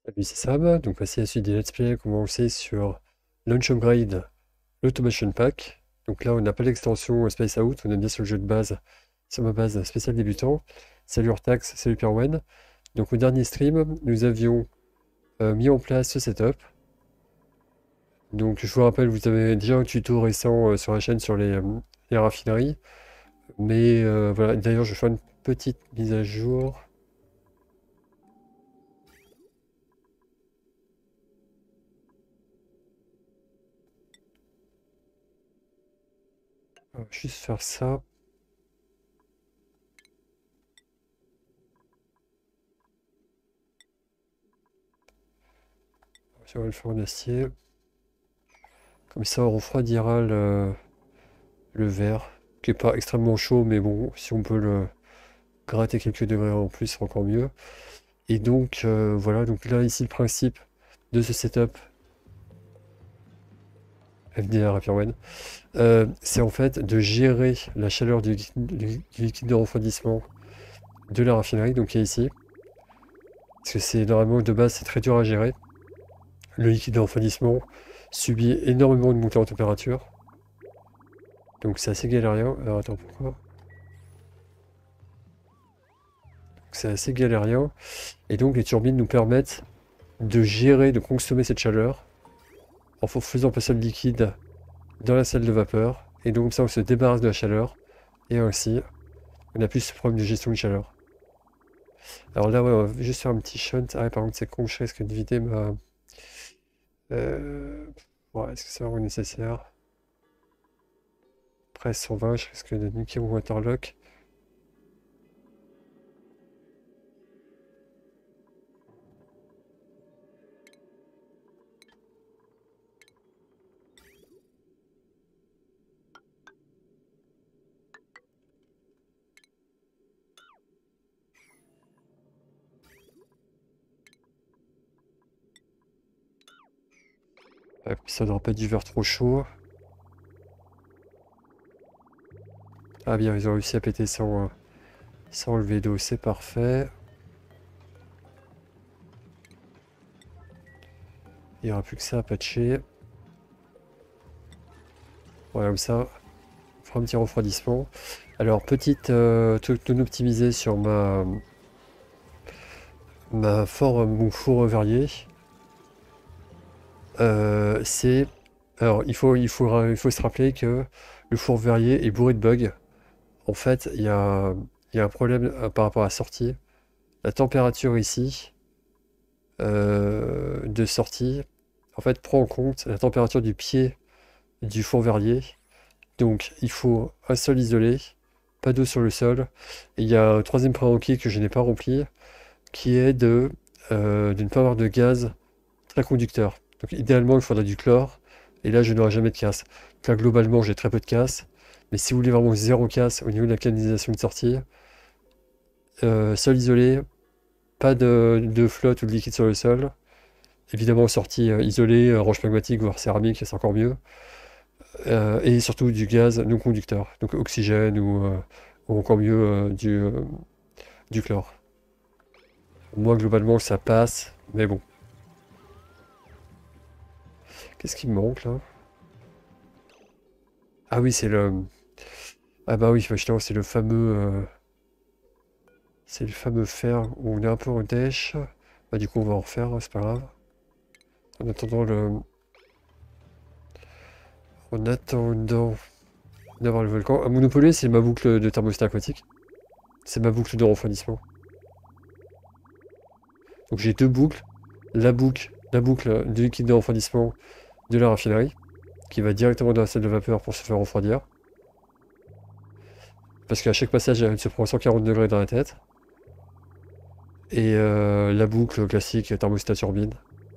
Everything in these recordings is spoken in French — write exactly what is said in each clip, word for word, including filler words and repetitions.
Salut, c'est Sam. Donc, voici la suite des let's play. Comment on sait sur Launch Upgrade, l'Automation Pack. Donc là, on n'a pas l'extension Space Out, on est bien sur le jeu de base, sur ma base spéciale débutant. Salut Urtax, salut Pirwen. Donc, au dernier stream, nous avions euh, mis en place ce setup. Donc, je vous rappelle, vous avez déjà un tuto récent euh, sur la chaîne sur les, euh, les raffineries. Mais euh, voilà, d'ailleurs, je fais une petite mise à jour. On va juste faire ça. On va le faire en acier. Comme ça, on refroidira le, le verre, qui est pas extrêmement chaud, mais bon, si on peut le gratter quelques degrés en plus, c'est encore mieux. Et donc, euh, voilà, donc là, ici, le principe de ce setup, F D R à Pirwen, euh, c'est en fait de gérer la chaleur du, du- du liquide de refroidissement de la raffinerie, donc qui est ici. Parce que c'est normalement, de base, c'est très dur à gérer. Le liquide de refroidissement subit énormément de montée en température. Donc c'est assez galérien. Alors attends, pourquoi? C'est assez galérien. Et donc les turbines nous permettent de gérer, de consommer cette chaleur en faisant passer le liquide dans la salle de vapeur. Et donc comme ça on se débarrasse de la chaleur. Et ainsi, on n'a plus ce problème de gestion de chaleur. Alors là, ouais, on va juste faire un petit shunt. Ah ouais, par contre c'est con, je risque de vider ma... Euh... Ouais, est-ce que c'est vraiment nécessaire? Après cent vingt, je risque de niquer mon waterlock. Ouais, puis ça n'aura pas du verre trop chaud. Ah bien, ils ont réussi à péter sans, euh, sans enlever d'eau, c'est parfait. Il n'y aura plus que ça à patcher. Voilà, comme ça, on fera un petit refroidissement. Alors, petite euh, truc non optimisé sur ma, ma fort, mon four verrier. Euh, c'est... Alors, il faut, il faut, il faut se rappeler que le four verrier est bourré de bugs. En fait, il y a, il y a un problème euh, par rapport à la sortie. La température ici, euh, de sortie, en fait, prend en compte la température du pied du four verrier. Donc, il faut un sol isolé, pas d'eau sur le sol. Et il y a un troisième prérequis que je n'ai pas rempli, qui est de, euh, de ne pas avoir de gaz très conducteur. Donc, idéalement, il faudrait du chlore. Et là, je n'aurai jamais de casse. Donc là, globalement, j'ai très peu de casse. Mais si vous voulez vraiment zéro casse au niveau de la canalisation de sortie, euh, sol isolé, pas de, de flotte ou de liquide sur le sol. Évidemment, sortie euh, isolée, euh, roche magmatique, voire céramique, c'est encore mieux. Euh, et surtout du gaz non conducteur, donc oxygène ou, euh, ou encore mieux euh, du, euh, du chlore. Moi, globalement, ça passe, mais bon. Qu'est-ce qui me manque là? Ah oui, c'est le. Ah bah oui, justement, c'est le fameux. euh, C'est le fameux fer où on est un peu en dèche. Bah, du coup, on va en refaire, c'est pas grave. En attendant le. En attendant d'avoir le volcan. À Monopoly, c'est ma boucle de thermostat aquatique. C'est ma boucle de refroidissement. Donc j'ai deux boucles. La boucle, la boucle de liquide de refroidissement de la raffinerie, qui va directement dans la salle de vapeur pour se faire refroidir. Parce qu'à chaque passage, elle se prend cent quarante degrés dans la tête. Et euh, la boucle classique thermostat turbine.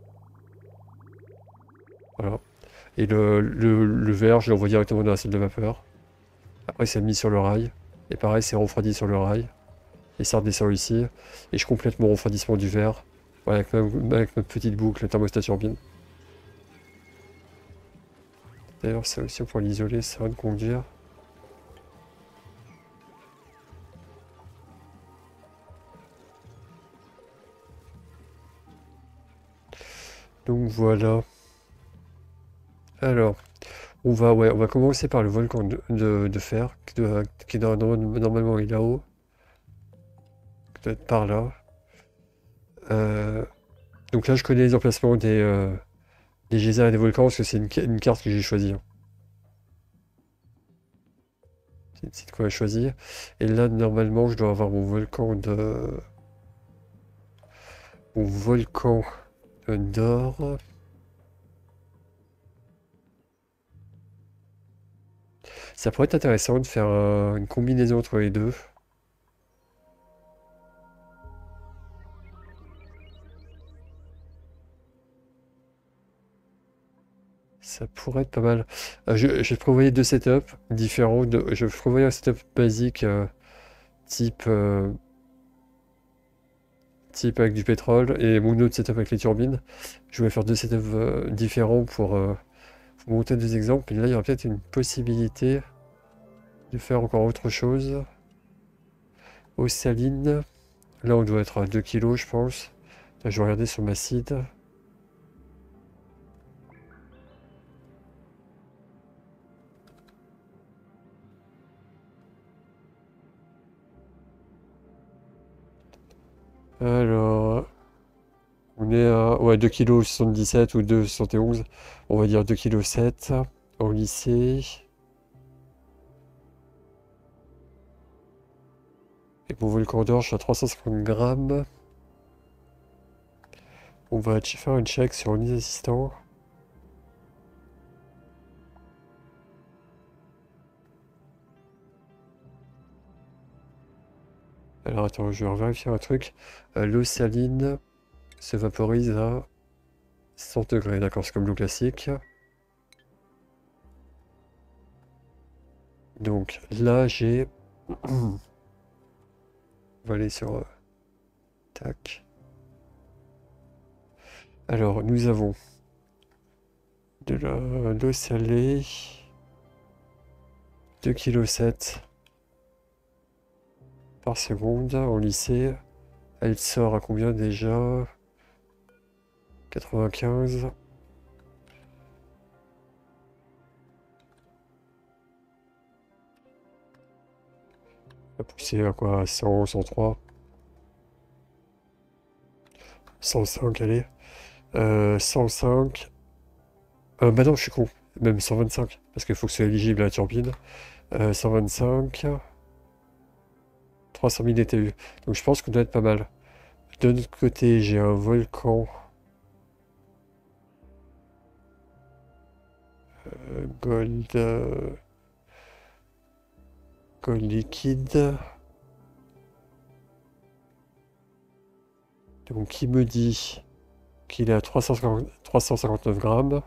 Voilà. Et le, le, le verre, je l'envoie directement dans la salle de vapeur. Après, c'est mis sur le rail. Et pareil, c'est refroidi sur le rail. Et ça redescend ici. Et je complète mon refroidissement du verre. Voilà, avec ma, avec ma petite boucle thermostat turbine. D'ailleurs, ça aussi, pour l'isoler, ça va de conduire. Donc voilà. Alors, on va, ouais, on va commencer par le volcan de, de, de fer, qui, doit, qui doit- normalement est là-haut. Qui doit être par là. Euh, donc là, je connais les emplacements des, euh, des geysers et des volcans, parce que c'est une, ca- une carte que j'ai choisie, hein. C'est une site qu'on a choisi. Et là, normalement, je dois avoir mon volcan de... Mon volcan euh, d'or. Ça pourrait être intéressant de faire euh, une combinaison entre les deux. Ça pourrait être pas mal. Euh, je, je prévoyais deux setups différents. de- je prévoyais un setup basique, euh, type, euh, type avec du pétrole, et mon autre setup avec les turbines. Je voulais faire deux setups euh, différents pour, euh, pour montrer des exemples. Et là, il y aura peut-être une possibilité de faire encore autre chose. Aux salines, là, on doit être à deux kilos, je pense. Là, je vais regarder sur ma site. Alors, on est à ouais, deux kilos soixante-dix-sept ou deux virgule soixante et onze. On va dire deux kilos sept au lycée. Et pour volcan d'or, je suis à trois cent cinquante grammes. On va ch- faire une check sur les assistants. Alors attends, je vais vérifier un truc. Euh, l'eau saline se vaporise à cent degrés. D'accord, c'est comme l'eau classique. Donc là, j'ai... On va aller sur... euh, tac. Alors, nous avons de la- l'eau salée. deux virgule sept kg par seconde en lycée. Elle sort à combien déjà? quatre-vingt-quinze. La poussée à quoi? cent, cent trois, cent cinq, allez. Euh, cent cinq. Euh, bah non, je suis con. Même cent vingt-cinq. Parce qu'il faut que ce soit éligible à la turbine. Euh, cent vingt-cinq. trois cent mille D T U. Donc je pense qu'on doit être pas mal. De l'autre côté, j'ai un volcan. euh, gold. euh, gold liquide. Donc qui me dit qu'il est à trois cent cinquante trois cent cinquante-neuf grammes.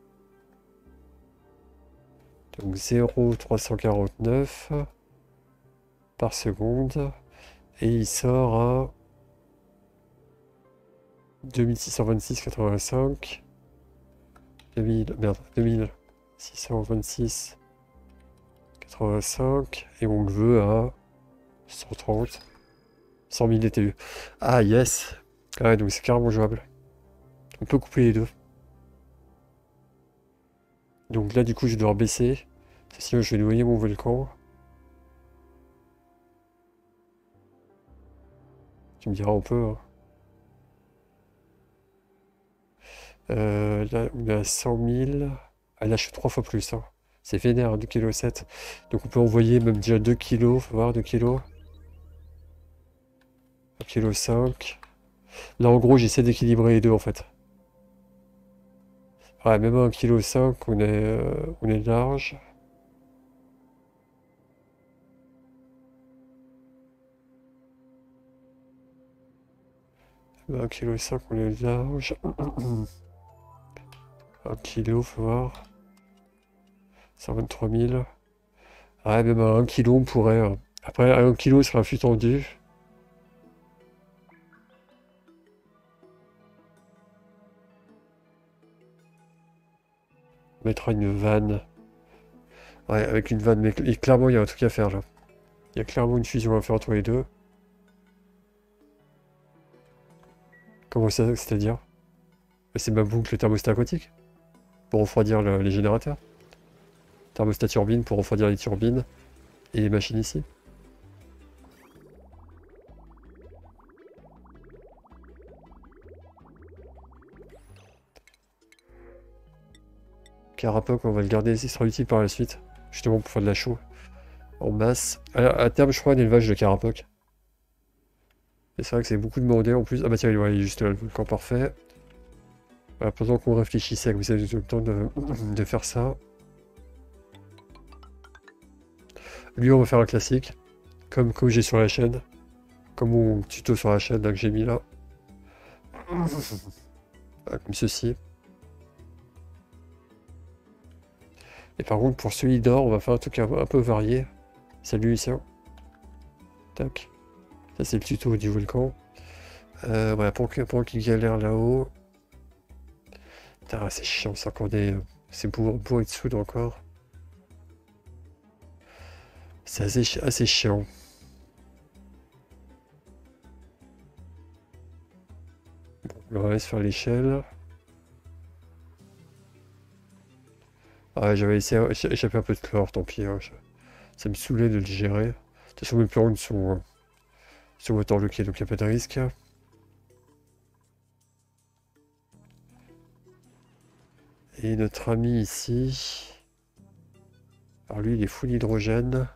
Donc zéro virgule trois cent quarante-neuf par seconde. Et il sort à deux mille six cent vingt-six virgule quatre-vingt-cinq. deux mille, merde, deux mille six cent vingt-six virgule quatre-vingt-cinq. Et on le veut à cent trente. cent mille D T U. Ah yes! Ouais, donc c'est carrément jouable. On peut couper les deux. Donc là, du coup, je vais devoir baisser. Sinon, je vais noyer mon volcan. Tu me diras, on peut, hein. Euh, là, on est à cent mille. Ah, là, je suis trois fois plus, hein. C'est vénère, deux virgule sept kg. Donc on peut envoyer même déjà deux kilos. Faut voir, deux kilos. un virgule cinq kg. Là, en gros, j'essaie d'équilibrer les deux, en fait. Ouais, même à un virgule cinq kg, on est, euh, on est large. un virgule cinq kg, on est large. un kilo, faut voir. cent vingt-trois mille. Ouais, même à un kilo, on pourrait, hein. Après, à un kilo, ça sera plus tendu. On mettra une vanne. Ouais, avec une vanne. Mais et clairement, il y a un truc à faire, là. Il y a clairement une fusion à faire entre les deux. Comment ça, c'est-à-dire? C'est ma boucle thermostat aquatique pour refroidir le- les générateurs. Thermostat turbine pour refroidir les turbines et les machines ici. Carapace, on va le garder, il sera utile par la suite, justement pour faire de la chaux en masse. À, à terme, je crois, un élevage de carapace. Et c'est vrai que c'est beaucoup demandé en plus. Ah bah tiens, il est juste là, le volcan parfait. Voilà, pendant qu'on réfléchissait, que vous avez eu le temps de, de faire ça. Lui, on va faire un classique, comme que j'ai sur la chaîne. Comme mon tuto sur la chaîne là, que j'ai mis là. Voilà, comme ceci. Et par contre, pour celui d'or, on va faire un truc un, un peu varié. Salut Lucien. Tac. Ça, c'est le tuto du volcan. Euh, voilà, pour, que- pour qu'il galère là-haut. Putain, c'est chiant, c'est encore des... C'est pour, pour être soude encore. C'est assez, chi- assez chiant. Bon, on va se faire l'échelle. Ah, j'avais essayé écha- échapper un peu de chlore, tant pis, hein, je- ça me saoulait de le gérer. De toute façon, mes plantes sont euh, sur waterlockées, donc il n'y a pas de risque. Et notre ami ici... Alors lui, il est full hydrogène.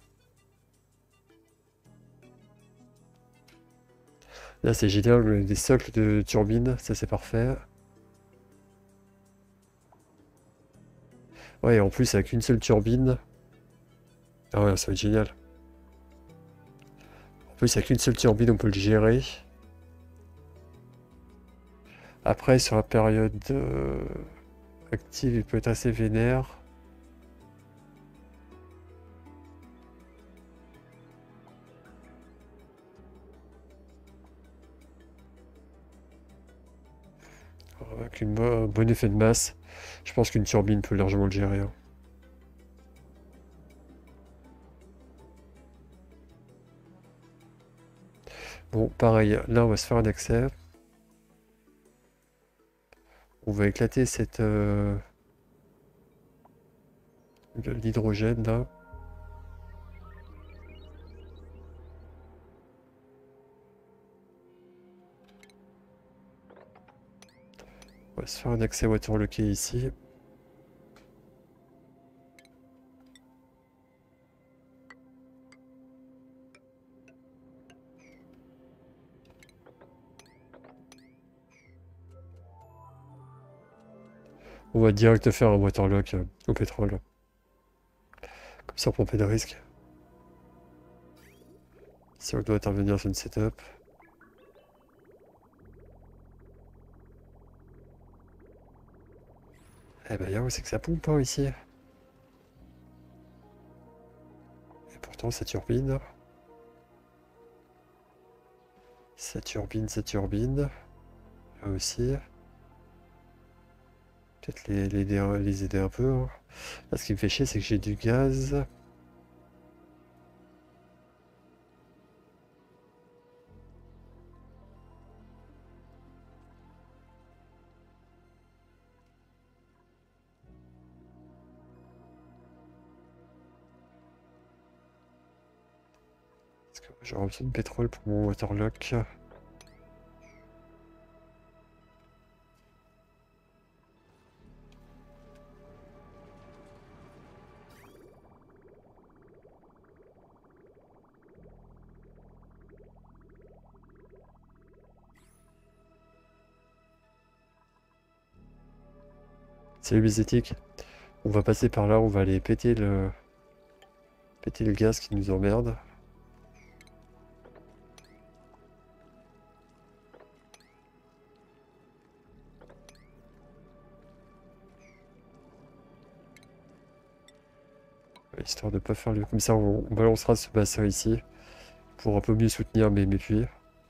Là, c'est génial, des socles de turbines, ça c'est parfait. Ouais, et en plus, avec une seule turbine... Ah ouais, ça va être génial. En plus, avec une seule turbine, on peut le gérer. Après, sur la période euh, active, il peut être assez vénère. Avec une bo- un bon effet de masse, je pense qu'une turbine peut largement le gérer, hein. Bon, pareil, là on va se faire un accès. On va éclater cette euh, l'hydrogène là. On va se faire un accès waterlocké ici. On va direct faire un waterlock euh, au pétrole. Comme ça on prend pas de risque. Si on doit intervenir sur une setup. Eh ben y'a où c'est que ça pompe pas ici. Et pourtant ça turbine. Ça turbine, ça turbine. Là aussi. Peut-être les, les, aider- les aider un peu, hein. Là, ce qui me fait chier, c'est que j'ai du gaz. Parce que j'aurai besoin de pétrole pour mon waterlock. Salut Bisétique. On va passer par là, on va aller péter le... péter le gaz qui nous emmerde. Histoire de pas faire le... Comme ça, on, on balancera ce bassin ici. Pour un peu mieux soutenir mes, mes puits.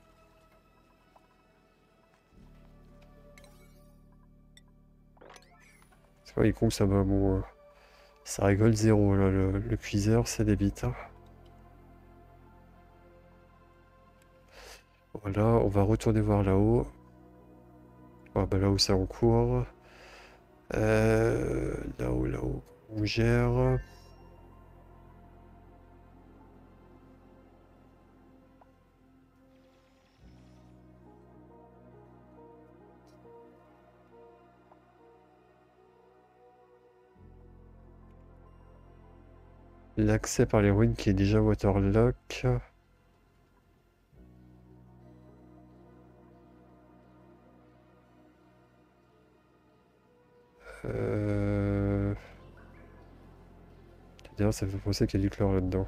C'est vrai, il compte, ça va, bon... euh, ça rigole zéro, là, le, le cuiseur, ça débite, hein. Voilà, on va retourner voir là-haut. Ah bah là où c'est en cours. Euh, là-haut, là-haut, on gère. L'accès par les ruines qui est déjà waterlock. Euh... D'ailleurs, ça fait penser qu'il y a du chlore là-dedans.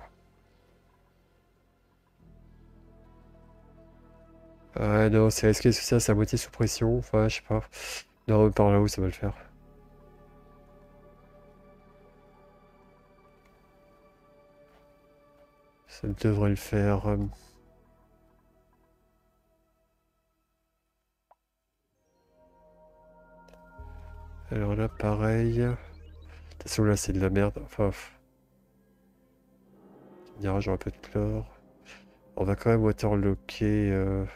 Ah non, c'est risqué, parce que ça, c'est à moitié sous pression. Enfin, je sais pas. Non, par là-haut, ça va le faire. Ça devrait le faire. euh. Alors là, pareil. De toute façon, là, c'est de la merde. Enfin, pff, on dira, j'aurai un peu de chlore. On va quand même waterlocker. euh,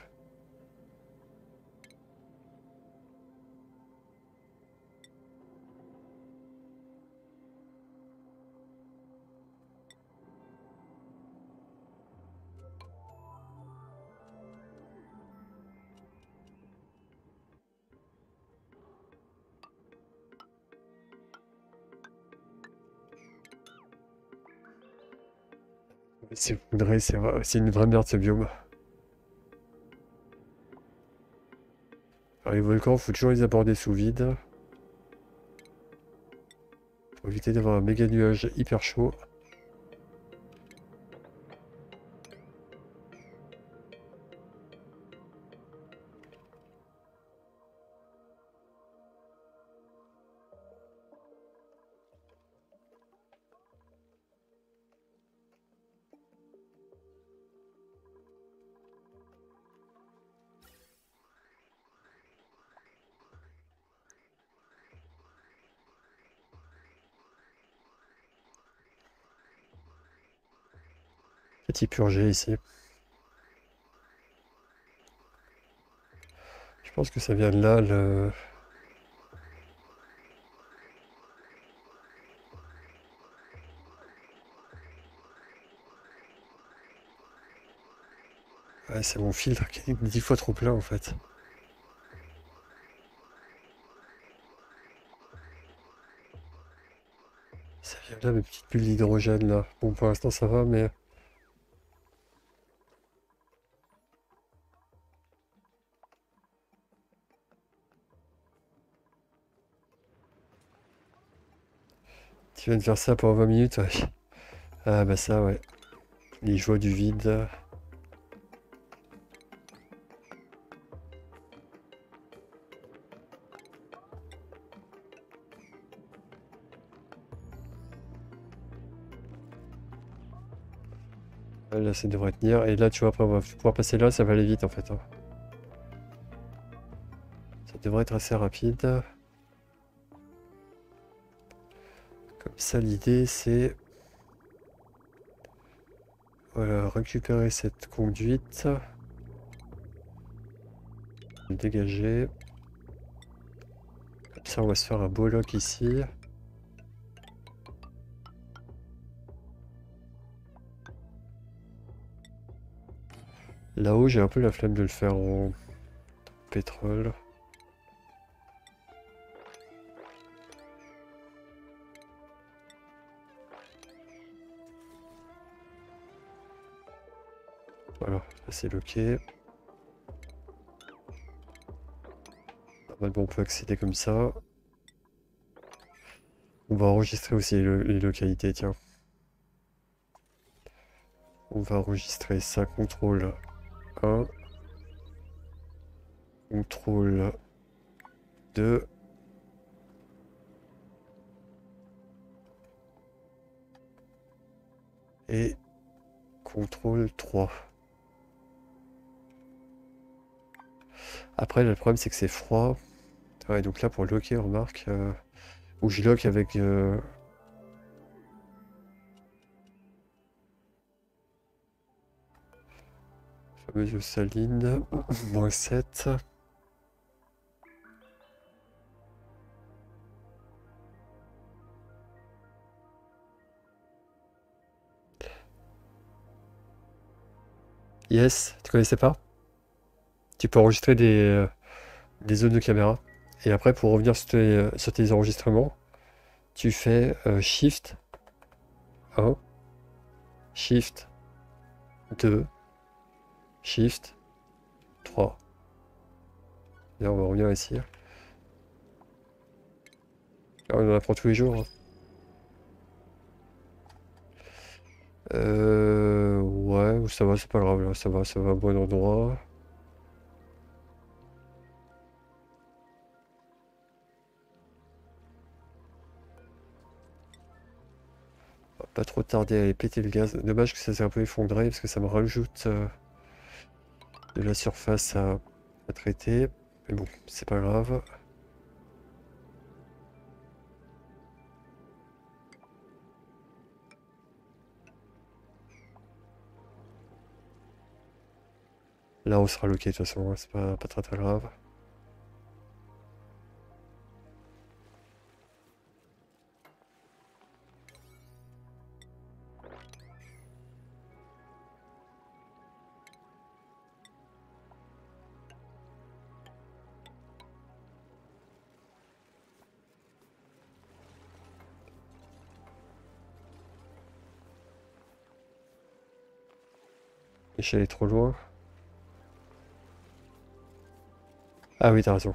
C'est Voudrez, c'est vrai- c'est une vraie merde ce biome. Alors les volcans, faut toujours les aborder sous vide. Pour éviter d'avoir un méga nuage hyper chaud. Petit purgé ici. Je pense que ça vient de là, le... Ouais, c'est mon filtre qui est dix fois trop plein en fait. Ça vient de là, mes petites bulles d'hydrogène là. Bon, pour l'instant ça va, mais... Tu viens de faire ça pendant vingt minutes, ouais. Ah bah ça, ouais. Les joies du vide. Ah, là, ça devrait tenir. Et là, tu vois, après, on va pouvoir passer là, ça va aller vite en fait, hein. Ça devrait être assez rapide. Comme ça, l'idée, c'est... Voilà, récupérer cette conduite. Le dégager. Comme ça, on va se faire un beau lock ici. Là-haut, j'ai un peu la flemme de le faire en pétrole. Voilà, là, c'est locké. Normalement, on peut accéder comme ça. On va enregistrer aussi les, lo- les localités, tiens. On va enregistrer ça, contrôle un, contrôle deux, et contrôle trois. Après, le problème, c'est que c'est froid. Ouais, donc là, pour locker, remarque, euh, où je lock avec... euh, fameuse saline, moins sept. Yes, tu connaissais pas? Tu peux enregistrer des, euh, des zones de caméra. Et après, pour revenir sur tes, euh, sur tes enregistrements, tu fais euh, Shift un, Shift deux, Shift trois. Et on va revenir ici. Ah, on en apprend tous les jours, hein. Euh, ouais, ça va, c'est pas grave, là, ça va, ça va au bon endroit. On va pas trop tarder à aller péter le gaz. Dommage que ça s'est un peu effondré parce que ça me rajoute euh, de la surface à, à traiter. Mais bon, c'est pas grave. Là, on sera loqué de toute façon, hein, c'est pas, pas très très grave. Et je suis allé trop loin. Ah oui, t'as raison.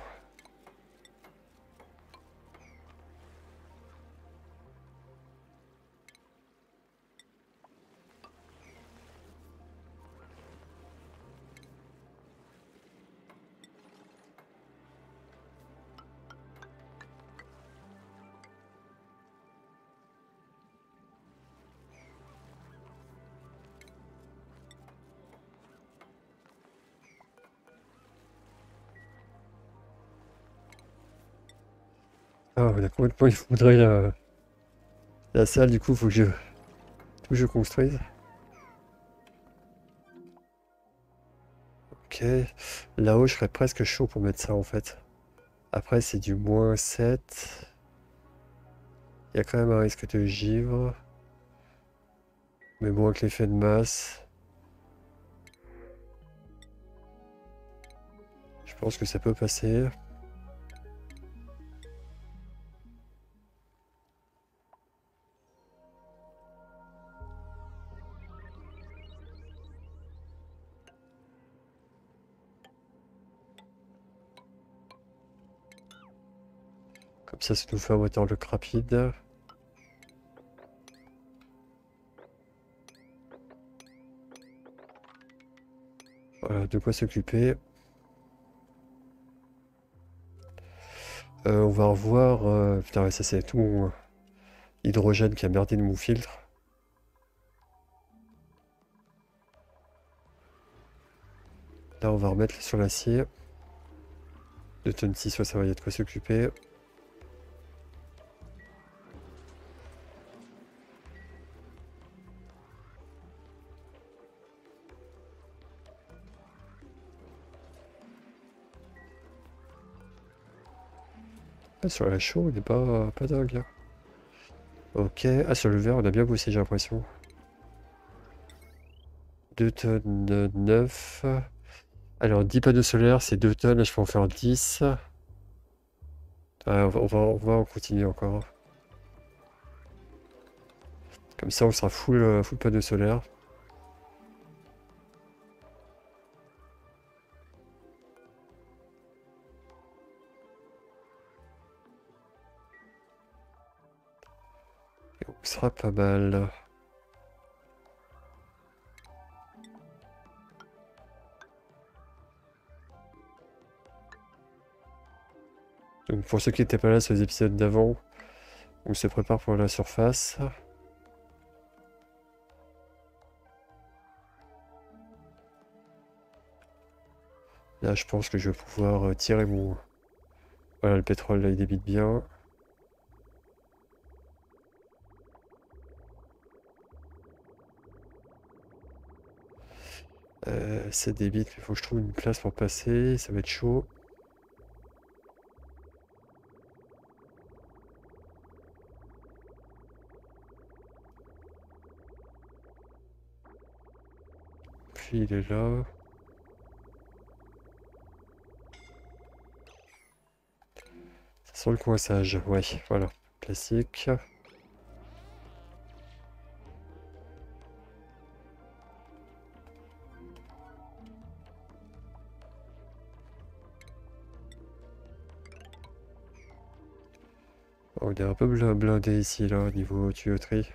Ah, on a complètement effondré la, la salle, du coup, faut que je, faut que je construise. Ok, là-haut, je serais presque chaud pour mettre ça en fait. Après, c'est du moins sept. Il y a quand même un risque de givre. Mais bon, avec l'effet de masse, je pense que ça peut passer. Comme ça, ça nous fait un waterlock rapide. Voilà, de quoi s'occuper. Euh, on va revoir... euh, Putain, ouais, ça c'est tout mon hydrogène qui a merdé de mon filtre. Là, on va remettre sur l'acier. deux tonnes six, ouais, ça va, y a de quoi s'occuper. Ah, sur la chaux, il n'est pas, pas dingue, hein. Ok. Ah, sur le verre, on a bien bossé, j'ai l'impression. deux tonnes neuf. Alors, dix panneaux solaires, c'est deux tonnes. Là, je peux en faire dix. Ah, on va, on va, on va en continuer encore. Comme ça, on sera full, euh, full panneaux solaires. Et on sera pas mal. Donc, pour ceux qui n'étaient pas là sur les épisodes d'avant, on se prépare pour la surface. Là, je pense que je vais pouvoir euh, tirer mon... Voilà, le pétrole, là, il débite bien. Euh, ça débite, il faut que je trouve une place pour passer. Ça va être chaud. Tofu, il est là. Ça sent le coinçage, ouais, voilà. Classique. On est un peu bl- blindé ici, là, au niveau tuyauterie.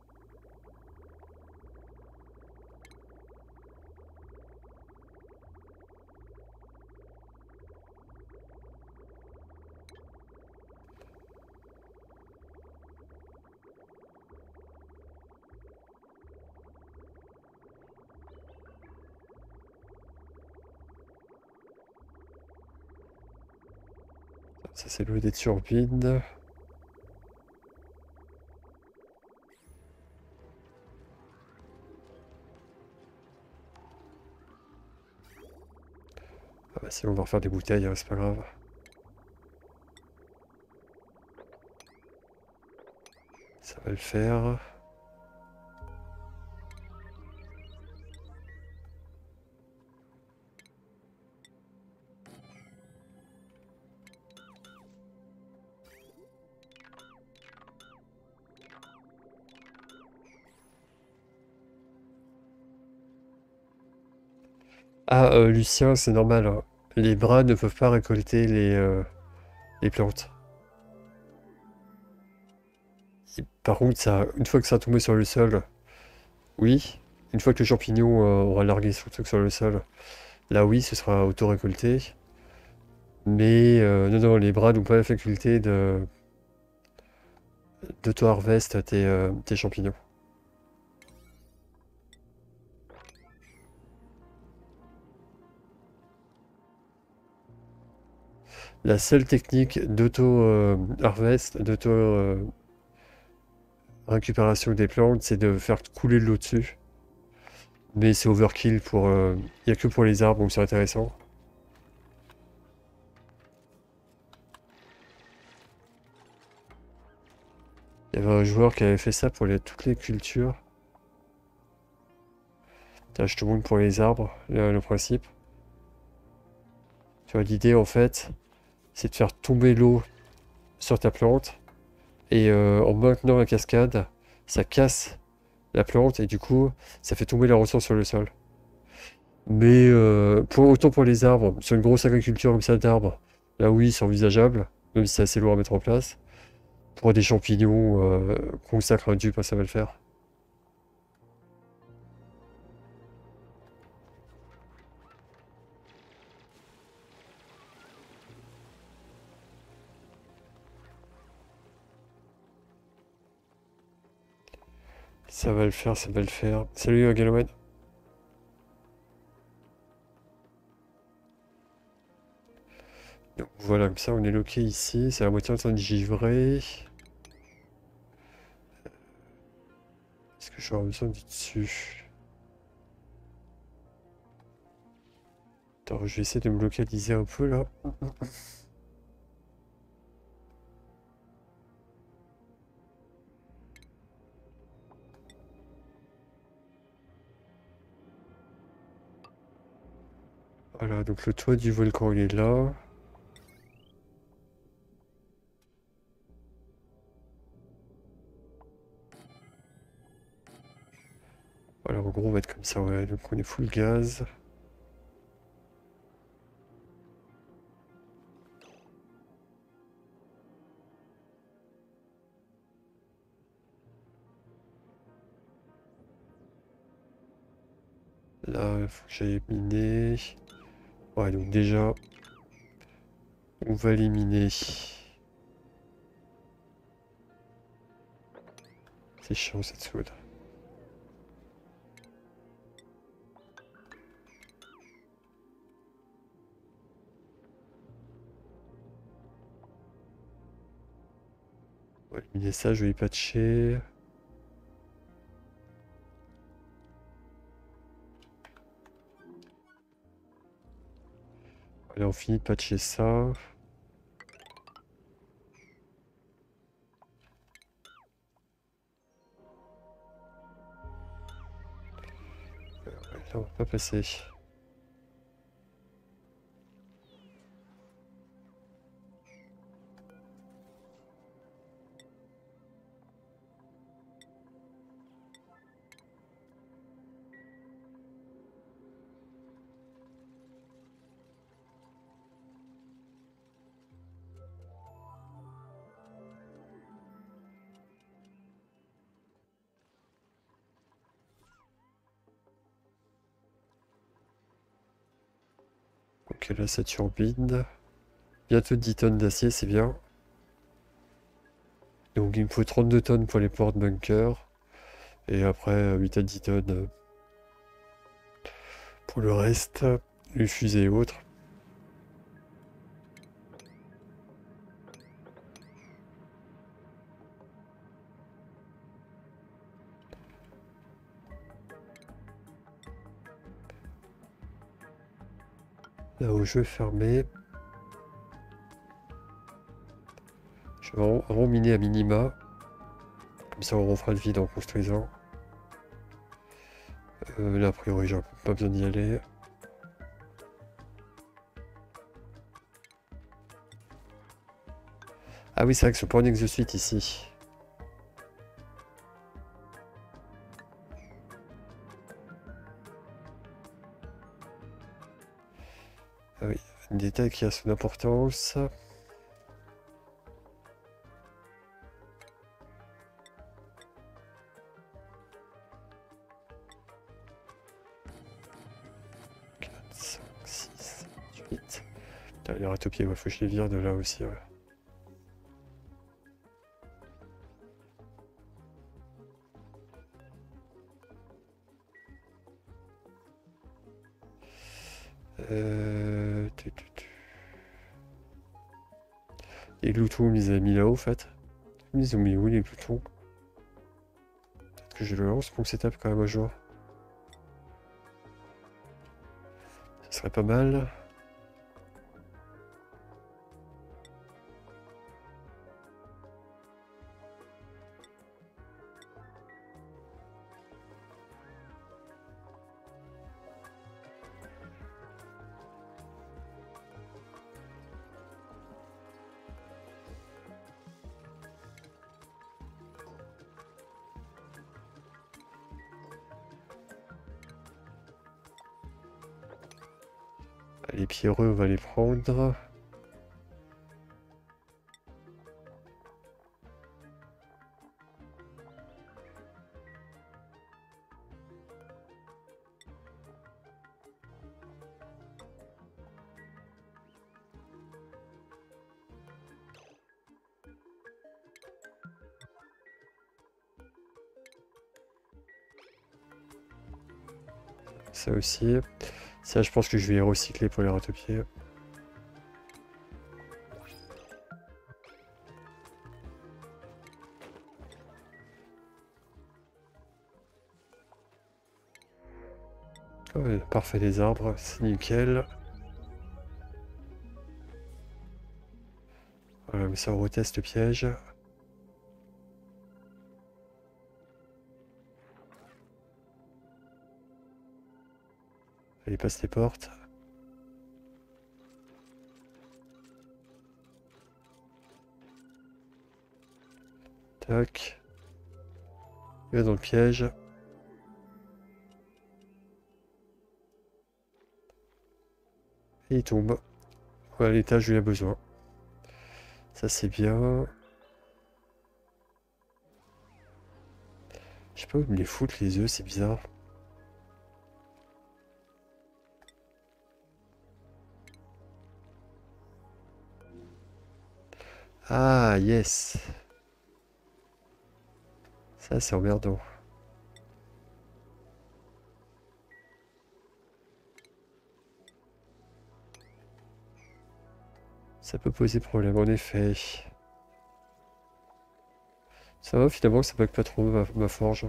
Ça, c'est l'eau des turbines. Ah bah si, on va refaire des bouteilles, hein, c'est pas grave. Ça va le faire. Ah, euh, Lucien, c'est normal, hein. Les bras ne peuvent pas récolter les, euh, les plantes. Et par contre, ça, une fois que ça a tombé sur le sol, oui. Une fois que le champignon euh, aura largué son truc sur le sol, là oui, ce sera auto-récolté. Mais euh, non, non, les bras n'ont pas la faculté de d'auto-harvest tes, euh, tes champignons. La seule technique d'auto-harvest, d'auto-récupération des plantes, c'est de faire couler de l'eau dessus. Mais c'est overkill pour... Il n'y a que pour les arbres où c'est intéressant. Il y avait un joueur qui avait fait ça pour les- toutes les cultures. Tiens, je te montre pour les arbres, le, le principe. Tu vois, l'idée en fait, c'est de faire tomber l'eau sur ta plante. Et euh, en maintenant la cascade, ça casse la plante et du coup, ça fait tomber la ressource sur le sol. Mais euh, pour, autant pour les arbres, sur une grosse agriculture comme ça d'arbres, là oui, c'est envisageable, même si c'est assez lourd à mettre en place. Pour des champignons, euh, consacre un dupe, ça va le faire. Ça va le faire, ça va le faire. Salut euh, Galowen. Donc voilà, comme ça on est loqué ici, c'est la moitié en train de givrer. Est-ce que j'aurai besoin du dessus? Attends, je vais essayer de me localiser un peu là. Voilà, donc le toit du volcan il est là. Voilà, en gros on va être comme ça, ouais, donc on est full gaz. Là, il faut que j'aille miner. Ouais, donc déjà, on va éliminer. C'est chiant cette soude. On va éliminer ça, je vais y patcher. Allez, on finit de patcher ça. Là, on va pas passer. Ok, là, ça turbine. Bientôt dix tonnes d'acier, c'est bien. Donc, il me faut trente-deux tonnes pour les portes bunker. Et après, huit à dix tonnes euh, pour le reste, les fusées et autres. Là où je vais fermer. Je vais vraiment- vraiment miner à minima. Comme ça, on refera le vide en construisant. Euh, là, a priori, j'ai pas besoin d'y aller. Ah oui, c'est vrai que je suis pas en exosuite ici. Ah oui, un détail qui a son importance. quatre, cinq, six, huit. Putain, les ratopiers, il faut que je les vire de là aussi. Ouais. Euh... tu, tu, tu. Les gloutons, on les a mis là-haut, en fait. Ils ont mis où les gloutons? Peut-être que je le lance pour que ça tape quand même un jour. Ce serait pas mal. Les pierreux, on va les prendre. Ça aussi. Ça, je pense que je vais les recycler pour les ratopiers. Ouais, parfait, les arbres, c'est nickel. Voilà, mais ça, on reteste le piège. Allez, passe les portes. Tac. Il va dans le piège. Et il tombe. Voilà l'étage où il a besoin. Ça, c'est bien. Je sais pas où me les foutre, les œufs, c'est bizarre. Ah, yes. Ça, c'est emmerdant. Ça peut poser problème, en effet. Ça va, finalement, ça bug pas trop ma, ma forge.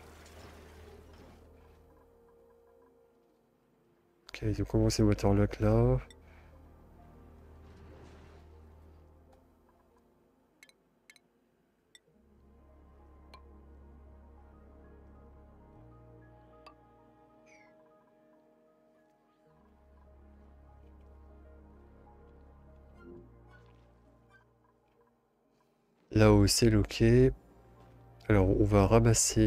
Ok, ils ont commencé le waterlock là. Là où c'est loqué. Alors on va ramasser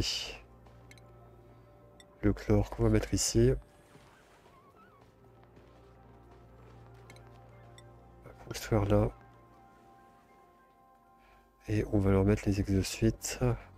le chlore qu'on va mettre ici. On va construire là. Et on va leur mettre les exosuites.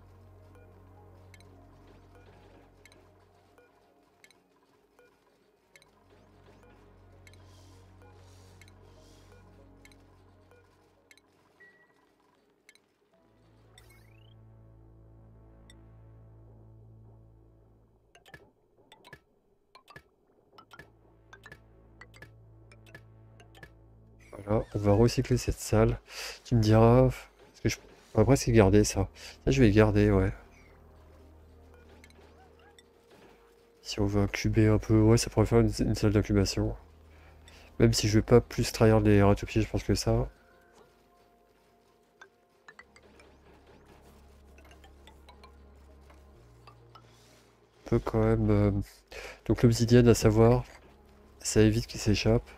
Voilà, on va recycler cette salle. Tu me diras, parce que je on va presque garder ça. Ça, je vais garder, ouais. Si on veut incuber un peu, ouais, ça pourrait faire une, une salle d'incubation. Même si je vais pas plus trahir les ratopiers, je pense que ça. On peut quand même. euh, Donc l'obsidienne, à savoir, ça évite qu'il s'échappe.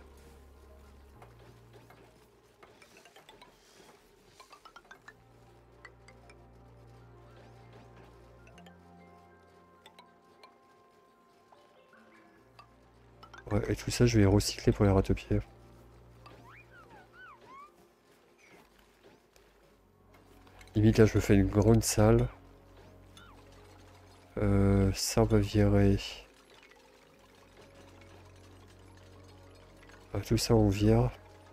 Ouais, et tout ça, je vais recycler pour les ratopiers. Limite, là, je me fais une grande salle. Euh, ça, on va virer. Ah, tout ça, on vire.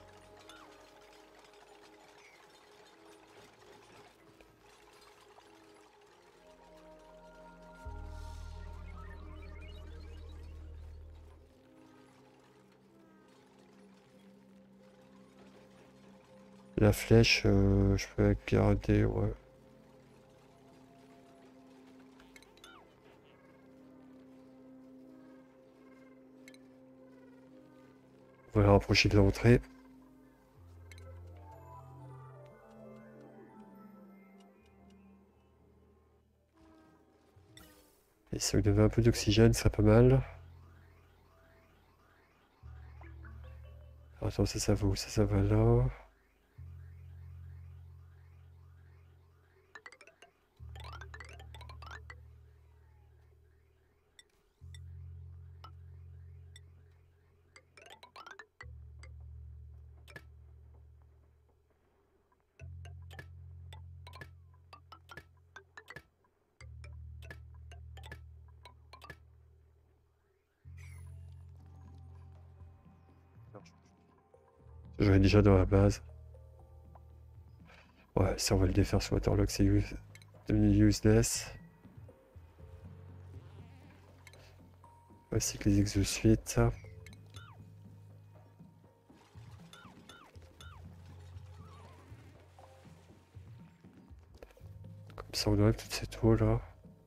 La flèche, euh, je peux la garder, ouais. On va la rapprocher de l'entrée. Et si on avait un peu d'oxygène, ce serait pas mal. Alors, attends, ça, ça va où? Ça, ça va là. J'aurais déjà dans la base. Ouais, ça, on va le défaire sur Waterlock, c'est use- devenu useless. Voici que les exosuites. Comme ça, on enlève toute cette eau là.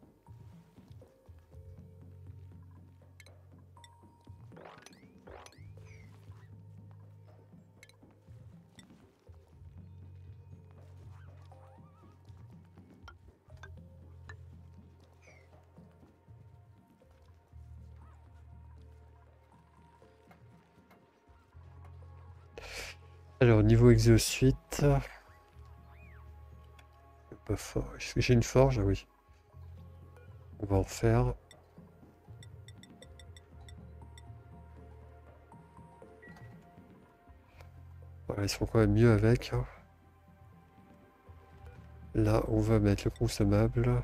Alors, niveau exosuite. Pas fort. Est-ce que j'ai une forge? Ah oui. On va en faire. Voilà, ils seront quand même mieux avec. Hein. Là, on va mettre le consommable.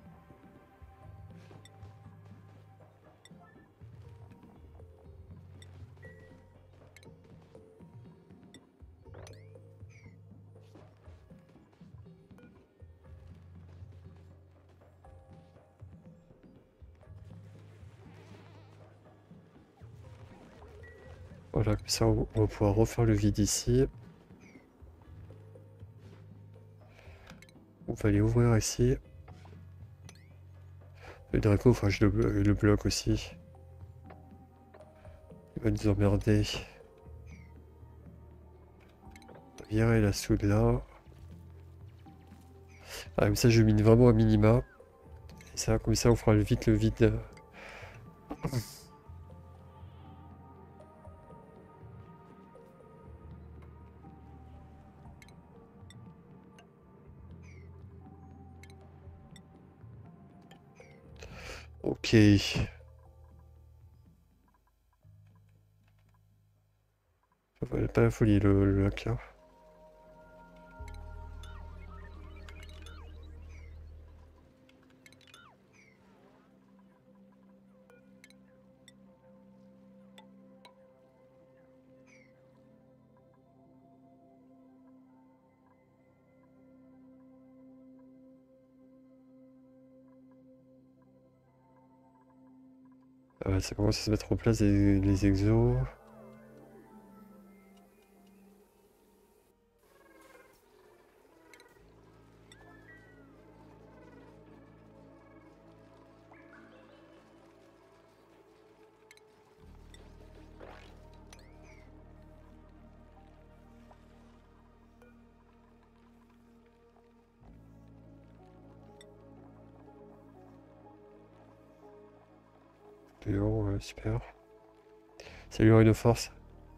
Voilà, comme ça, on va pouvoir refaire le vide ici. On va aller ouvrir ici. Le Draco, enfin, je le, le bloque aussi. Il va nous emmerder. Virer la soude là. Ah, comme ça, je mine vraiment à minima. Et ça, comme ça, on fera vite le vide. Ok. Ça valait pas la folie le, le lac là. Ah ouais, ça commence à se mettre en place les, les exos. Léon, ouais, super. Salut Rhino Force.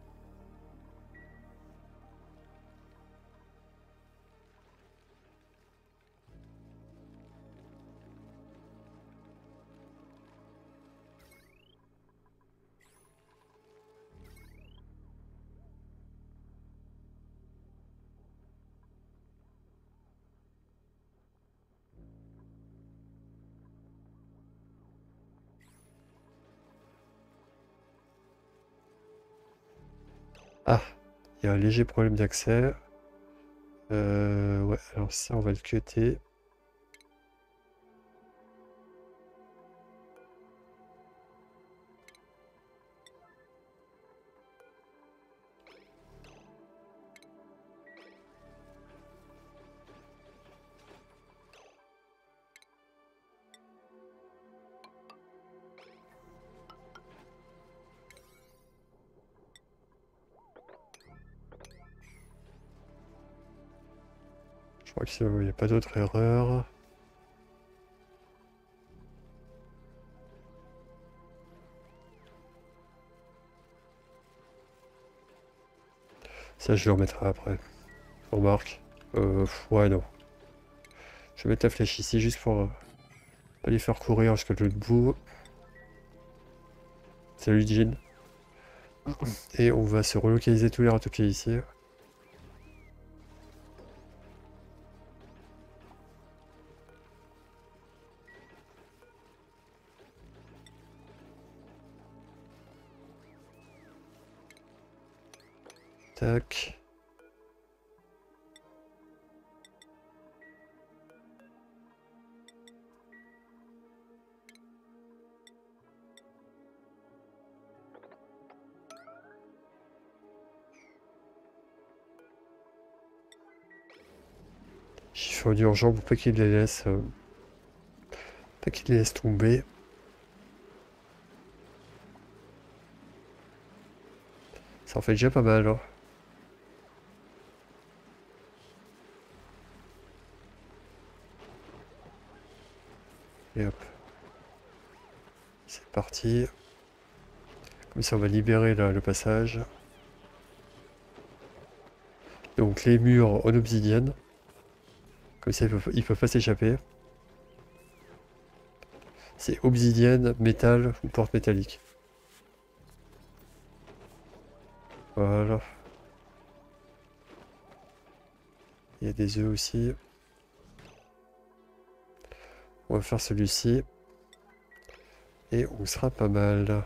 Ah, il y a un léger problème d'accès. Euh, ouais, alors ça, on va le cutter. Je crois qu'il n'y a pas d'autre erreur. Ça, je le remettrai après. Remarque. Euh, ouais, non. Je vais mettre la flèche ici juste pour euh, pas les faire courir jusqu'à l'autre bout. Salut Jean. Et on va se relocaliser tous les ratopiers ici. Tac. J'ai fait du urgent pour pas qu'il les laisse. Euh, pas qu'il les laisse tomber. Ça en fait déjà pas mal, hein. Et hop. C'est parti. Comme ça, on va libérer là, le passage. Donc les murs en obsidienne. Comme ça, ils peuvent, ils peuvent pas s'échapper. C'est obsidienne, métal ou porte métallique. Voilà. Il y a des œufs aussi. On va faire celui-ci. Et on sera pas mal.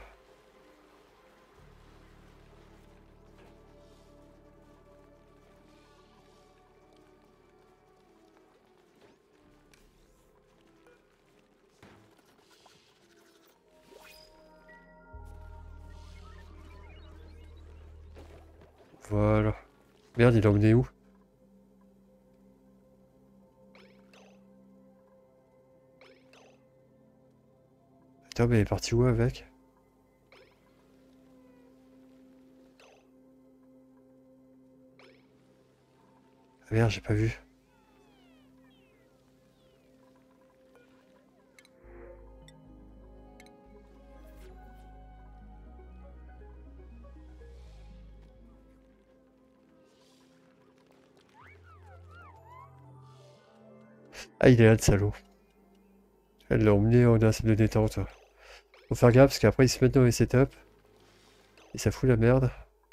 Voilà. Merde, il a emmené où? Putain, mais il est parti où avec? Ah merde, j'ai pas vu. Ah, il est là, le salaud. Elle l'a emmené en un salle de détente. Faut faire gaffe parce qu'après ils se mettent dans les setups. Et ça fout la merde.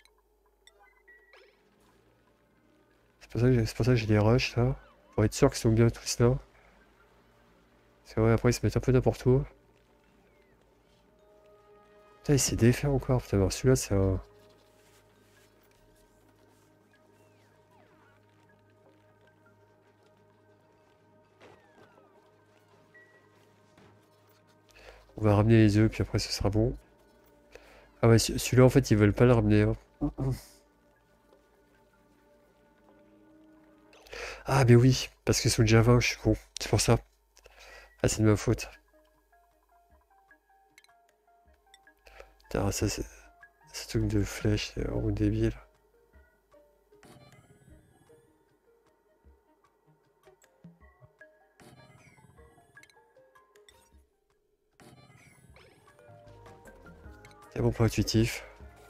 C'est pour ça que j'ai- c'est pour ça que j'ai des rushs là. Pour être sûr qu'ils sont bien tous là. Parce que ouais, après ils se mettent un peu n'importe où. Putain, il s'est défait encore. Putain, alors celui-là c'est un. On va ramener les œufs puis après ce sera bon. Ah ouais, ce- celui-là en fait ils veulent pas le ramener, hein. Ah mais oui, parce que sous Java je suis con. C'est pour ça. Ah c'est de ma faute. Putain, ça c'est. Ce truc de flèche, c'est vraiment débile. C'est bon pas intuitif.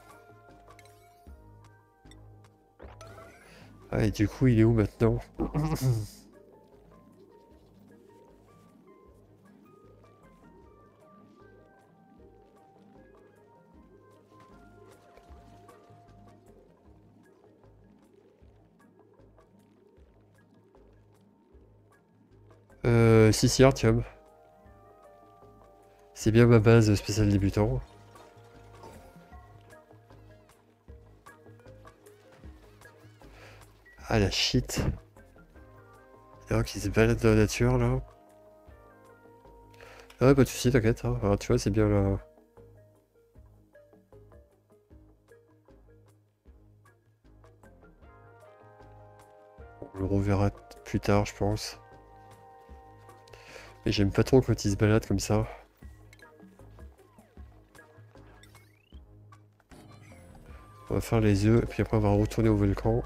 Ah et du coup il est où maintenant? Euh, si si Artyom. C'est bien ma base spéciale débutant. Ah la shit. Il y en a qui se baladent dans la nature là. Ah ouais, pas de soucis, t'inquiète, hein. Alors, tu vois, c'est bien là. On le reverra plus tard, je pense. Mais j'aime pas trop quand ils se baladent comme ça. On va faire les œufs, et puis après on va retourner au volcan.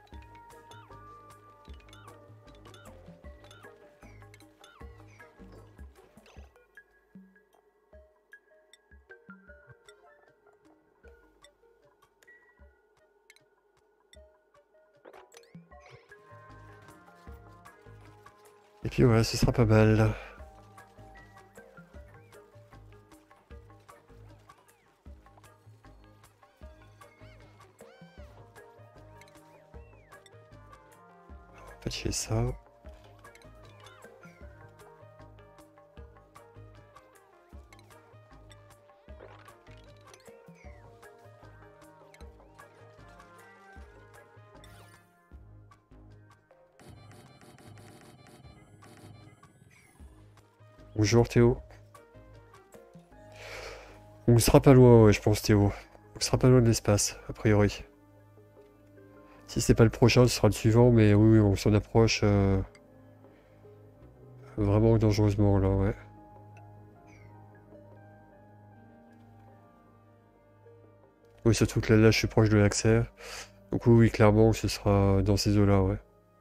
Et puis voilà, ce sera pas mal. On va patcher ça. Bonjour Théo. On sera pas loin, ouais, je pense Théo. On sera pas loin de l'espace, a priori. Si c'est pas le prochain, ce sera le suivant, mais oui, oui, on s'en approche euh, vraiment dangereusement là, ouais. Oui, surtout que là, là, je suis proche de l'accès. Donc oui, oui, clairement, ce sera dans ces eaux-là, ouais.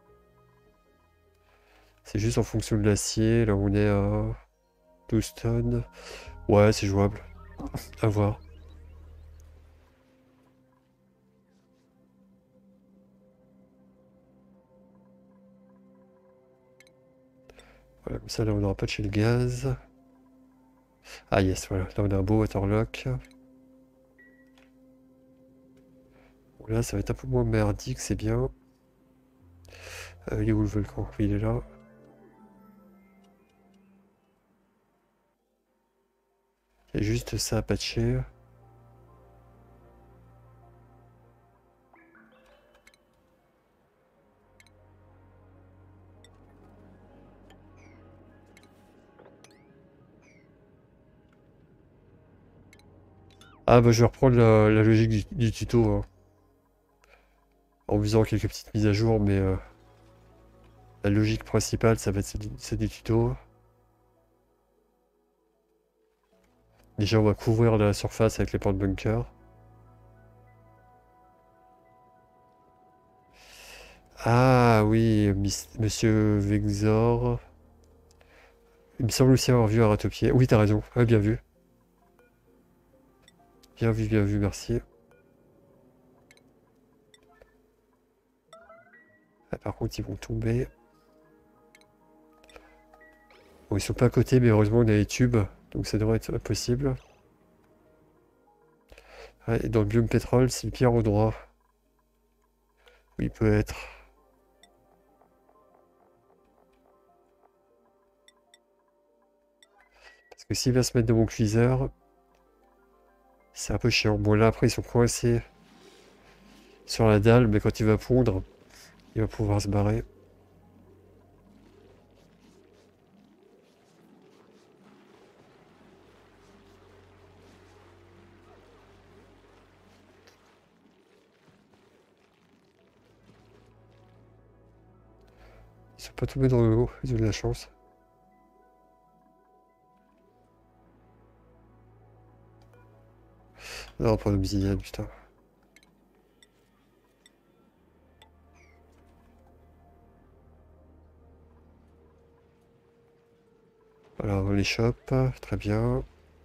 C'est juste en fonction de l'acier, là on est à douze tonnes. Ouais, c'est jouable. À voir. Voilà, comme ça, là, on n'aura pas de chez le gaz. Ah yes, voilà. Là, on a un beau waterlock. Bon, là, ça va être un peu moins merdique, c'est bien. Euh, il est où le volcan? Oui, il est là. Il y a juste ça à patcher. Ah bah je vais reprendre la, la logique du, du tuto, hein, en faisant quelques petites mises à jour, mais euh, la logique principale, ça va être celle du, celle du tuto. Déjà, on va couvrir la surface avec les portes bunker. Ah oui, Miss- Monsieur Vexor. Il me semble aussi avoir vu un ratopier. Oui, t'as raison. Ah, bien vu. Bien vu, bien vu, merci. Ah, par contre, ils vont tomber. Bon, ils sont pas à côté, mais heureusement on a les tubes, donc ça devrait être possible. Ah, et dans le biome pétrole, c'est le pire endroit où il peut être. Parce que s'il va se mettre dans mon cuiseur, c'est un peu chiant. Bon, là après ils sont coincés sur la dalle, mais quand il va pondre, il va pouvoir se barrer. Ils sont pas tombés dans l'eau, ils ont de la chance. Non, pas l'obsidienne, putain. Voilà, on les chope, très bien.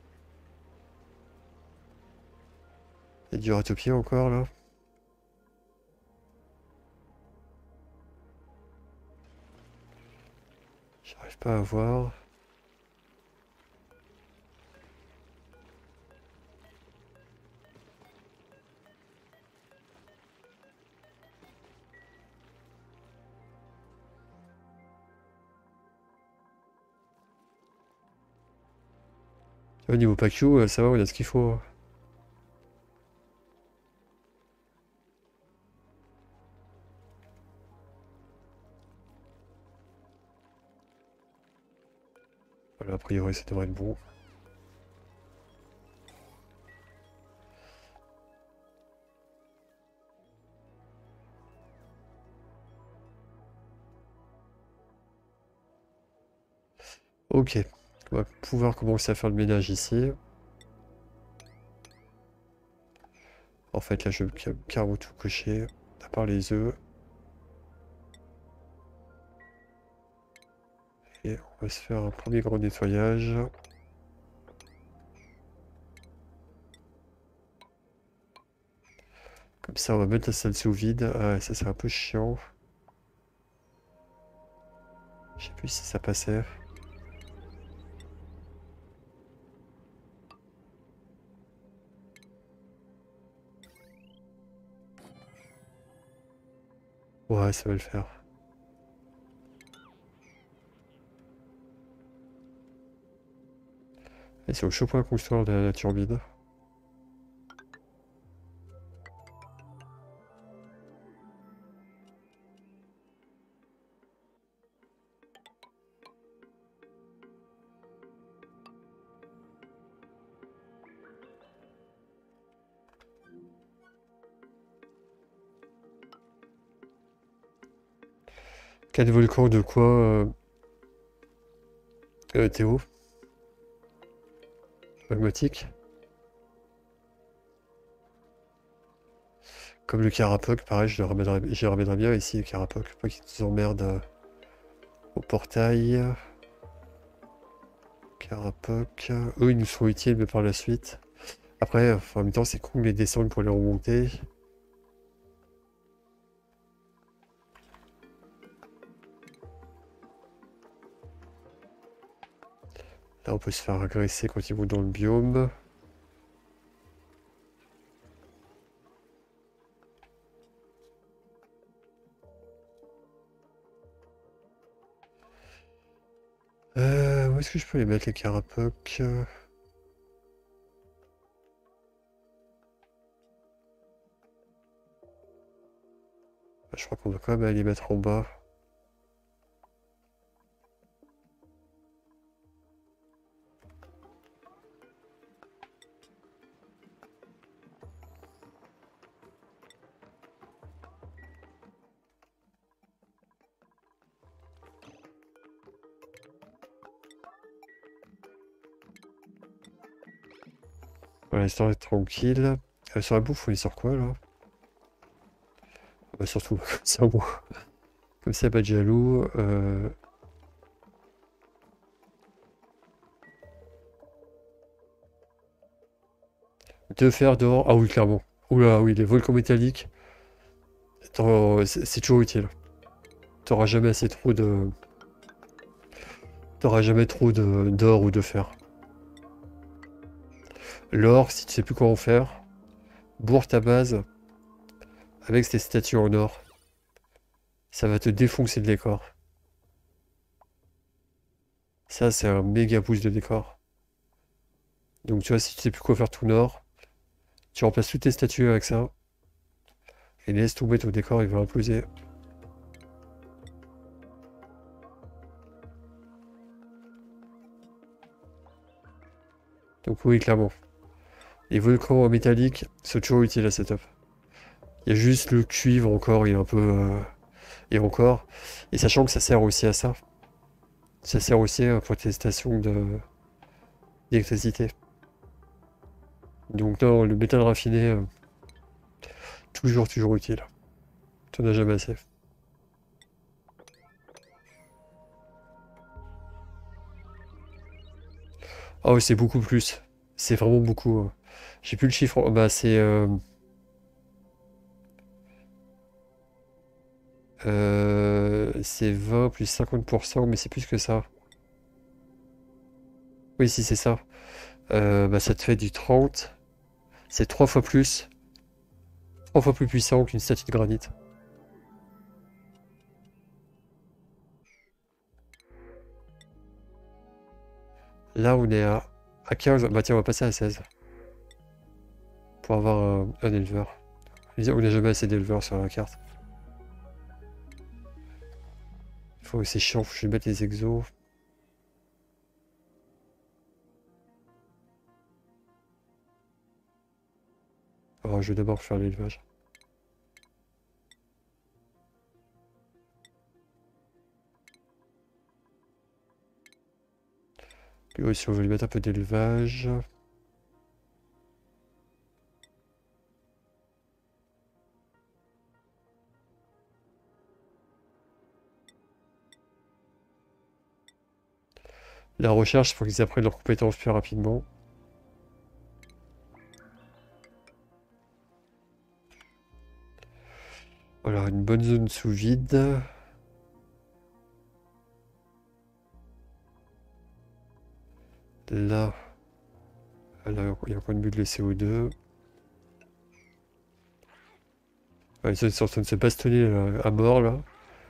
Il y a du ratopie encore là. J'arrive pas à voir. Au niveau P A Q, euh, ça va, on a ce qu'il faut. Voilà, a priori ça devrait être bon. Ok, on va pouvoir commencer à faire le ménage ici. En fait, là, je vais carrément tout cocher, à part les œufs. Et on va se faire un premier grand nettoyage. Comme ça, on va mettre la salle sous vide. Ah, ça, c'est un peu chiant. Je sais plus si ça passait. Ouais, ça va le faire. Et c'est au chaud point construire la, la turbine. Quatre volcans de quoi, euh, euh, Théo? Magmatique? Comme le Carapoc, pareil, je le ramènerai, j'y ramènerai bien ici, le Carapoc. Pas qu'il nous emmerde euh, au portail. Carapoc. Eux, ils nous sont utiles, mais par la suite. Après, enfin, en même temps, c'est cool les descendre pour les remonter. Là, on peut se faire agresser quand ils vont dans le biome. Euh, où est-ce que je peux les mettre, les Carapoc? Je crois qu'on va quand même aller les mettre en bas. Voilà, histoire d'être tranquille. Euh, sur la bouffe, on est sur quoi, là? Bah, surtout, comme ça, bon. Comme ça, pas de jaloux. Euh... Deux fers dehors. Ah oui, clairement. Oula, oui, les volcans métalliques. C'est c'est toujours utile. T'auras jamais assez trop de... T'auras jamais trop de- d'or ou de fer. L'or, si tu sais plus quoi en faire, bourre ta base avec ces statues en or. Ça va te défoncer le décor. Ça, c'est un méga boost de décor. Donc tu vois, si tu sais plus quoi faire tout nord, tu remplaces toutes tes statues avec ça. Et laisse tomber ton décor, il va imploser. Donc oui, clairement. Les volcans métalliques sont toujours utiles à setup. Il y a juste le cuivre encore, il est un peu... euh, Et encore. Et sachant que ça sert aussi à ça. Ça sert aussi à protestation de d'électricité. Donc non, le métal raffiné, euh, toujours, toujours utile. T'en as jamais assez. Ah oui, c'est beaucoup plus. C'est vraiment beaucoup. euh. J'ai plus le chiffre. Bah c'est... euh, euh, c'est vingt plus cinquante pour cent, mais c'est plus que ça. Oui, si c'est ça. Euh, bah ça te fait du trente. C'est trois fois plus. Trois fois plus puissant qu'une statue de granit. Là, on est à, à quinze. Bah tiens, on va passer à seize. Pour avoir un, un éleveur. On n'a jamais assez d'éleveurs sur la carte. Faut, c'est chiant, faut que je mette les exos. Alors, je vais d'abord faire l'élevage. Puis aussi, on va lui mettre un peu d'élevage. La recherche, il faut qu'ils apprennent leurs compétences plus rapidement. Voilà, une bonne zone sous vide. Là, là, il y a encore une bulle de C O deux. Ouais, ils sont en train de se bastonner là, à mort là.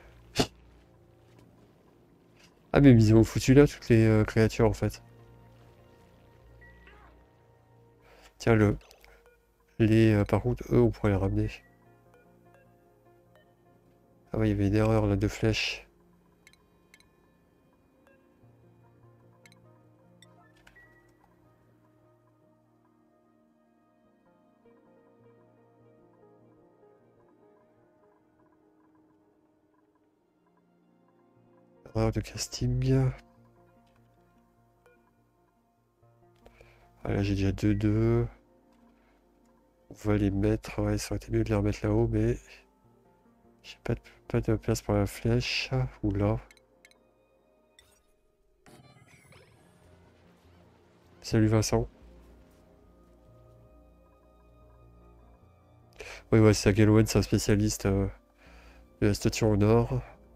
Ah mais ils ont foutu là toutes les euh, créatures en fait. Tiens, le, les, euh, par contre, eux, on pourrait les ramener. Ah ouais, il y avait une erreur là de flèche. Erreur de casting. Ah là, j'ai déjà deux deux. On va les mettre. Ouais, ça aurait été mieux de les remettre là-haut, mais j'ai pas de, pas de place pour la flèche. Ou là. Salut Vincent. Oui, ouais, c'est Galowen, c'est un spécialiste euh, de la station au nord.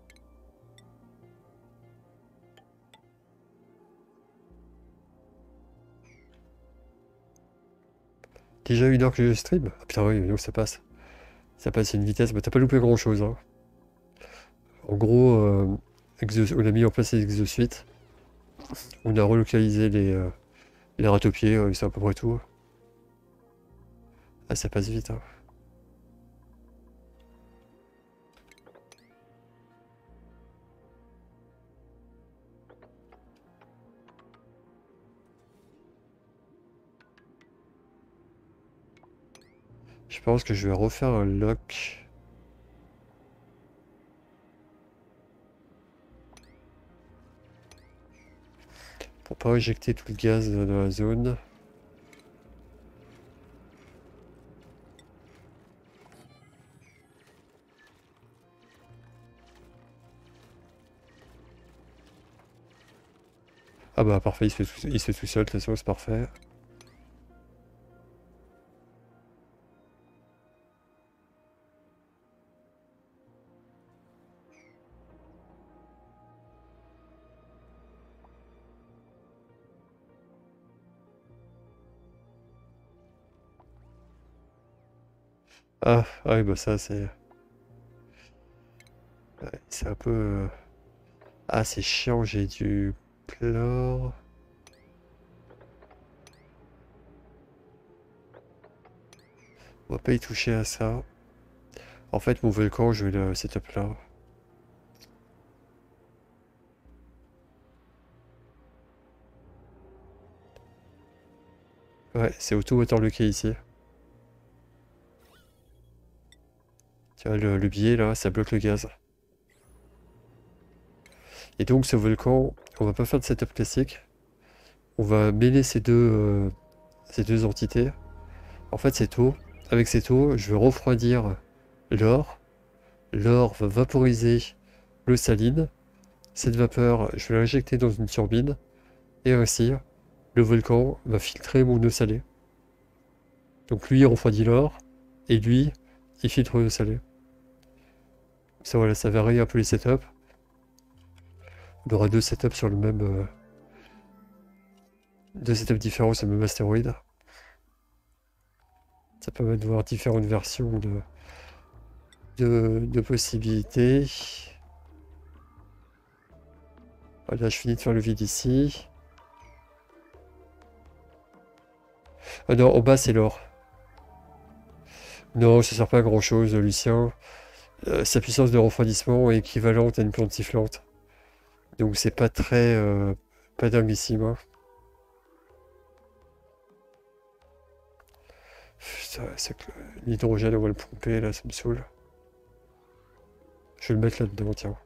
Déjà une heure que je stream? Ah putain, oui, donc ça passe. Ça passe à une vitesse, bah t'as pas loupé grand chose, hein. En gros, euh, exo- on a mis en place les exosuites. On a relocalisé les, euh, les ratopiers, euh, c'est à peu près tout. Ah, ça passe vite, hein. Je pense que je vais refaire un lock. Pour pas éjecter tout le gaz dans la zone. Ah bah parfait, il se fait tout, il se fait tout seul, de toute façon, c'est parfait. Ah, ah oui, bah ça c'est... ouais, c'est un peu... euh, ah, c'est chiant, j'ai du chlore. On va pas y toucher à ça. En fait, mon volcan, je vais le setup là. Ouais, c'est auto-water locké ici. Tu vois, le, le biais là, ça bloque le gaz. Et donc, ce volcan, on va pas faire de setup classique. On va mêler ces deux, euh, ces deux entités. En fait, cette eau, avec cette eau, je vais refroidir l'or. L'or va vaporiser l'eau saline. Cette vapeur, je vais l'injecter dans une turbine. Et ainsi, le volcan va filtrer mon eau salée. Donc lui, il refroidit l'or. Et lui, il filtre l'eau salée. Ça, voilà, ça varie un peu les setups. On aura deux setups sur le même... euh, deux setups différents sur le même astéroïde. Ça permet de voir différentes versions de, de, de possibilités. Voilà, je finis de faire le vide ici. Ah non, en bas, c'est l'or. Non, ça sert pas à grand chose, Lucien. Euh, sa puissance de refroidissement est équivalente à une plante sifflante. Donc c'est pas très... euh, pas dinguissime, hein. Putain, c'est que l'hydrogène, on va le pomper, là, ça me saoule. Je vais le mettre là-dedans, tiens.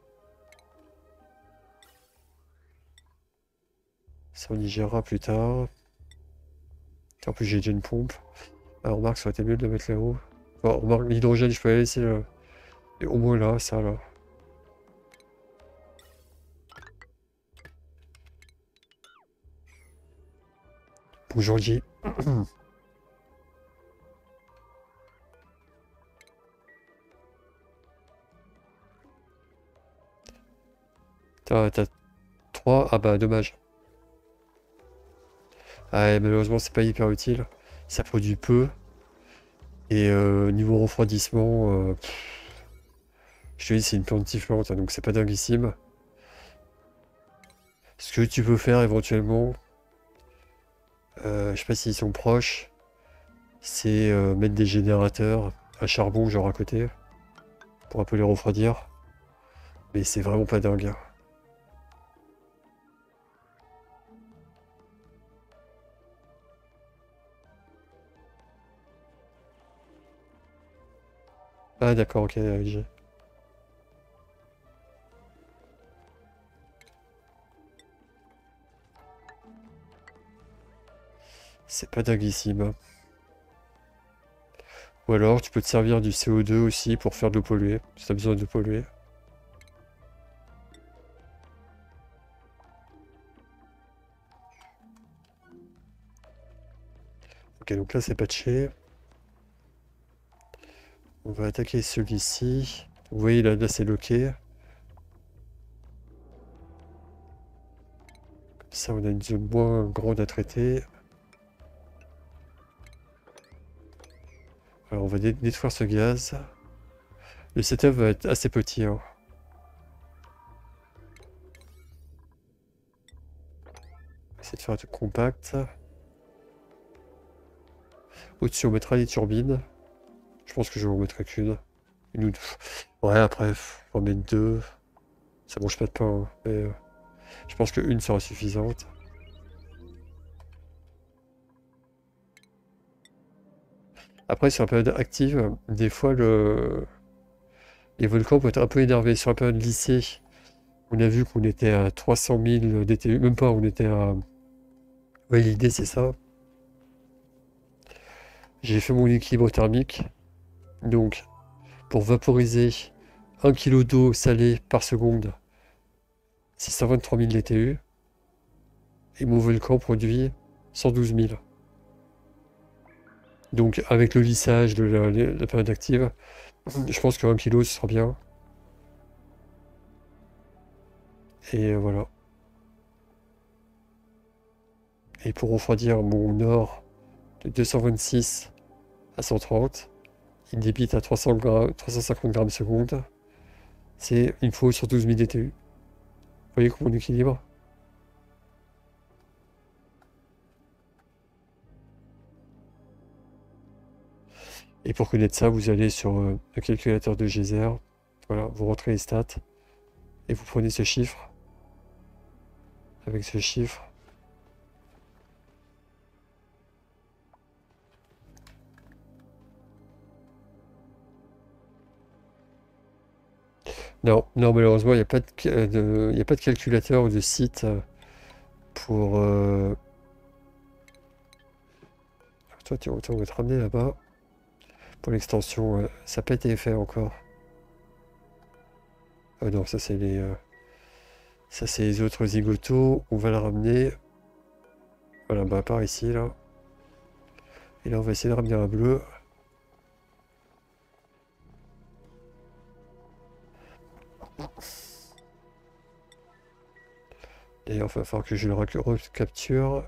Ça, on y gérera plus tard. En plus, j'ai déjà une pompe. Ah, remarque, ça aurait été mieux de le mettre là-haut. Bon, remarque, l'hydrogène, je peux la laisser là. Et au moins là, ça, là. Bonjour, Guy. T'as t'as trois? Ah bah, dommage. Ah, et malheureusement, c'est pas hyper utile. Ça produit peu. Et euh, niveau refroidissement, euh, pff, je te dis, c'est une plante sifflante, hein, donc c'est pas dinguissime. Ce que tu peux faire éventuellement, euh, je sais pas s'ils sont proches, c'est euh, mettre des générateurs à charbon genre à côté, pour un peu les refroidir. Mais c'est vraiment pas dingue, hein. Ah d'accord, ok, euh, j'ai- c'est pas dinguissime, hein. Ou alors tu peux te servir du C O deux aussi pour faire de l'eau polluée, si t'as besoin de polluer. Ok, donc là c'est patché. On va attaquer celui-ci. Vous voyez là, là c'est loqué. Comme ça on a une zone moins grande à traiter. Alors on va dé- détruire ce gaz. Le setup va être assez petit, hein. On va essayer de faire un truc compact. Au-dessus on mettra les turbines. Je pense que je vais en mettre qu'une. Une ou deux. Ouais, après, on va mettre deux. Ça mange pas de pain, hein, mais euh, je pense qu'une sera suffisante. Après, sur la période active, des fois, le... les volcans peuvent être un peu énervés. Sur la période lycée, on a vu qu'on était à trois cent mille D T U. Même pas, on était à... Ouais, l'idée, c'est ça. J'ai fait mon équilibre thermique. Donc, pour vaporiser un kilo d'eau salée par seconde, c'est cent vingt-trois mille D T U. Et mon volcan produit cent douze mille. Donc, avec le lissage de la, la période active, je pense qu'un kilo, ce sera bien. Et voilà. Et pour refroidir mon or de deux cent vingt-six à cent trente, il débite à trois cents grammes, trois cent cinquante grammes seconde. C'est une fois sur douze mille D T U. Vous voyez comment on équilibre? Et pour connaître ça, vous allez sur euh, le calculateur de Geyser. Voilà, vous rentrez les stats et vous prenez ce chiffre. Avec ce chiffre, non, non, malheureusement, il n'y a pas de, ca- de- il y a pas de calculateur ou de site euh, pour... euh, Toi, tu, on va te ramener là-bas. Pour l'extension, euh, ça n'a pas été fait encore. Ah non, ça c'est les... euh, Ça c'est les autres zigotos. On va la ramener. Voilà, bah par ici, là. Et là, on va essayer de ramener un bleu. D'ailleurs, il va falloir que je le rec- recapture.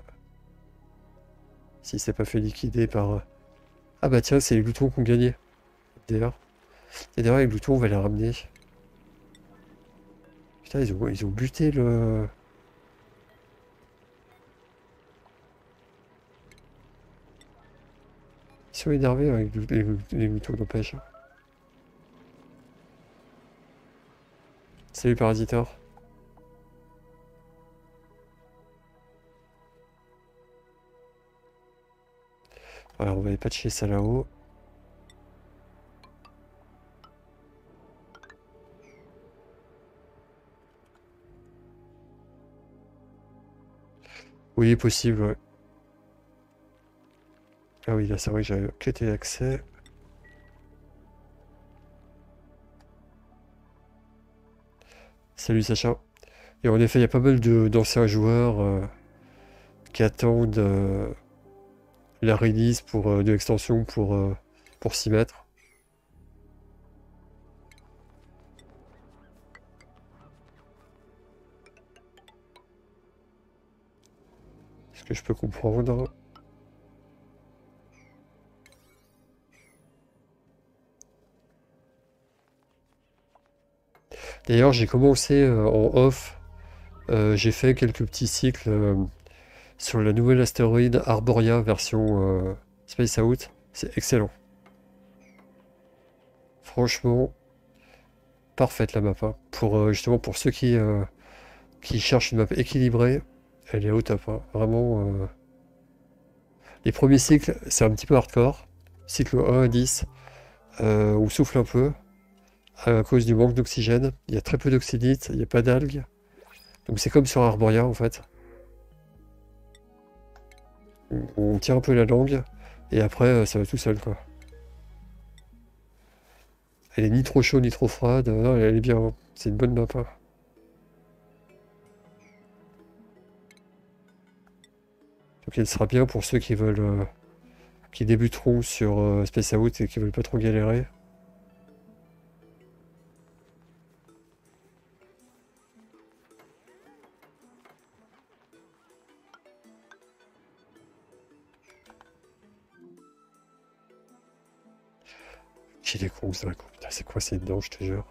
Si c'est pas fait liquider par... Ah bah tiens, c'est les gloutons qui ont gagné. D'ailleurs. Et d'ailleurs, les gloutons, on va les ramener. Putain, ils ont, ils ont buté le... Ils sont énervés avec les, les, les gloutons d'empêche. Salut Parasitor. Alors, on va aller patcher ça là-haut. Oui, possible, ouais. Ah oui, là, c'est vrai que j'avais quitté l'accès. Salut Sacha. Et en effet, il y a pas mal de- d'anciens joueurs euh, qui attendent euh, la release pour, euh, de l'extension pour, euh, pour s'y mettre. Ce que je peux comprendre. D'ailleurs, j'ai commencé euh, en off. Euh, j'ai fait quelques petits cycles euh, sur la nouvelle astéroïde Arboria version euh, Space Out. C'est excellent. Franchement, parfaite la map, hein. Pour, euh, justement, pour ceux qui, euh, qui cherchent une map équilibrée, elle est au top, hein. Vraiment. euh, Les premiers cycles, c'est un petit peu hardcore. Cycle un à dix, euh, on souffle un peu à cause du manque d'oxygène. Il y a très peu d'oxydite, il n'y a pas d'algues. Donc c'est comme sur Arboria en fait. On, on tire un peu la langue et après euh, ça va tout seul quoi. Elle est ni trop chaude ni trop froide. Euh, non, elle est bien, hein. C'est une bonne map, hein. Donc elle sera bien pour ceux qui veulent, euh, qui débuteront sur euh, Space Out et qui veulent pas trop galérer. Qu'il est con, c'est vrai. Putain, c'est quoi ces dents, je te jure.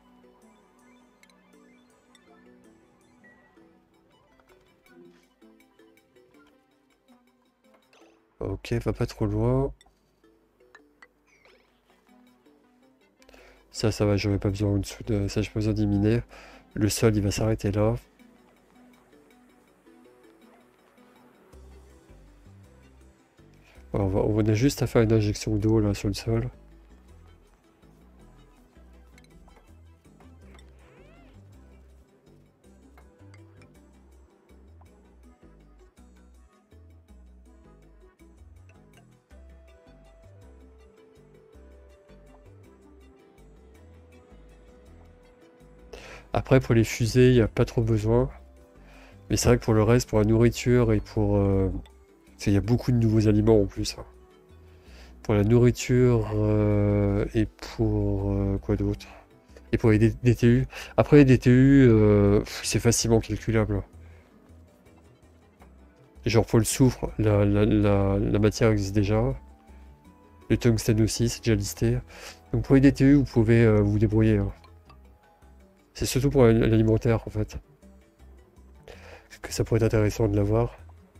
Ok, va pas trop loin. Ça, ça va, j'aurais pas besoin en dessous de ça, j'ai pas besoin d'éliminer. Le sol, il va s'arrêter là. Alors, on va, on a juste à faire une injection d'eau là sur le sol. Après, pour les fusées, il n'y a pas trop besoin. Mais c'est vrai que pour le reste, pour la nourriture et pour... euh, parce qu'il y a beaucoup de nouveaux aliments en plus, hein. Pour la nourriture euh, et pour... euh, quoi d'autre? Et pour les D- DTU. Après, les D T U, euh, pff, c'est facilement calculable. Genre pour le soufre, la, la, la, la matière existe déjà. Le tungstène aussi, c'est déjà listé. Donc pour les D T U, vous pouvez euh, vous débrouiller, hein. C'est surtout pour l'alimentaire en fait que ça pourrait être intéressant de l'avoir.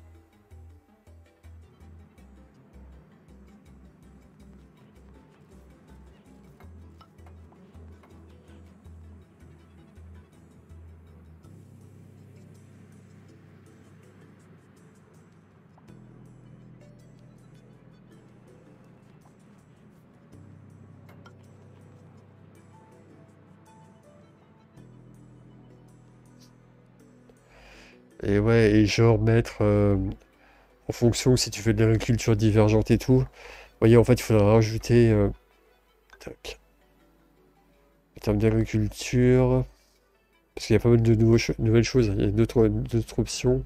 Et ouais, et genre mettre euh, en fonction si tu fais de l'agriculture divergente et tout. Vous voyez, en fait, il faudra rajouter. euh, tac. En termes d'agriculture. Parce qu'il y a pas mal de nouveaux cho- nouvelles choses. Il y a d'autres d'autres options.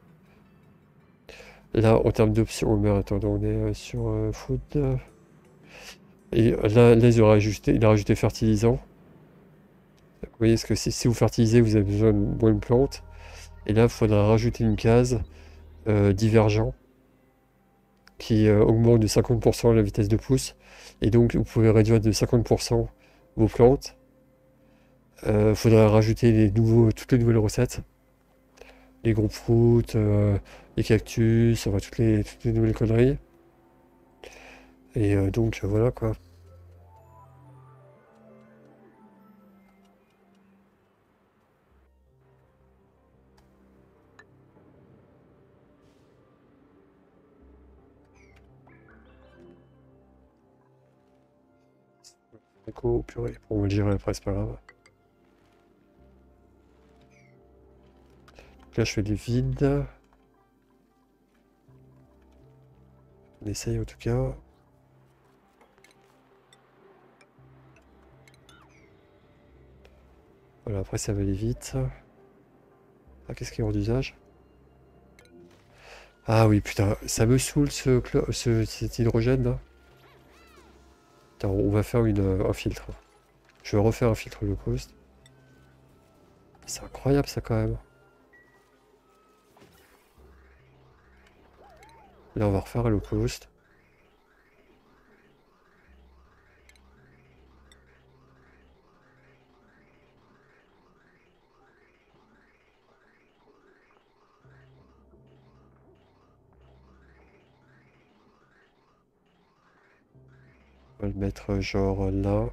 Là, en termes d'options, oh merde, attends, on est euh, sur euh, food. Et là, là ils ont rajouté, il a rajouté fertilisant. Vous voyez, parce que si, si vous fertilisez, vous avez besoin de moins de plantes. Et là, il faudra rajouter une case euh, divergent qui euh, augmente de cinquante pour cent la vitesse de pousse. Et donc, vous pouvez réduire de cinquante pour cent vos plantes. Il faudra rajouter les nouveaux, toutes les nouvelles recettes. Les grapefruits, euh, les cactus, enfin, toutes les, toutes les nouvelles conneries. Et euh, donc, euh, voilà quoi. Écho, purée. Bon, on va le gérer après, c'est pas grave. Là, je fais des vides. On essaye en tout cas. Voilà, après ça va aller vite. Ah, qu'est-ce qui est hors d'usage? Ah oui, putain, ça me saoule ce, clo- ce cet hydrogène là. Attends, on va faire une, euh, un filtre. Je vais refaire un filtre low cost. C'est incroyable ça quand même. Là, on va refaire un low cost. On va le mettre euh, genre là.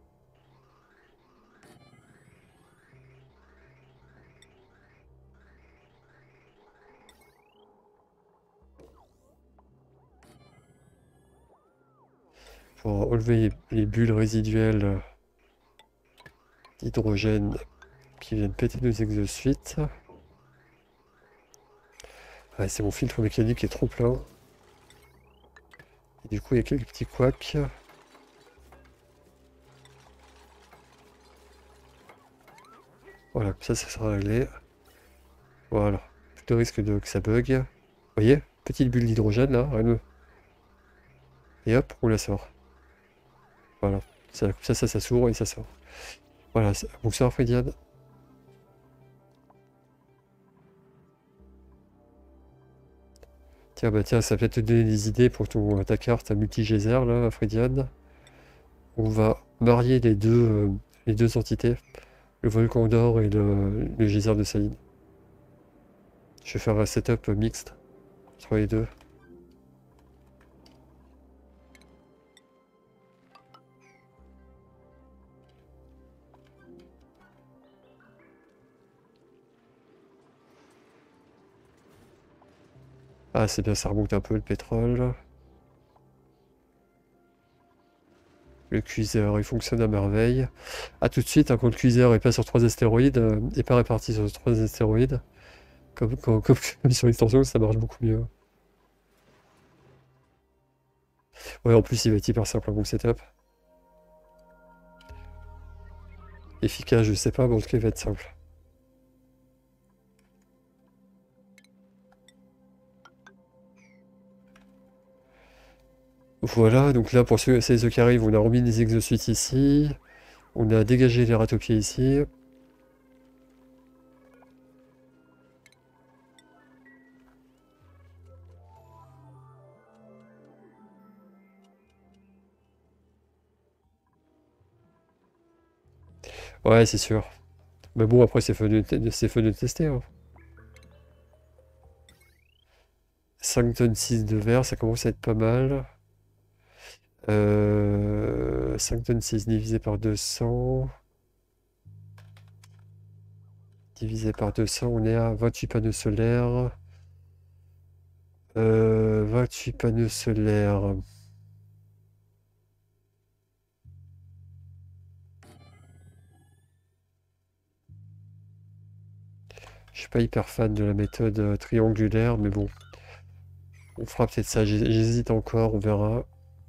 Pour enlever les bulles résiduelles euh, d'hydrogène qui viennent péter nos exosuites. Ouais, c'est mon filtre mécanique qui est trop plein. Et du coup, il y a quelques petits couacs. Voilà, comme ça, ça sera réglé. Voilà. Plus de risque de que ça bug. Vous voyez? Petite bulle d'hydrogène là, rien. Et hop, on la sort. Voilà. Ça, comme ça, ça, ça s'ouvre et ça sort. Voilà. ça- Bonsoir Frediane. Tiens, bah tiens, ça va peut-être te donner des idées pour ton, ta carte à multi-geyser là, Frediane. On va marier les deux, euh, les deux entités. Le volcan d'or et le, le geyser de saline. Je vais faire un setup mixte entre les deux. Ah, c'est bien, ça remonte un peu le pétrole. Le cuiseur, il fonctionne à merveille. A tout de suite, hein, quand le cuiseur est pas sur trois astéroïdes, euh, est pas réparti sur trois astéroïdes, comme, comme, comme- comme sur l'extension, ça marche beaucoup mieux. Ouais, en plus, il va être hyper simple, hein, mon setup. Efficace, je sais pas, mais en tout cas, il va être simple. Voilà, donc là, pour ceux, celles qui arrivent, on a remis les exosuites ici. On a dégagé les ratopiers ici. Ouais, c'est sûr. Mais bon, après, c'est fun de, te- c'est fun de tester, hein. cinq tonnes six de verre, ça commence à être pas mal. Euh, cinq tonnes six divisé par deux cents. Divisé par deux cents, on est à vingt-huit panneaux solaires. Euh, vingt-huit panneaux solaires. Je suis pas hyper fan de la méthode euh, triangulaire, mais bon, on fera peut-être ça. J'hé- J'hésite encore, on verra.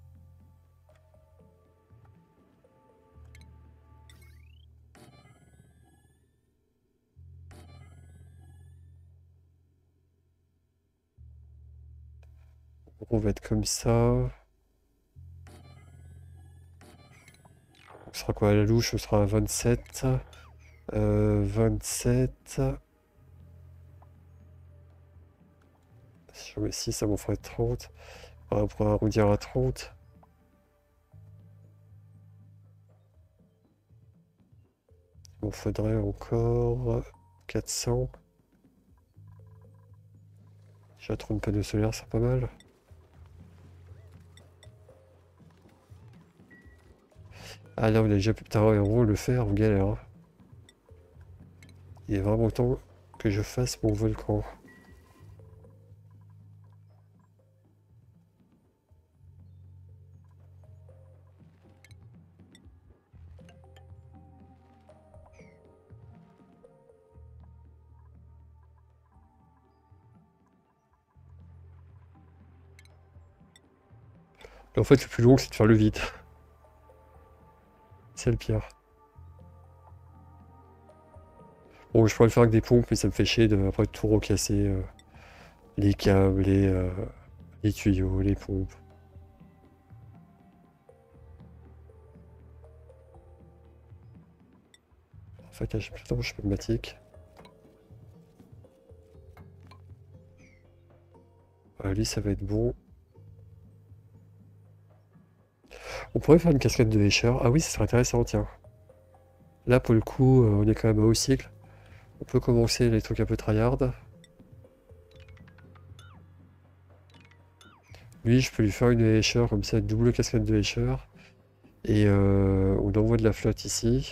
On va être comme ça. On sera quoi à la louche? On sera à vingt-sept. Euh, vingt-sept. Si je mets six, ça m'en ferait trente. On pourra arrondir à trente. Il m'en faudrait encore quatre cents. J'ai trente panneaux solaires, c'est pas mal. Ah là, on a déjà plus de euros le faire, on galère, hein. Il est vraiment temps que je fasse mon volcan. En fait, le plus long, c'est de faire le vide. C'est le pire. Bon, je pourrais le faire avec des pompes, mais ça me fait chier de après tout recasser. euh, les câbles, les, euh, les tuyaux, les pompes. Facage planche pneumatique. Ah, lui, ça va être bon. On pourrait faire une cascade de Escher. Ah oui, ça serait intéressant, tiens. Là, pour le coup, euh, on est quand même à haut cycle. On peut commencer les trucs un peu tryhard. Lui, je peux lui faire une Escher comme ça, une double cascade de Escher. Et euh, on envoie de la flotte ici.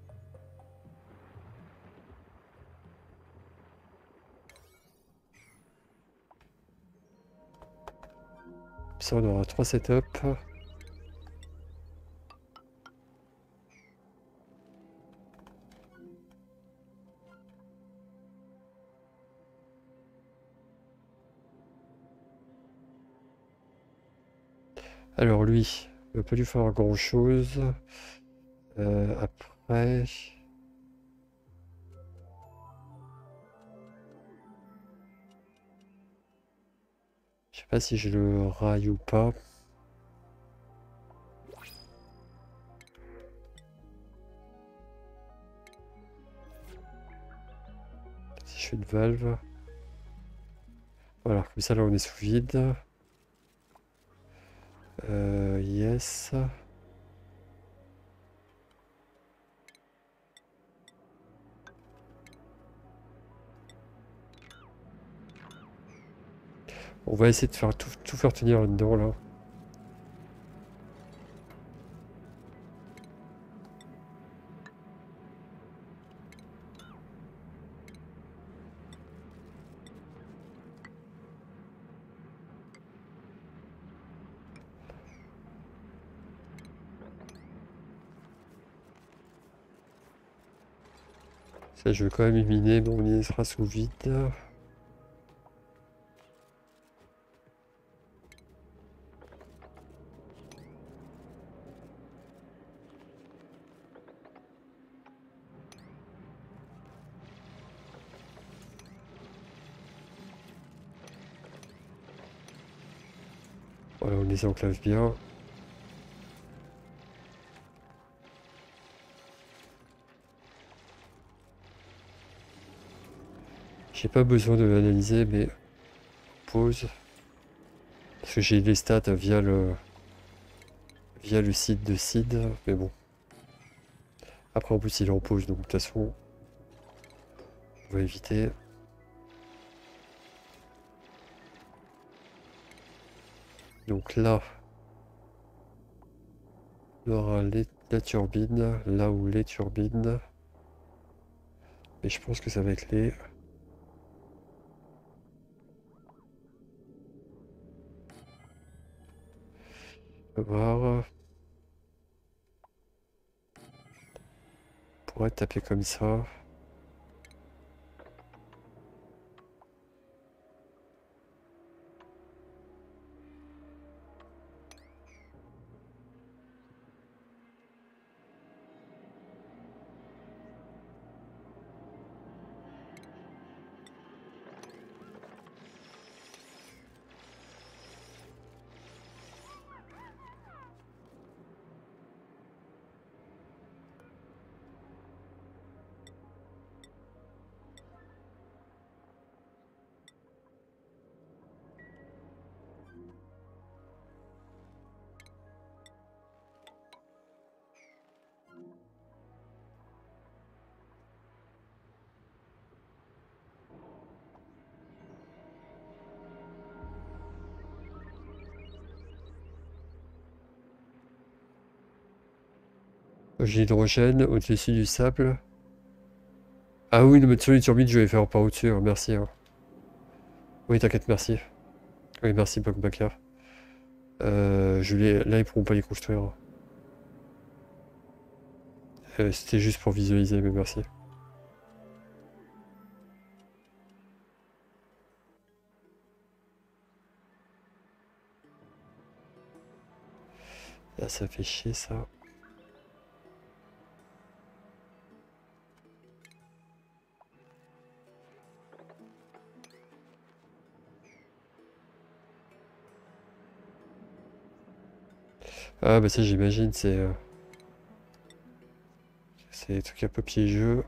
Ça, on aura trois setups. Alors lui, il va pas lui faire grand chose. Euh, après... Je sais pas si je le raille ou pas. Si je fais une valve. Voilà, comme ça là on est sous vide. Euh, yes. On va essayer de faire tout, tout faire tenir là-dedans là. Ça je vais quand même éliminer, mais on y sera sous vide. Voilà, on les enclave bien. J'ai pas besoin de l'analyser, mais pause. Parce que j'ai les stats via le via le site de Sid, mais bon. Après, en plus, il est en pause, donc de toute façon, on va éviter. Donc là, on aura les, la turbine, là où les turbines. Mais je pense que ça va être les... On va voir. On pourrait taper comme ça. J'ai l'hydrogène au-dessus du sable. Ah oui, non, mais sur les turbines, je vais faire par au-dessus, hein, merci. Hein. Oui, t'inquiète, merci. Oui, merci, Bokbaka. Euh, je les... Là, ils pourront pas les construire. Euh, C'était juste pour visualiser, mais merci. Là, ça fait chier, ça. Ah, bah ça, j'imagine, c'est... euh, c'est des trucs un peu piégeux.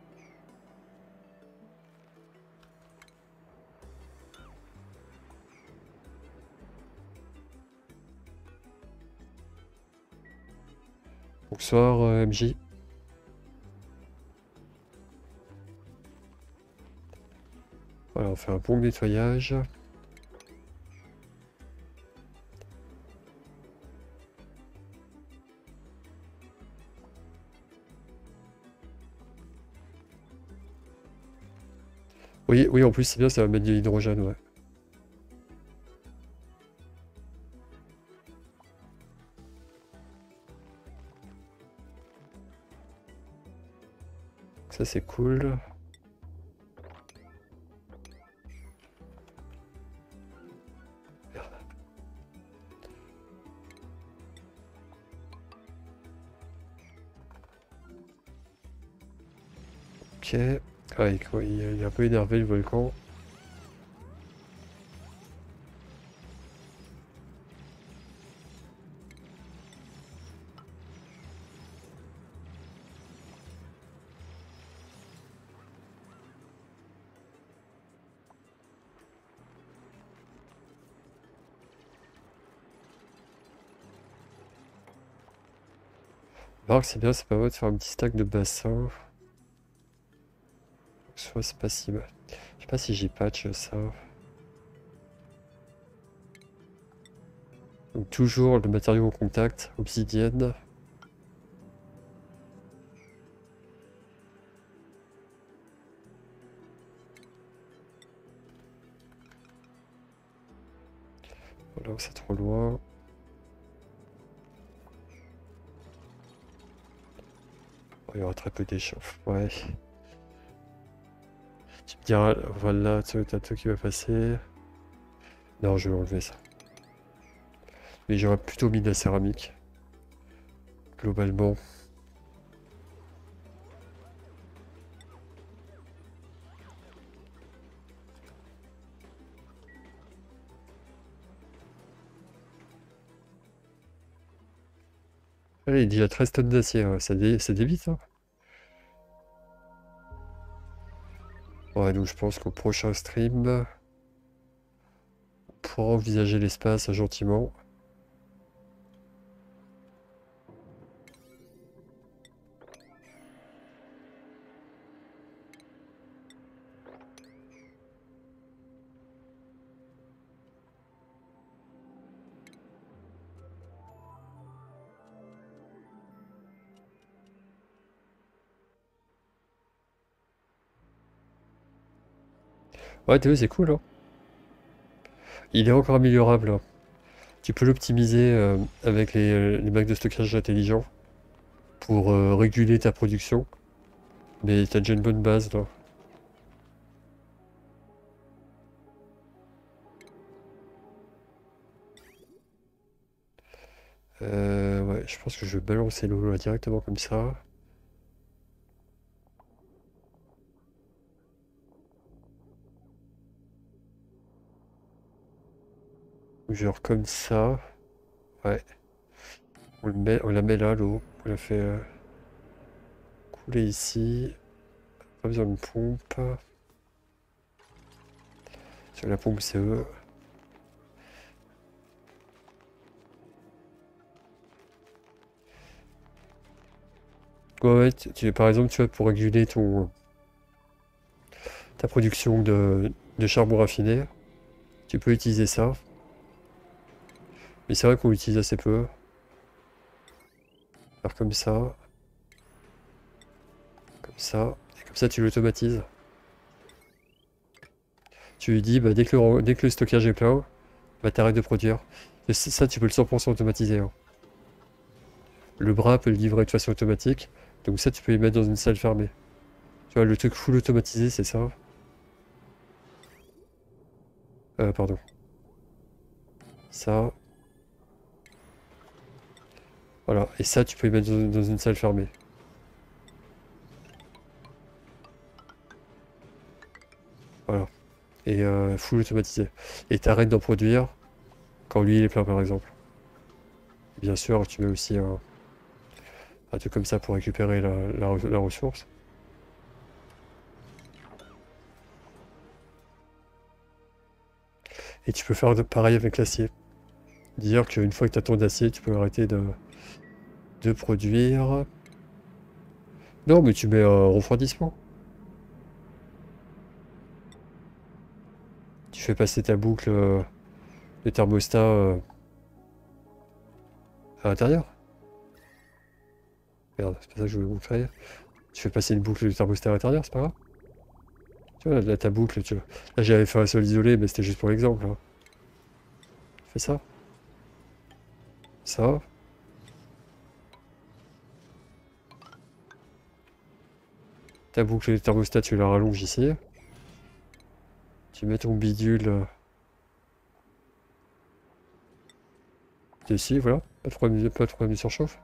Bonsoir, euh, M J. Voilà, on fait un bon nettoyage. Oui, oui, en plus, c'est bien, ça va mettre de l'hydrogène, ouais. Ça, c'est cool. Ok. Ah, il, il il est un peu énervé, le volcan. Marc, c'est bien, c'est pas mal de faire un petit stack de bassin. Soit c'est pas si mal. Je sais pas si j'y patch ça. Donc toujours le matériau en contact, obsidienne. Voilà, c'est trop loin. Oh, il y aura très peu d'échauffe. Ouais. Tu me diras, voilà, tu as tout qui va passer. Non, je vais enlever ça. Mais j'aurais plutôt mis de la céramique. Globalement. Allez, il dit à treize tonnes d'acier, hein. Ça, dé... ça débite, hein. Ouais, donc je pense qu'au prochain stream, on pourra envisager l'espace gentiment. Ouais, t'as vu, c'est cool, hein. Il est encore améliorable, hein. Tu peux l'optimiser euh, avec les, les bacs de stockage intelligents pour euh, réguler ta production. Mais t'as déjà une bonne base, là. Euh, ouais, je pense que je vais balancer l'eau là directement comme ça. Genre comme ça. Ouais. On, le met, on la met là, l'eau. On la fait euh, couler ici. Pas besoin de pompe. Sur la pompe, c'est eux. Ouais, ouais, tu, tu- par exemple, tu vois, pour réguler ton, ta production de, de charbon raffiné, tu peux utiliser ça. Mais c'est vrai qu'on l'utilise assez peu. Faire comme ça, comme ça, et comme ça tu l'automatises. Tu lui dis, bah, dès que le, dès que le stockage est plein, bah, t'arrêtes de produire. Et c- ça, tu peux le cent pour cent automatiser, hein. Le bras peut le livrer de façon automatique, donc ça, tu peux y mettre dans une salle fermée. Tu vois, le truc full automatisé, c'est ça. Euh, pardon. Ça, voilà. Et ça, tu peux y mettre dans, dans une salle fermée. Voilà. Et euh, full automatisé. Et t'arrêtes d'en produire quand lui, il est plein, par exemple. Bien sûr, tu mets aussi un, un truc comme ça pour récupérer la, la, la ressource. Et tu peux faire de- pareil avec l'acier. Dire qu'une fois que tu as ton acier, tu peux arrêter de, de produire. Non, mais tu mets un refroidissement. Tu fais passer ta boucle euh, de thermostat euh, à l'intérieur. Merde, c'est pas ça que je voulais montrer. Tu fais passer une boucle de thermostat à l'intérieur, c'est pas grave. Tu vois, là, là, ta boucle, tu vois. Là, j'avais fait un sol isolé, mais c'était juste pour l'exemple, hein. Fais ça. Ça. Ta boucle de thermostat, tu la rallonges ici. Tu mets ton bidule euh, ici, voilà. Pas de problème, pas de problème de surchauffe.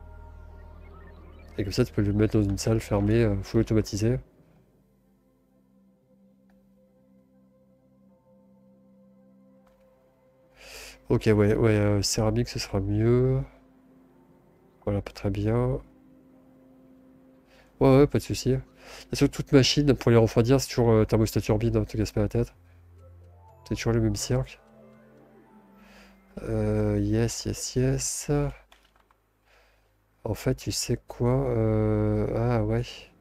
Et comme ça, tu peux le mettre dans une salle fermée, euh, full automatisée. Ok, ouais, ouais, euh, céramique, ce sera mieux. Voilà, pas très bien. Ouais, ouais, pas de souci. Sur toute machine, pour les refroidir, c'est toujours euh, thermostat turbine, hein, te casse pas la tête. C'est toujours le même cirque. Euh, yes, yes, yes. En fait, tu sais quoi? euh, Ah ouais.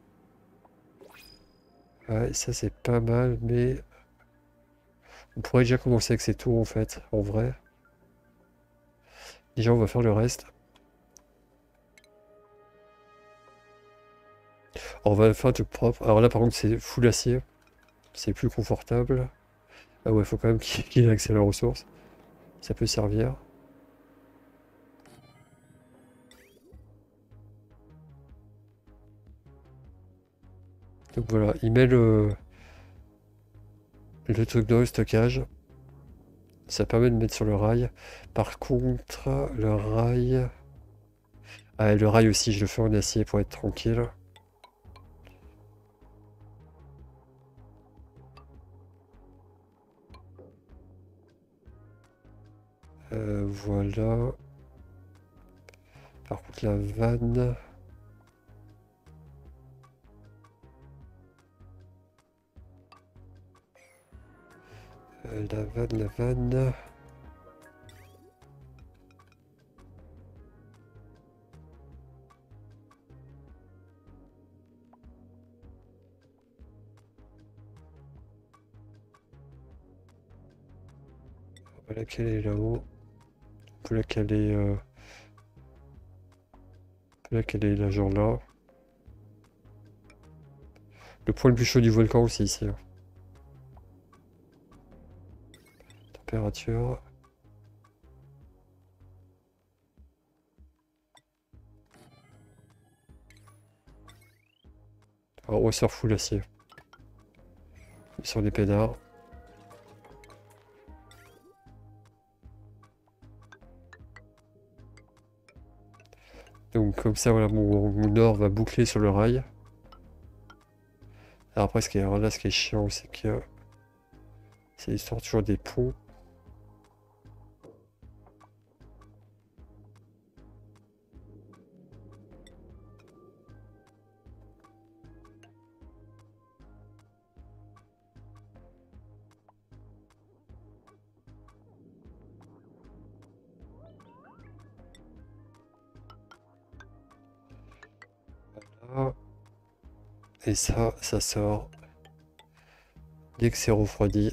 Ouais, ça c'est pas mal, mais on pourrait déjà commencer avec ces tours en fait, en vrai. Déjà, on va faire le reste. On va faire un truc propre. Alors là, par contre, c'est full acier. C'est plus confortable. Ah ouais, faut quand même qu'il qu'il ait accès à la ressource. Ça peut servir. Donc voilà, il met le, le truc dans le stockage. Ça permet de mettre sur le rail. Par contre, le rail... Ah, et le rail aussi, je le fais en acier pour être tranquille. Euh, voilà. Par contre, la vanne... euh, la vanne, la vanne... On va la caler là-haut. On peut la caler... euh, on peut la caler là, genre là. Le point le plus chaud du volcan aussi, ici, hein. température. Alors, on va se faire full acier. Sur les pédards. Donc comme ça, voilà, mon, mon or va boucler sur le rail. Alors après, ce qui est, alors là, ce qui est chiant, c'est que c'est l'histoire toujours des ponts. Voilà. Et ça, ça sort dès que c'est refroidi.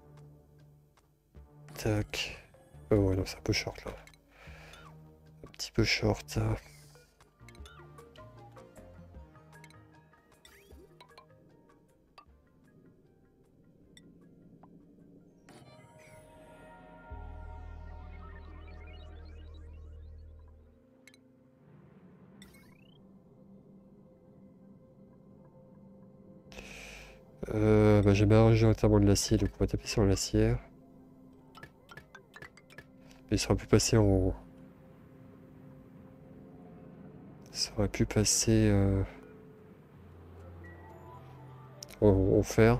Tac. Oh ouais, non, c'est un peu short là. Un petit peu short. Euh, bah, j'ai majoritairement de l'acier, donc on va taper sur l'acier. Mais ça aurait pu passer en... Ça aurait pu passer euh, en, en fer.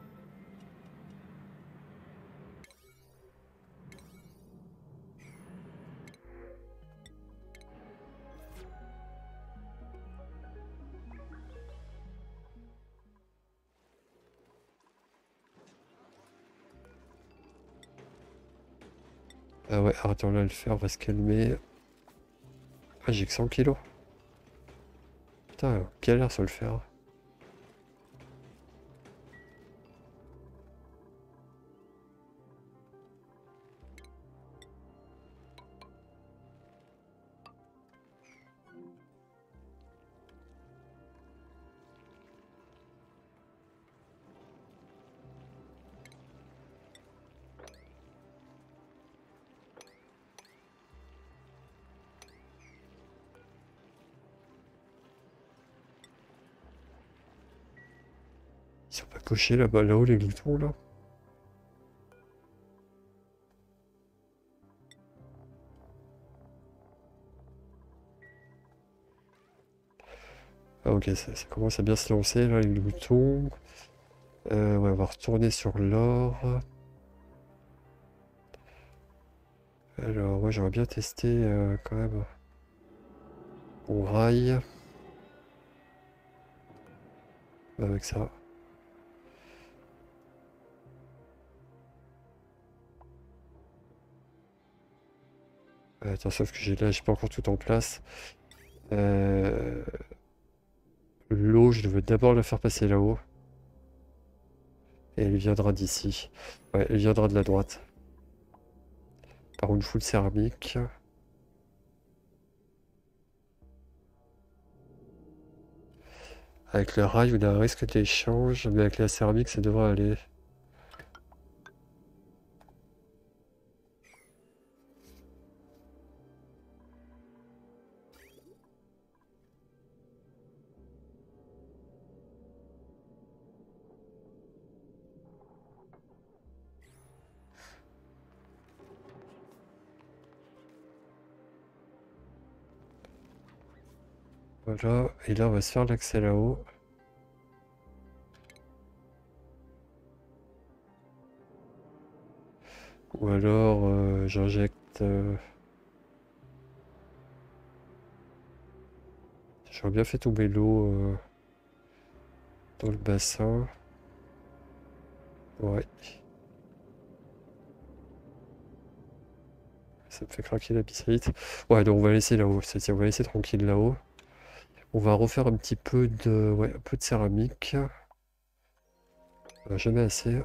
Ah ouais, attends, là, le fer va se calmer. Ah, j'ai que cent kilos. Putain, galère sur le fer. Ils sont pas cochés là-bas, là-haut, les gloutons, là. Ah ok, ça, ça commence à bien se lancer, là, les gloutons. Euh, ouais, on va retourner sur l'or. Alors, moi, j'aurais bien testé, euh, quand même, mon rail. Avec ça. Euh, Attends, sauf que j'ai là, j'ai pas encore tout en place. Euh, L'eau, je veux d'abord la faire passer là-haut. Et elle viendra d'ici. Ouais, elle viendra de la droite. Par une full céramique. Avec le rail, on a un risque d'échange, mais avec la céramique, ça devrait aller. Voilà, et là, on va se faire l'accès là-haut. Ou alors, euh, j'injecte... euh, J'aurais bien fait tomber l'eau euh, dans le bassin. Ouais. Ça me fait craquer la piscite. Ouais, donc on va laisser là-haut. C'est-à-dire, on va laisser tranquille là-haut. On va refaire un petit peu de... Ouais, un peu de céramique. Euh, jamais assez.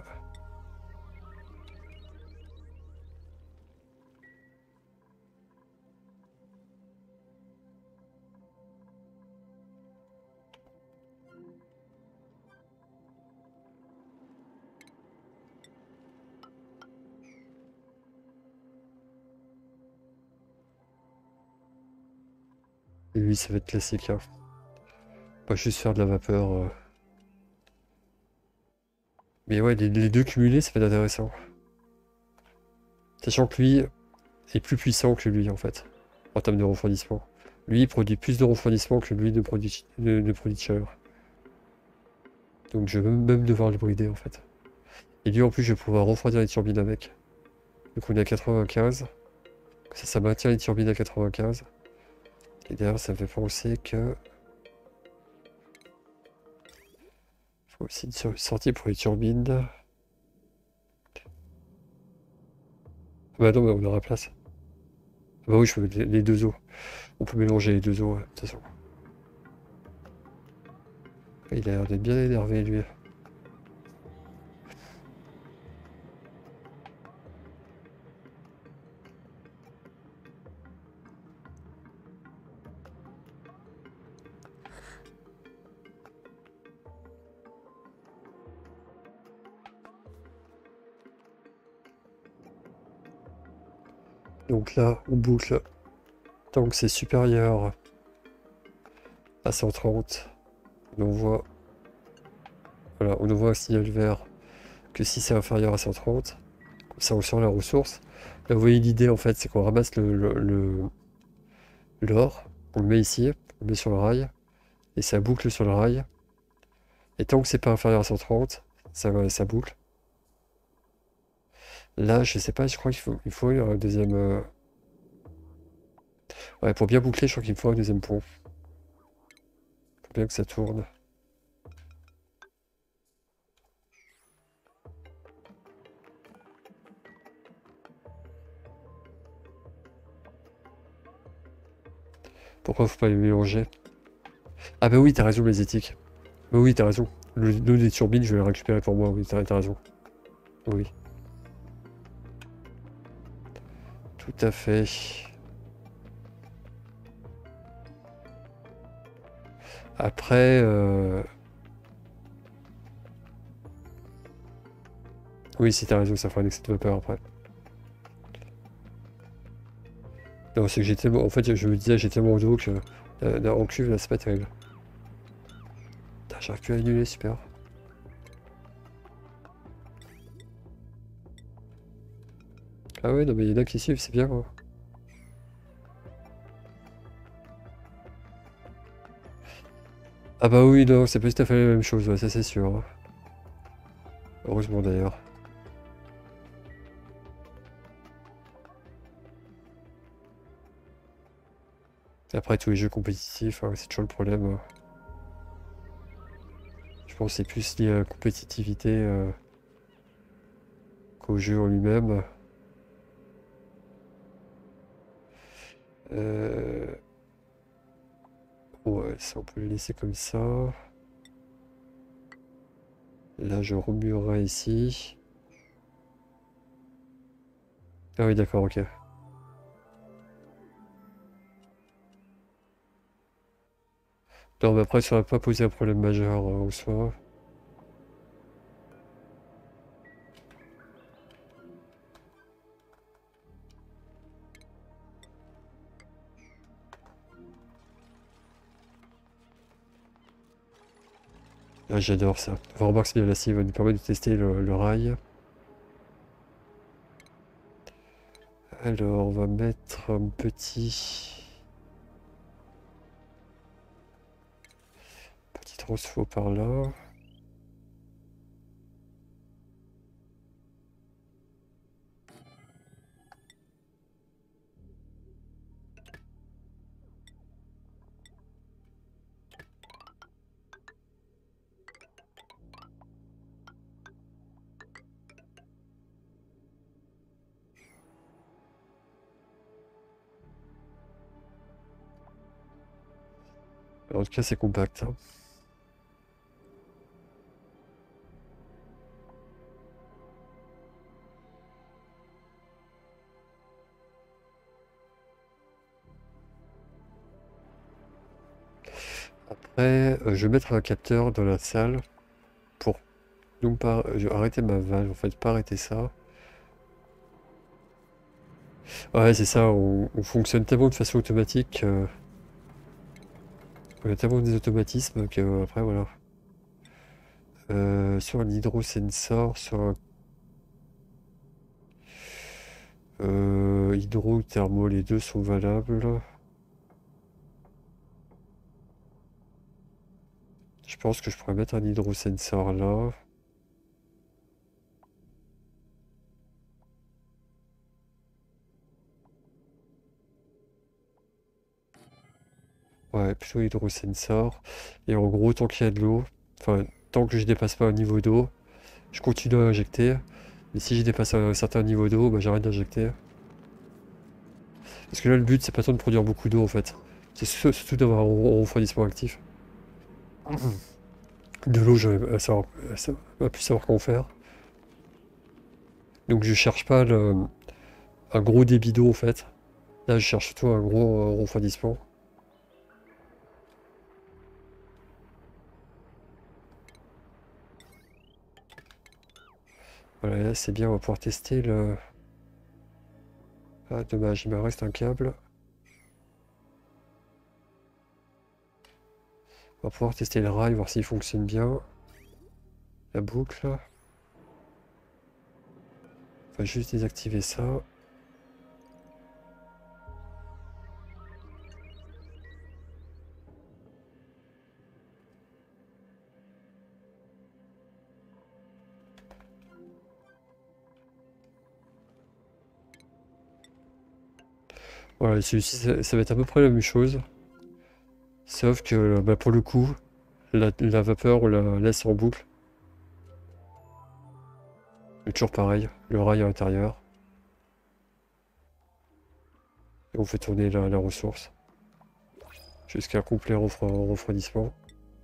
Et lui, ça va être classique, hein. Pas juste faire de la vapeur. euh. Mais ouais, les, les deux cumulés, ça va être intéressant. Sachant que lui est plus puissant que lui, en fait, en termes de refroidissement. Lui, il produit plus de refroidissement que lui ne produit, ne, ne produit de chaleur. Donc je vais même devoir le brider, en fait. Et lui, en plus, je vais pouvoir refroidir les turbines avec. Donc on est à quatre-vingt-quinze. Ça, ça maintient les turbines à quatre-vingt-quinze. Et d'ailleurs, ça me fait penser que... faut aussi une sortie pour les turbines. Bah non, mais on aura place. Bah oui, je peux mettre les, les deux eaux. On peut mélanger les deux eaux, ouais, de toute façon. Il a l'air d'être bien énervé, lui. Donc là, on boucle tant que c'est supérieur à cent trente. On envoie, voilà, on envoie un signal vert que si c'est inférieur à cent trente, comme ça on sort la ressource. Là, vous voyez l'idée en fait, c'est qu'on ramasse le, le- le- l'or, on le met ici, on le met sur le rail, et ça boucle sur le rail. Et tant que c'est pas inférieur à cent trente, ça, va- ça boucle. Là, je sais pas, je crois qu'il faut, il faut un deuxième. euh, Ouais, pour bien boucler, je crois qu'il me faut un deuxième pont. Faut bien que ça tourne. Pourquoi faut pas les mélanger? Ah bah oui, t'as raison, les éthiques. Bah oui, t'as raison. Le nœud des turbines, je vais le récupérer pour moi, oui, t'as t'as raison. Oui, tout à fait. Après, euh... oui, si t'as raison, ça fera un excès de vapeur après. Non, c'est que j'ai tellement... En fait, je me disais, j'ai tellement d'eau que... euh, là, en cuve, là, c'est pas terrible. Putain, j'arrive plus à annuler, super. Ah ouais, non, mais il y en a qui suivent, c'est bien, hein. Ah bah oui, non, c'est pas tout à fait la même chose, ouais, ça c'est sûr, hein. Heureusement d'ailleurs. Après, tous les jeux compétitifs, hein, c'est toujours le problème. euh. Je pense que c'est plus lié à la compétitivité euh, qu'au jeu en lui-même. Euh, Ouais, ça on peut le laisser comme ça. Là, je remuerai ici. Ah oui, d'accord, ok. Non, mais après, ça va pas poser un problème majeur euh, en soi. Ah, j'adore ça. Enfin, remarque, c'est bien la cible, va nous permet de tester le, le rail. Alors, on va mettre un petit... Petit transfo par là. En tout cas, c'est compact, hein. Après, euh, je vais mettre un capteur dans la salle pour non pas je vais arrêter ma valve, en fait, pas arrêter ça. Ouais, c'est ça, on, on fonctionne tellement de façon automatique que Il y a tellement des automatismes que euh, après voilà. Euh, sur un hydrosensor, sur un euh, hydro ou thermo, les deux sont valables. Je pense que je pourrais mettre un hydrosensor là. Ouais, plutôt hydrosensor. Et en gros, tant qu'il y a de l'eau, enfin, tant que je dépasse pas un niveau d'eau, je continue à injecter. Mais si je dépasse un certain niveau d'eau, bah, j'arrête d'injecter. Parce que là, le but, c'est pas tant de produire beaucoup d'eau en fait. C'est sur- surtout d'avoir un un refroidissement actif. De l'eau, j'aurais à savoir, à sa- à plus savoir comment faire. Donc je cherche pas le- un gros débit d'eau en fait. Là, je cherche surtout un gros euh, refroidissement. Voilà, là c'est bien, on va pouvoir tester le... Ah, dommage, il me reste un câble. On va pouvoir tester le rail, voir s'il fonctionne bien. La boucle. On va juste désactiver ça. Voilà, celui-ci, ça, ça va être à peu près la même chose. Sauf que, bah, pour le coup, la, la vapeur, on la laisse en boucle. Mais toujours pareil, le rail à l'intérieur. Et on fait tourner la, la ressource. Jusqu'à un complet refro- refroidissement.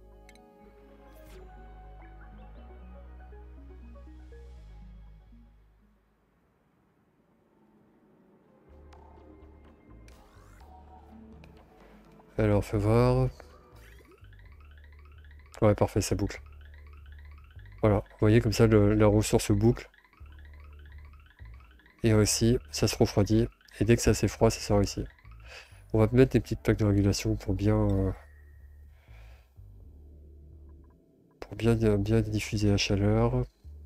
Alors, fais voir. Ouais, parfait, ça boucle. Voilà, vous voyez comme ça, le- la ressource boucle. Et aussi, ça se refroidit. Et dès que c'est assez froid, ça sort ici. On va mettre des petites plaques de régulation pour bien, euh, pour bien, bien diffuser la chaleur.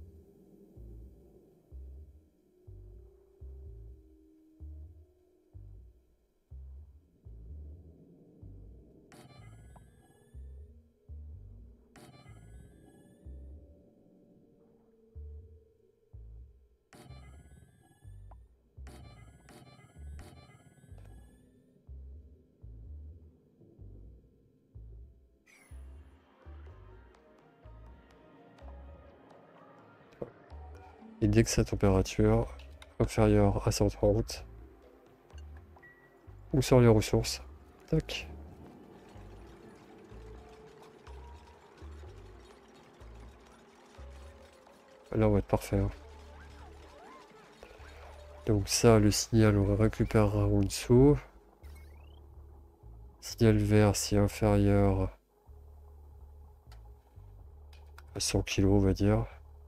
Et dès que sa température inférieure à cent trente, on sort les ressources. Tac. Là, on va être parfait, hein. Donc ça, le signal, on le récupérera en dessous. Signal vert, si inférieur à cent kilos, on va dire.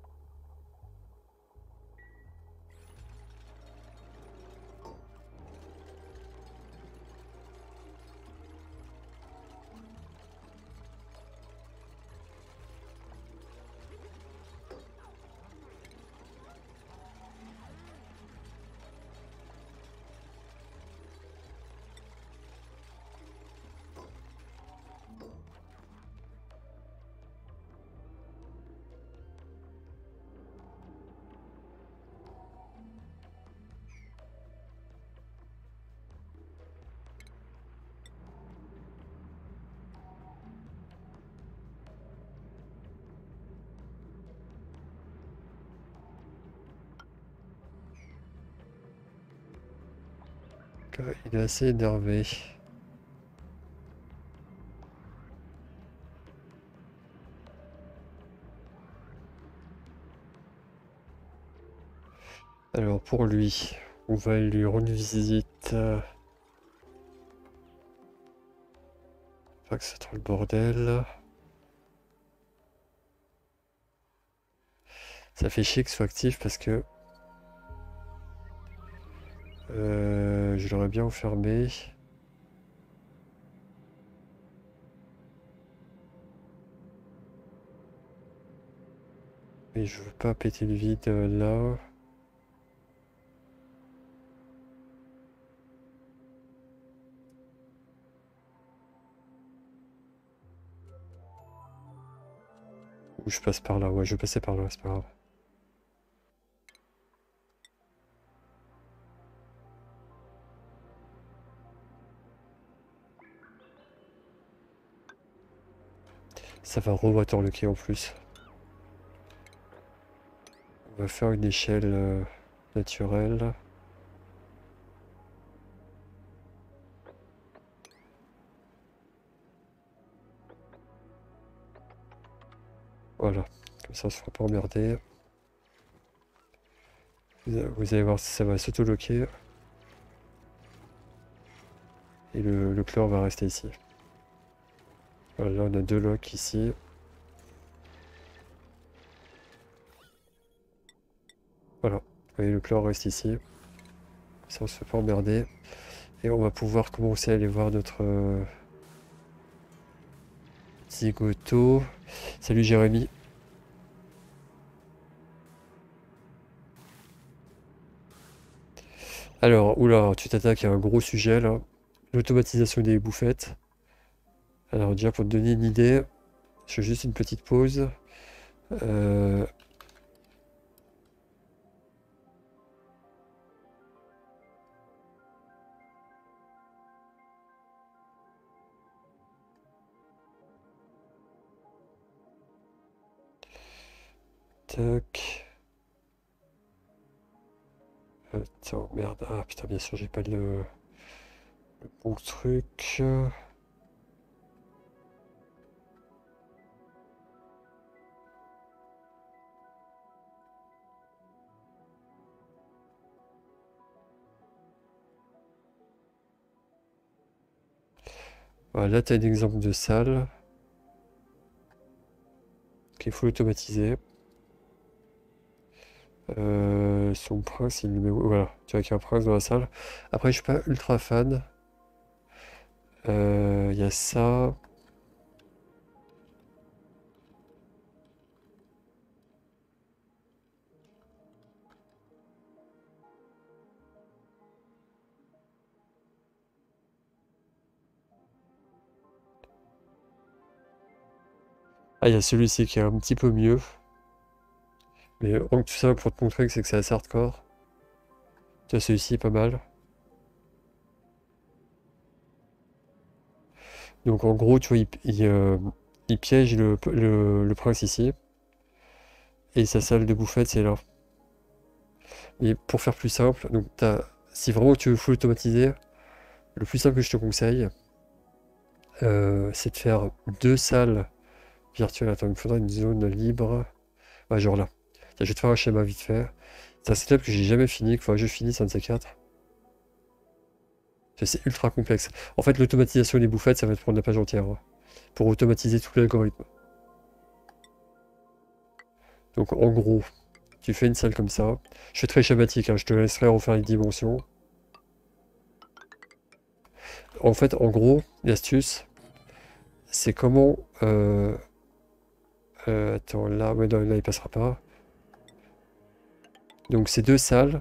Il est assez énervé. Alors pour lui, on va lui rendre visite. euh, Pas que c'est trop le bordel. Ça fait chier que ce soit actif parce que euh, je l'aurais bien enfermé. Et je veux pas péter le vide euh, là. Ou je passe par là, ouais, je vais passer par là, c'est pas grave. Ça va re-waterlocker en plus. On va faire une échelle euh, naturelle. Voilà, comme ça on se fera pas emmerder. Vous, vous allez voir si ça va s'auto-locker. Et le, le chlore va rester ici. Voilà, là on a deux locks ici. Voilà, vous voyez le chlore reste ici. Ça on se fait pas emmerder. Et on va pouvoir commencer à aller voir notre euh, zigoto. Salut Jérémy. Alors, oula, tu t'attaques à un gros sujet là. L'automatisation des bouffettes. Alors déjà pour te donner une idée, je fais juste une petite pause. Euh, Tac. Attends, merde. Ah putain, bien sûr, j'ai pas le, le bon truc. Voilà, là t'as un exemple de salle. Ok, il faut l'automatiser. Euh, son prince, il le met où? Voilà, tu vois qu'il y a un prince dans la salle. Après, je suis pas ultra fan. Euh, Il y a ça. Ah, il y a celui-ci qui est un petit peu mieux. Mais en tout ça pour te montrer que c'est que c'est assez hardcore. Tu vois, celui-ci est pas mal. Donc en gros, tu vois, il, il, euh, il piège le, le, le prince ici. Et sa salle de bouffette, c'est là. Mais pour faire plus simple, donc t'as, si vraiment tu veux full automatiser, le plus simple que je te conseille, euh, c'est de faire deux salles virtuelles. Attends, il me faudra une zone libre. Ouais, genre là. Tiens, je vais te faire un schéma vite fait. C'est un setup que j'ai jamais fini, qu'il faut que je finisse un de ces quatre. C'est ultra complexe. En fait, l'automatisation des bouffettes, ça va te prendre la page entière, hein, pour automatiser tout l'algorithme. Donc en gros, tu fais une salle comme ça. Je suis très schématique, hein, je te laisserai refaire les dimensions. En fait, en gros, l'astuce, c'est comment... Euh, euh, attends, là, ouais, non, là, il passera pas. Donc ces deux salles.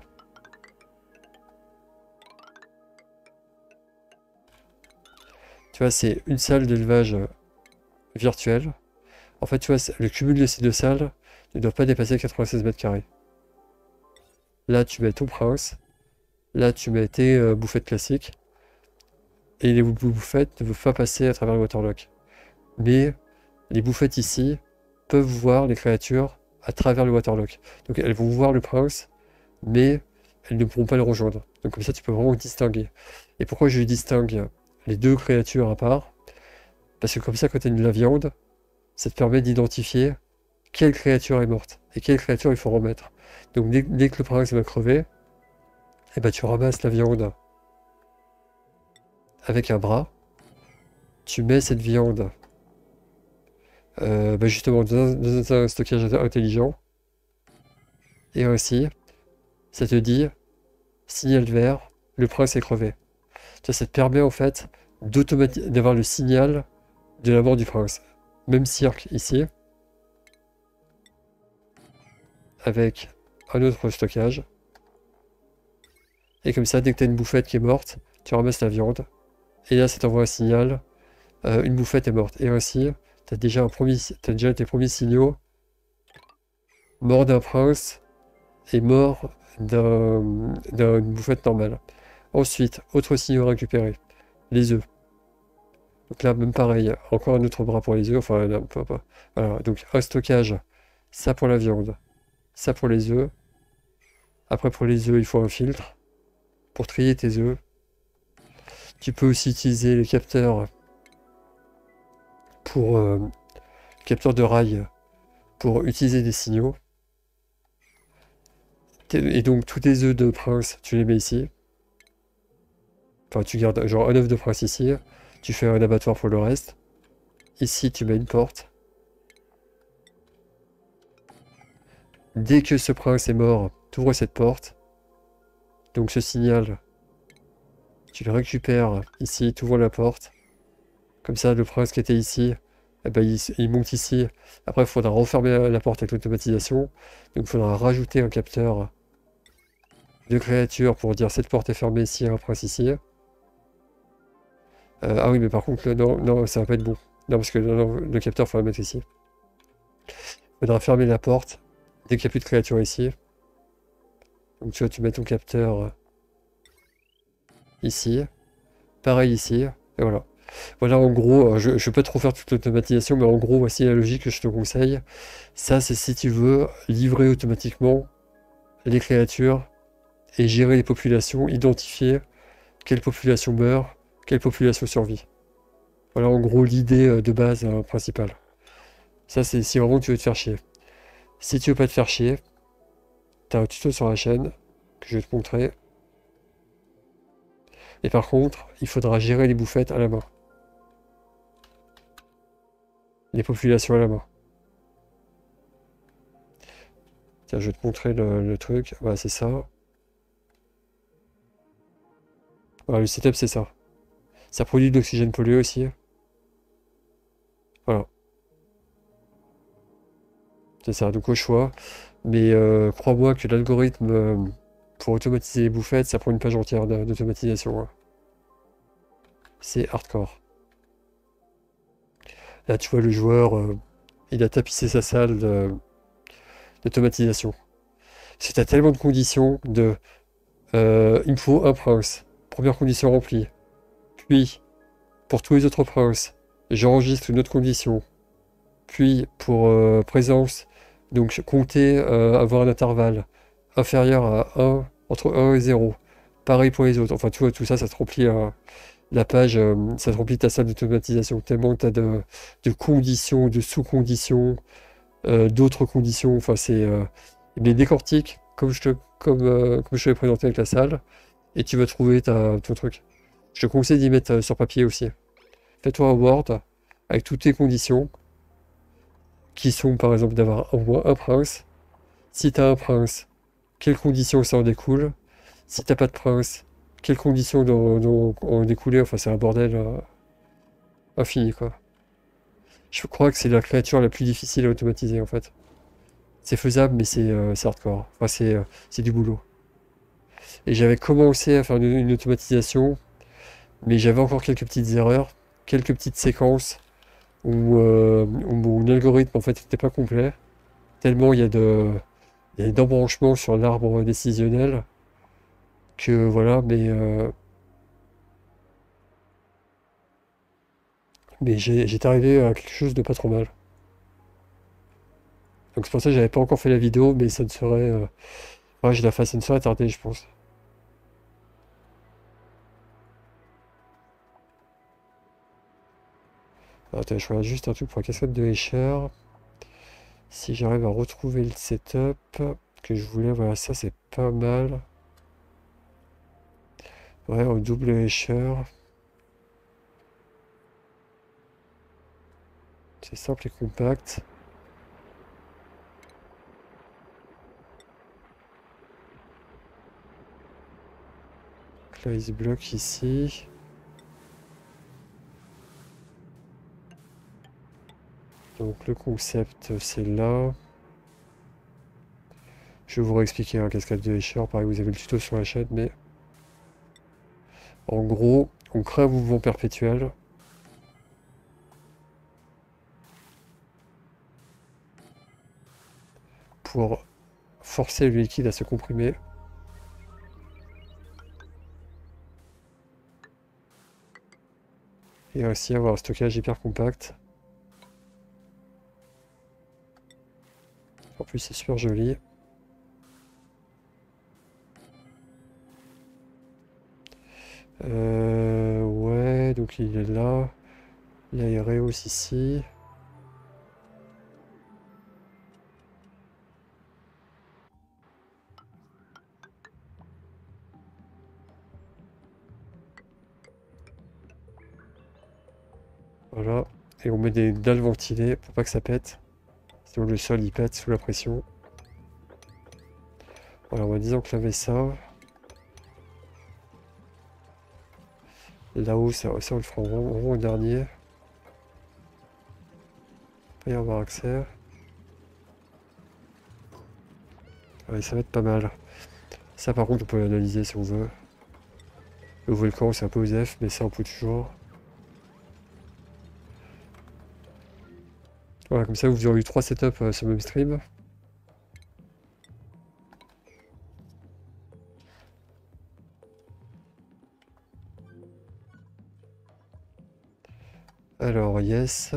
Tu vois, c'est une salle d'élevage virtuelle. En fait, tu vois, le cumul de ces deux salles ne doit pas dépasser quatre-vingt-seize mètres carrés. Là, tu mets ton prince. Là, tu mets tes euh, bouffettes classiques. Et les bouffettes ne peuvent pas passer à travers le waterlock. Mais les bouffettes ici peuvent voir les créatures à travers le waterlock. Donc elles vont voir le prince, mais elles ne pourront pas le rejoindre. Donc comme ça, tu peux vraiment distinguer. Et pourquoi je distingue les deux créatures à part? Parce que comme ça, quand tu as de la viande, ça te permet d'identifier quelle créature est morte et quelle créature il faut remettre. Donc dès, dès que le prince va crever, eh ben, tu ramasses la viande avec un bras, tu mets cette viande euh, bah justement dans un, dans un stockage intelligent, et ainsi, ça te dit, signal vert, le prince est crevé. Ça, ça te permet en fait d'avoir le signal de la mort du prince. Même cirque ici. avec un autre stockage. Et comme ça, dès que tu as une bouffette qui est morte, tu ramasses la viande. Et là, ça t'envoie un signal. Euh, une bouffette est morte. Et ainsi, tu as déjà, un premier, t'as déjà tes premiers signaux. Mort d'un prince et mort d'un, d'une bouffette normale. Ensuite, autre signaux récupéré. Les œufs. Donc là, même pareil, encore un autre bras pour les œufs. Enfin, non, pas, pas. Voilà, donc un stockage. Ça pour la viande. Ça pour les œufs. Après, pour les œufs, il faut un filtre pour trier tes œufs. Tu peux aussi utiliser les capteurs pour euh, capteurs de rail pour utiliser des signaux. Et donc tous tes œufs de prince, tu les mets ici. Enfin, tu gardes genre un œuf de prince ici. Tu fais un abattoir pour le reste. Ici, tu mets une porte. Dès que ce prince est mort, tu ouvres cette porte. Donc ce signal, tu le récupères ici, tu ouvres la porte. Comme ça, le prince qui était ici, eh ben, il, il monte ici. Après, il faudra refermer la, la porte avec l'automatisation. Donc il faudra rajouter un capteur de créature pour dire cette porte est fermée s'il y a un prince ici. Euh, ah oui, mais par contre, là, non, non, ça va pas être bon. Non, parce que non, non, le capteur, il faut le mettre ici. Il faudra fermer la porte dès qu'il n'y a plus de créature ici. Donc tu vois, tu mets ton capteur ici. Pareil ici. Et voilà. Voilà, en gros, je ne vais pas trop faire toute l'automatisation, mais en gros, voici la logique que je te conseille. Ça, c'est si tu veux livrer automatiquement les créatures et gérer les populations, identifier quelle population meurt, quelle population survit. Voilà, en gros, l'idée de base euh, principale. Ça, c'est si vraiment tu veux te faire chier. Si tu veux pas te faire chier, tu as un tuto sur la chaîne que je vais te montrer. Et par contre, il faudra gérer les bouffettes à la main. Les populations à la main. Tiens, je vais te montrer le, le truc. Voilà, c'est ça. Voilà, le setup, c'est ça. Ça produit de l'oxygène pollué aussi. Voilà. C'est ça, donc au choix. Mais euh, crois-moi que l'algorithme euh, pour automatiser les bouffettes, ça prend une page entière d'automatisation. Hein. C'est hardcore. Là, tu vois, le joueur, euh, il a tapissé sa salle d'automatisation. C'est à tellement de conditions de... Euh, il me faut un prince. Première condition remplie. Puis, pour tous les autres princes, j'enregistre une autre condition. Puis, pour euh, présence, donc compter, euh, avoir un intervalle inférieur à un, entre un et zéro. Pareil pour les autres. Enfin, tu vois, tout ça, ça te remplit euh, la page, euh, ça te remplit ta salle d'automatisation. Tellement tu as de, de conditions, de sous-conditions, euh, d'autres conditions. Enfin, c'est... Euh, les décortiques, comme je te, comme, euh, comme je te l'ai présenté avec la salle, et tu vas trouver ta, ton truc. Je te conseille d'y mettre euh, sur papier aussi. Fais-toi un Word avec toutes tes conditions, qui sont par exemple d'avoir au moins un prince. Si tu as un prince, quelles conditions ça en découle? Si t'as pas de prince, quelles conditions en, en découler? Enfin, c'est un bordel euh, infini, quoi. Je crois que c'est la créature la plus difficile à automatiser, en fait. C'est faisable, mais c'est euh, c'est hardcore. Enfin, c'est euh, c'est du boulot. Et j'avais commencé à faire une, une automatisation, mais j'avais encore quelques petites erreurs, quelques petites séquences où, euh, où mon algorithme, en fait, n'était pas complet. Tellement il y a de, il y a d'embranchements sur l'arbre décisionnel que voilà, mais, euh, mais j'ai- j'étais arrivé à quelque chose de pas trop mal. Donc c'est pour ça que j'avais pas encore fait la vidéo, mais ça ne serait... Euh... Ouais, je la fasse, ça ne serait tardé, je pense. Attends, je regarde juste un truc pour la cascade de Escher. Si j'arrive à retrouver le setup que je voulais, voilà, ça c'est pas mal. Ouais, au double Escher. C'est simple et compact. Donc là, il se bloque ici. Donc le concept, c'est là. Je vais vous réexpliquer un cascade de Escher, pareil vous avez le tuto sur la chaîne, mais en gros, on crée un mouvement perpétuel. Pour forcer le liquide à se comprimer. Et ainsi avoir un stockage hyper compact. En plus c'est super joli. Euh, ouais, donc il est là. Il y a Aereos ici. Voilà. Et on met des dalles ventilées pour pas que ça pète. Sinon le sol il pète sous la pression. Voilà, on va désenclaver ça. Là-haut, ça, ça on le fera en rond, dernier. Pas y avoir accès. Ouais, ça va être pas mal. Ça par contre on peut l'analyser si on veut. Le volcan c'est un peu osef, mais ça on peut toujours. Voilà, comme ça vous aurez eu trois setups euh, sur le même stream. Alors, yes.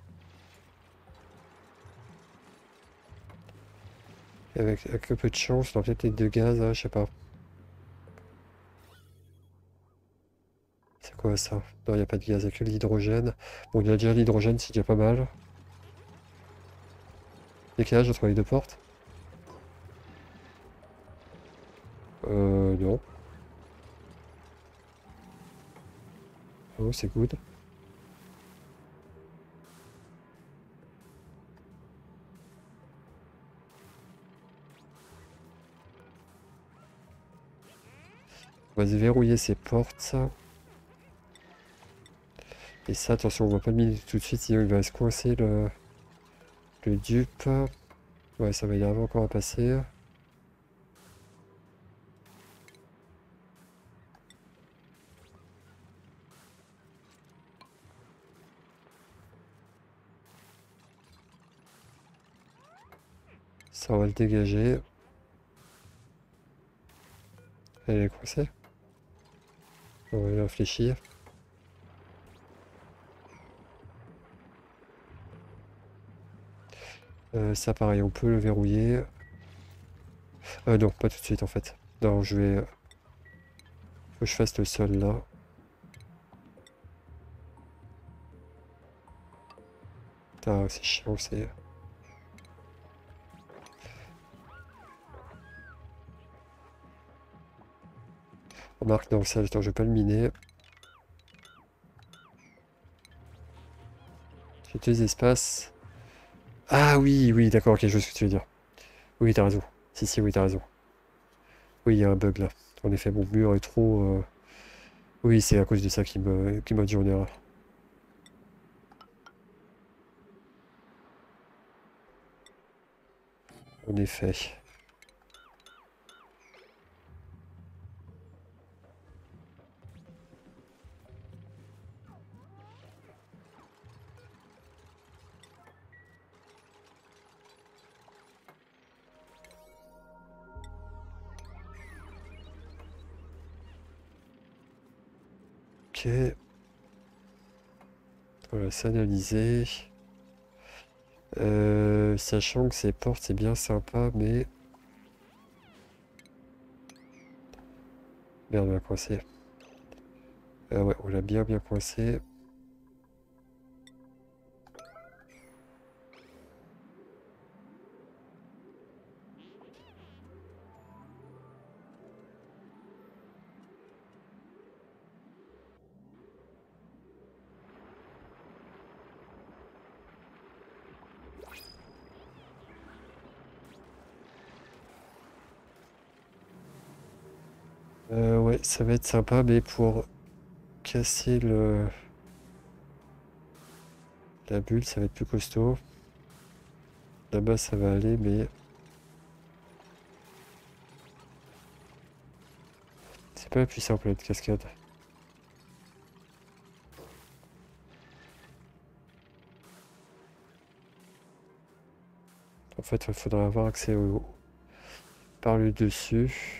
Et avec, avec un peu de chance, on va peut-être être de gaz, hein, je sais pas. C'est quoi ça? Non, il n'y a pas de gaz, il n'y a que l'hydrogène. Bon, il y a déjà l'hydrogène, c'est déjà pas mal. Décalage entre les deux portes? Euh, non. Oh, c'est good. On va verrouiller ces portes. Et ça, attention, on va pas le miner tout de suite, sinon il va se coincer le, le dupe. Ouais, ça va y arriver encore à passer. Ça, on va le dégager. Elle est coincée. On va la fléchir. Euh, ça pareil, on peut le verrouiller. Euh, non, pas tout de suite en fait. Non, je vais... Faut que je fasse le sol là. Putain, c'est chiant, c'est... Remarque, non, ça, attends, je vais pas le miner. J'ai deux espaces. Ah oui, oui, d'accord, ok, je vois ce que tu veux dire. Oui, t'as raison. Si, si, oui, t'as raison. Oui, il y a un bug là. En effet, mon mur est trop... euh, Oui, c'est à cause de ça qui me qui m'a dit en erreur. En effet. Ok. Voilà, s'analyser. Euh, sachant que ces portes, c'est bien sympa, mais... Merde, on l'a coincé. Ah ouais, on l'a bien bien coincé. Euh, ouais, ça va être sympa, mais pour casser le... la bulle, ça va être plus costaud. Là-bas, ça va aller, mais... C'est pas la plus simple de cascade. En fait, il faudrait avoir accès au... par le dessus.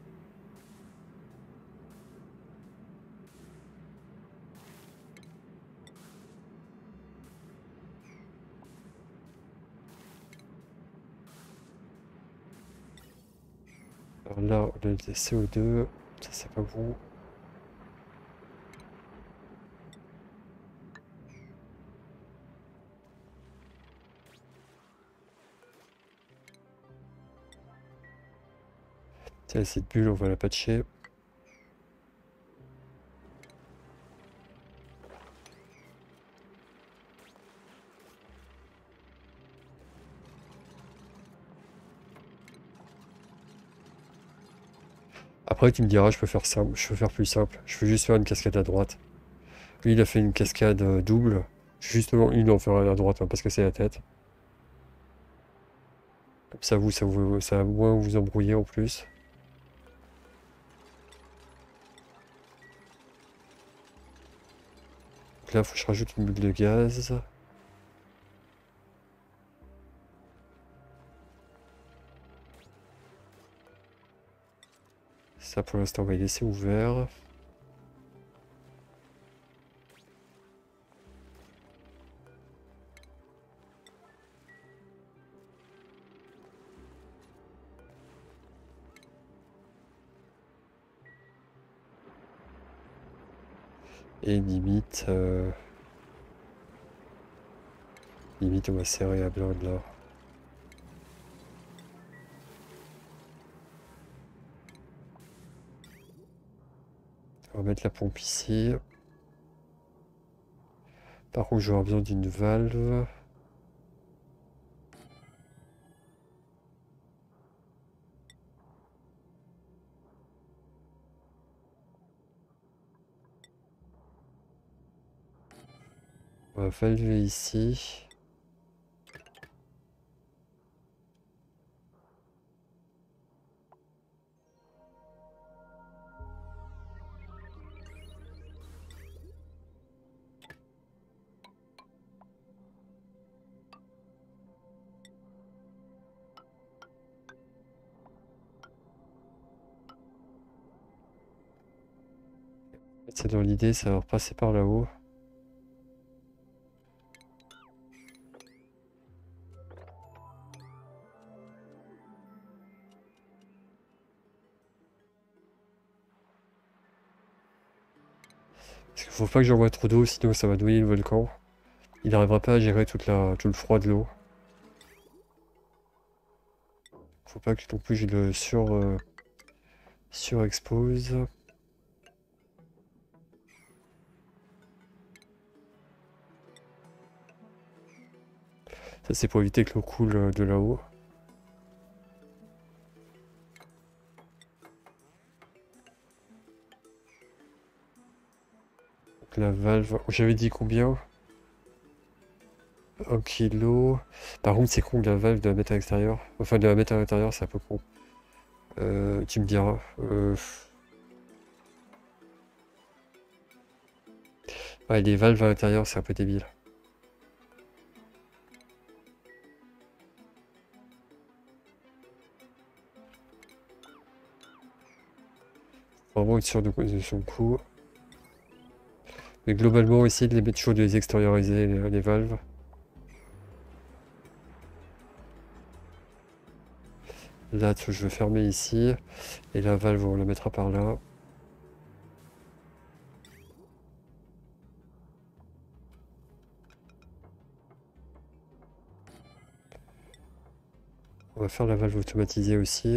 Alors là, on a des C O deux, ça c'est pas bon. Tiens, cette bulle, on va la patcher. Après, tu me diras, je peux faire simple, je peux faire plus simple. Je peux juste faire une cascade à droite. Lui, il a fait une cascade euh, double. Justement, une en faire à droite, hein, parce que c'est la tête. Comme ça, vous, ça, vous, ça va moins vous embrouiller en plus. Donc là, il faut que je rajoute une bulle de gaz. Ça, pour l'instant, on va les laisser ouvert. Et limite, euh, limite, on va serrer à blanc là. On va mettre la pompe ici. Par contre, j'aurai besoin d'une valve. On va valver ici. C'est dans l'idée, ça va repasser par là-haut. Parce qu'il faut pas que j'envoie trop d'eau, sinon ça va noyer le volcan. Il n'arrivera pas à gérer toute la, tout le froid de l'eau. Faut pas que non plus je le sur, euh, surexpose. Ça c'est pour éviter que l'eau coule euh, de là-haut. Donc la valve, j'avais dit combien? Un kilo. Par contre c'est con que la valve de la mettre à l'extérieur. Enfin de la mettre à l'intérieur c'est un peu con. Euh, tu me diras. Euh... Ouais, les valves à l'intérieur c'est un peu débile. Vraiment être sûr de, de son coup. Mais globalement, essayer de les mettre chaud, de les extérioriser, les, les valves. Là, je vais fermer ici. Et la valve, on la mettra par là. On va faire la valve automatisée aussi.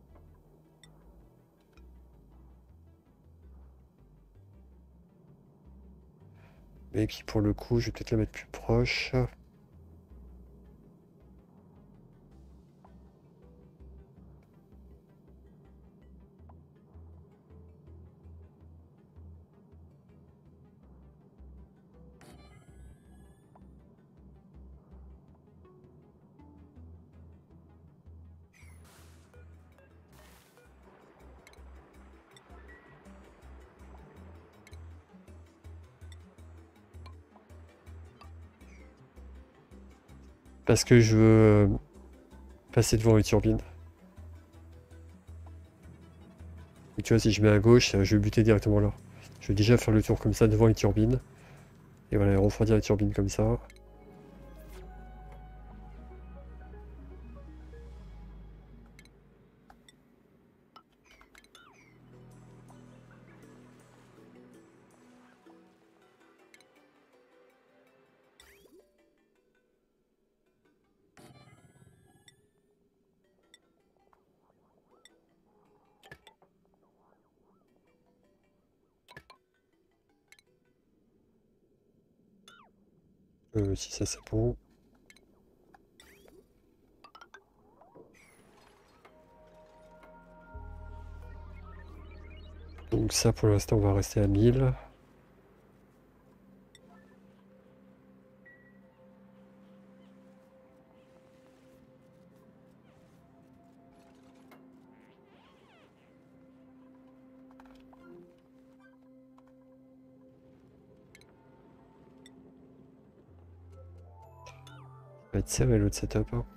Mais qui, pour le coup, je vais peut-être la mettre plus proche. Parce que je veux euh, passer devant les turbines. Et tu vois, si je mets à gauche, euh, je vais buter directement là. Je vais déjà faire le tour comme ça devant les turbines. Et voilà, refroidir les turbines comme ça. Euh, si ça c'est bon. Donc ça pour l'instant on va rester à mille. Ça va être serré l'autre setup. Hein.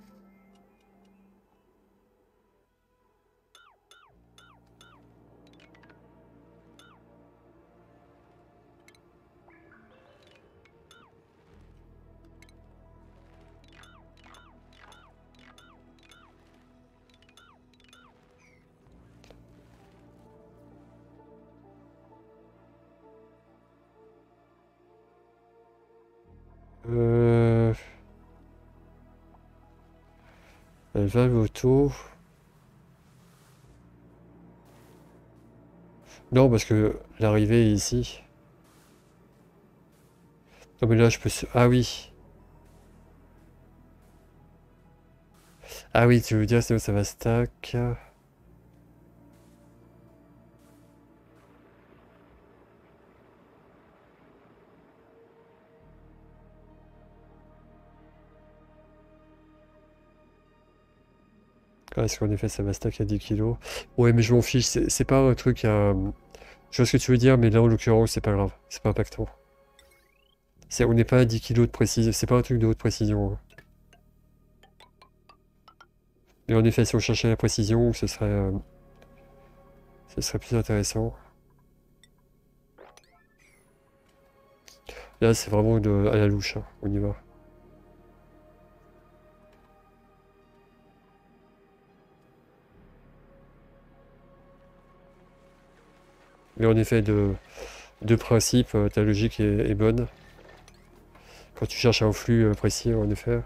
Euh... Elle va auto. Non, parce que l'arrivée est ici. Non, mais là, je peux... se- Ah oui. Ah oui, tu veux dire, sinon ça va stack. Ah, est-ce qu'en effet, ça va stack à dix kilos? Ouais, mais je m'en fiche. C'est c'est pas un truc à... Je vois ce que tu veux dire, mais là, en l'occurrence, c'est pas grave. C'est pas impactant. C'est- On n'est pas à dix kilos de précision. C'est pas un truc de haute précision. Hein. Mais en effet, si on cherchait la précision, ce serait, euh, ce serait plus intéressant. Là, c'est vraiment de, à la louche. Hein. On y va. Mais en effet, de, de principe, euh, ta logique est, est bonne. Quand tu cherches un flux euh, précis, en effet.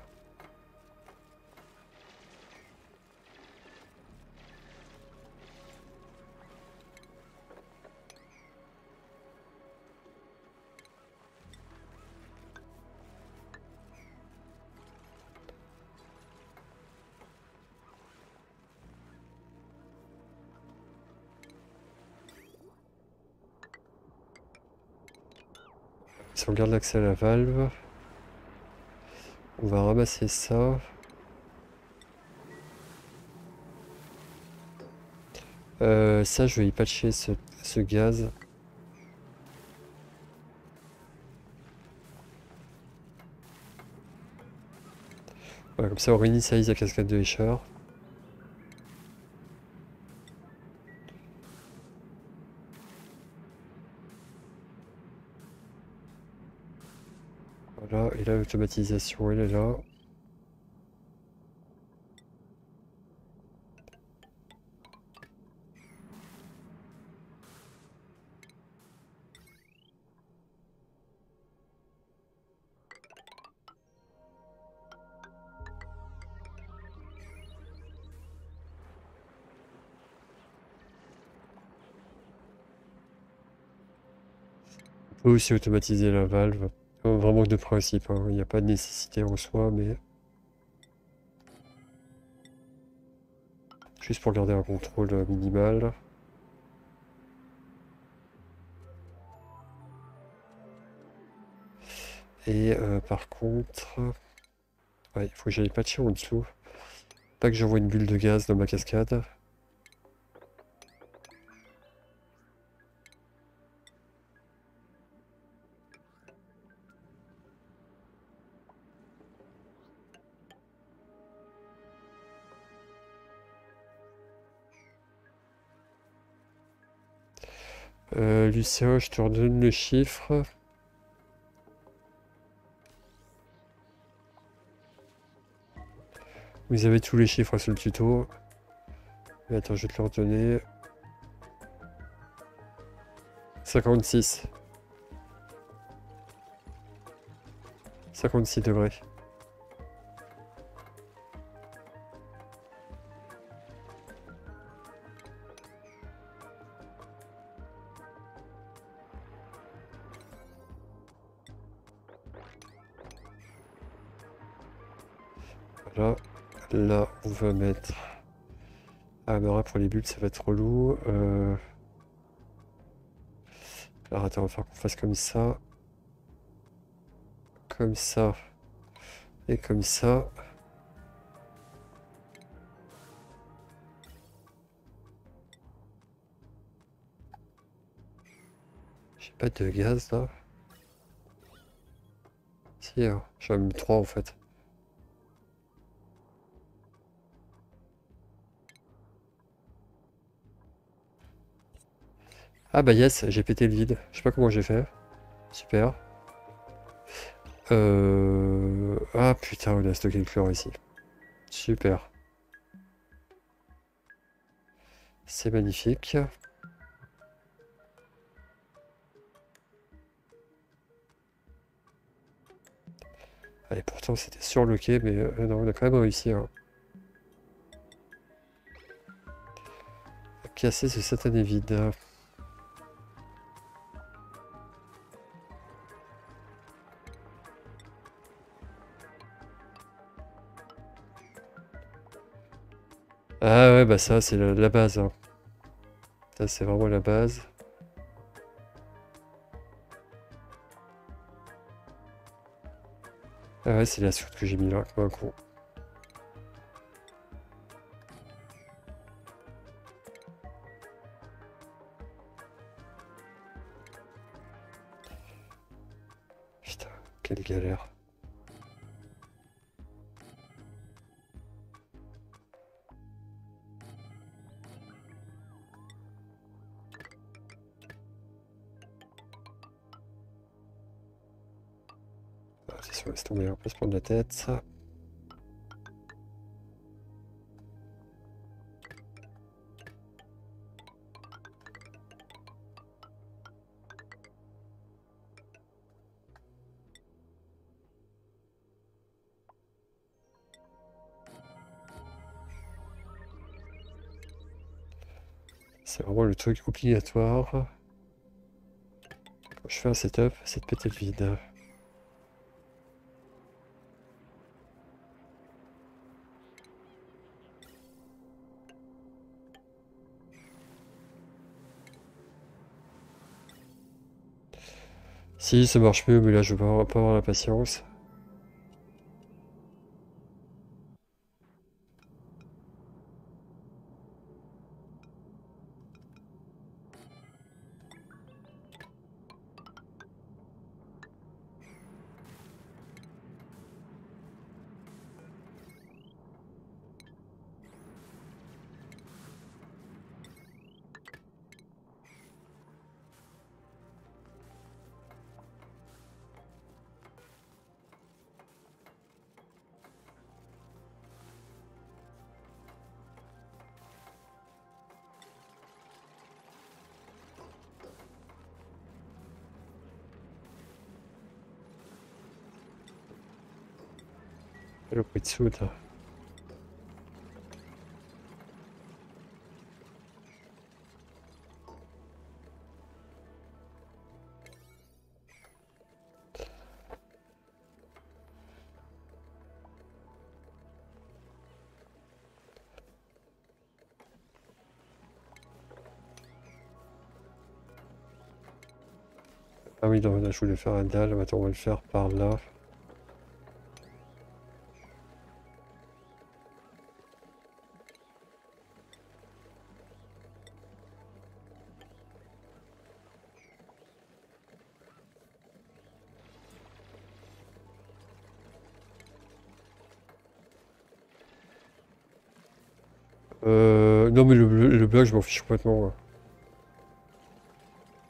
Si on garde l'accès à la valve, on va ramasser ça. Euh, ça, je vais y patcher ce, ce gaz. Voilà, comme ça, on réinitialise la cascade de Escher. Voilà, et là, l'automatisation, elle est là. On peut aussi automatiser la valve. Euh, Vraiment de principe, hein. Il n'y a pas de nécessité en soi, mais juste pour garder un contrôle euh, minimal. Et euh, par contre, ouais, il faut que j'aille patcher en dessous. Pas que j'envoie une bulle de gaz dans ma cascade. Euh, Lucien, je te redonne le chiffre. Vous avez tous les chiffres sur le tuto. Mais attends, je vais te le redonner. cinquante-six. cinquante-six degrés. Voilà. Là, on va mettre... Ah, mais alors, pour les bulles, ça va être relou. Euh... Alors, attends, on va faire qu'on fasse comme ça. Comme ça. Et comme ça. J'ai pas de gaz, là. Si, hein. J'en ai mis trois, en fait. Ah bah yes, j'ai pété le vide. Je sais pas comment j'ai fait. Super. Euh... Ah putain, on a stocké le chlore ici. Super. C'est magnifique. Allez, pourtant c'était surloqué, mais euh, non, on a quand même réussi hein, à casser ce satané vide. Ah ouais, bah ça c'est la, la base. Hein. Ça c'est vraiment la base. Ah ouais, c'est la soute que j'ai mis là, comme un con. Putain, quelle galère. Ah, c'est sûr, laisse tomber, on peut se prendre la tête, ça. C'est vraiment le truc obligatoire. Quand je fais un setup, c'est de péter le vide. Si, ça marche mieux, mais là je vais pas pas avoir la patience. Le bruit de soude. Ah oui, non, là je voulais faire un dalle, attends, on va le faire par là. Euh, non mais le, le, le bloc je m'en fiche complètement. Ouais.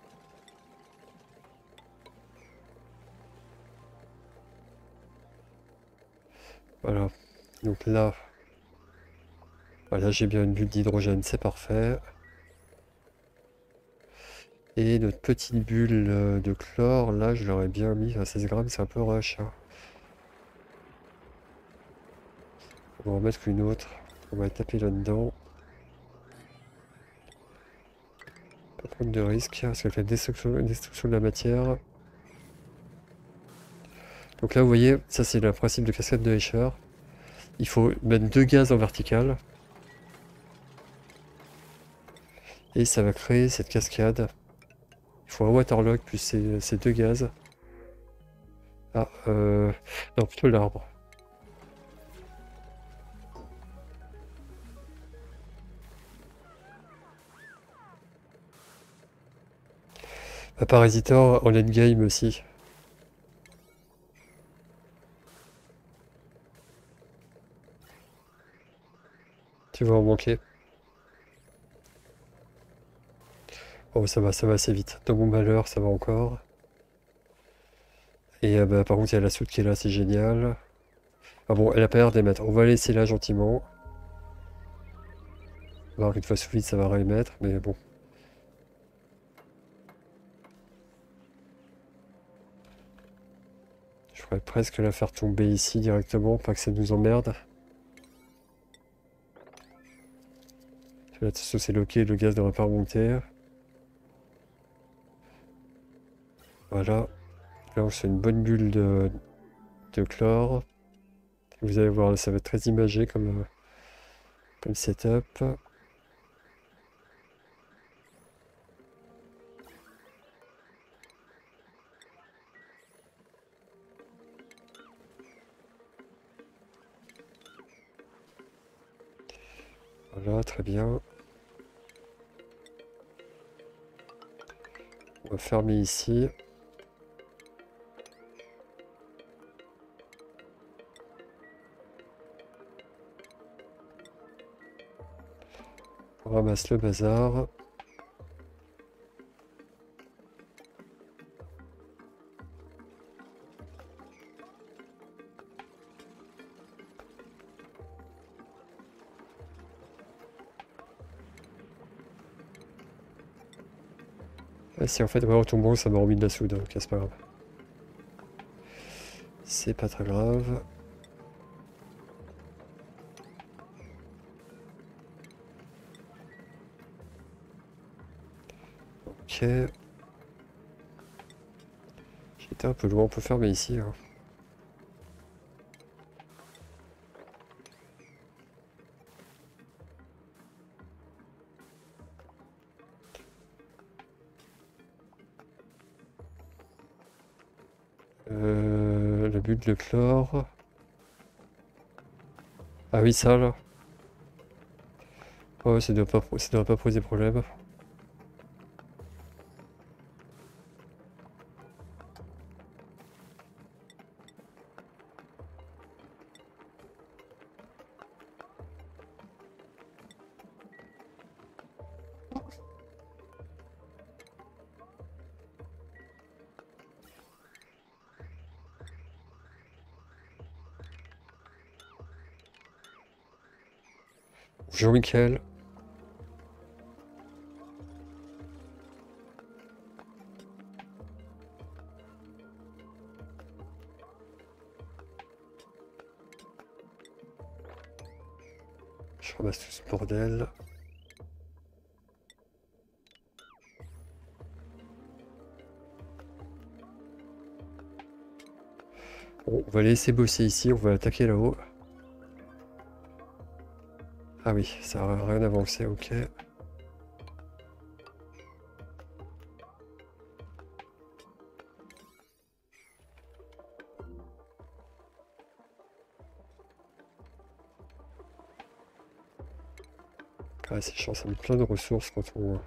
Voilà. Donc là, voilà, j'ai bien une bulle d'hydrogène, c'est parfait. Et notre petite bulle euh, de chlore, là, je l'aurais bien mis à seize grammes, c'est un peu rush, hein. On va en mettre une autre. On va taper là-dedans. Pas prendre de risque, parce qu'elle fait destruction, destruction de la matière. Donc là, vous voyez, ça c'est le principe de cascade de Escher. Il faut mettre deux gaz en vertical. Et ça va créer cette cascade. Il faut un waterlock plus ces, ces deux gaz. Ah, euh... non, plutôt l'arbre. Un parasitor en endgame aussi. Tu vas en manquer. Oh, ça va, ça va assez vite. Dans mon malheur, ça va encore. Et euh, bah, par contre, il y a la soude qui est là, c'est génial. Ah bon, elle a pas l'air d'émettre. On va laisser là gentiment. On va voir qu'une fois sous vide, ça va réémettre, mais bon. Je pourrais presque la faire tomber ici directement, pas que ça nous emmerde. Là, de toute façon, c'est loqué, le gaz ne devrait pas remonter. Voilà. Là, on se fait une bonne bulle de, de chlore. Vous allez voir, ça va être très imagé comme, euh, comme setup. Voilà, très bien. On va fermer ici. On ramasse le bazar. Ah, si en fait, ouais, au tombeau, ça m'a remis de la soude, ok, c'est pas grave. C'est pas très grave. Ok. J'étais un peu loin, on peut fermer ici, hein. Euh, le but de chlore. Ah oui, ça là. Oh, ça doit pas, ça doit pas poser problème. Bonjour Mickaël. Je ramasse tout ce bordel. Bon, on va laisser bosser ici, on va attaquer là-haut. Ah oui, ça n'a rien avancé, ok. Ah, c'est chiant, ça met plein de ressources quand on...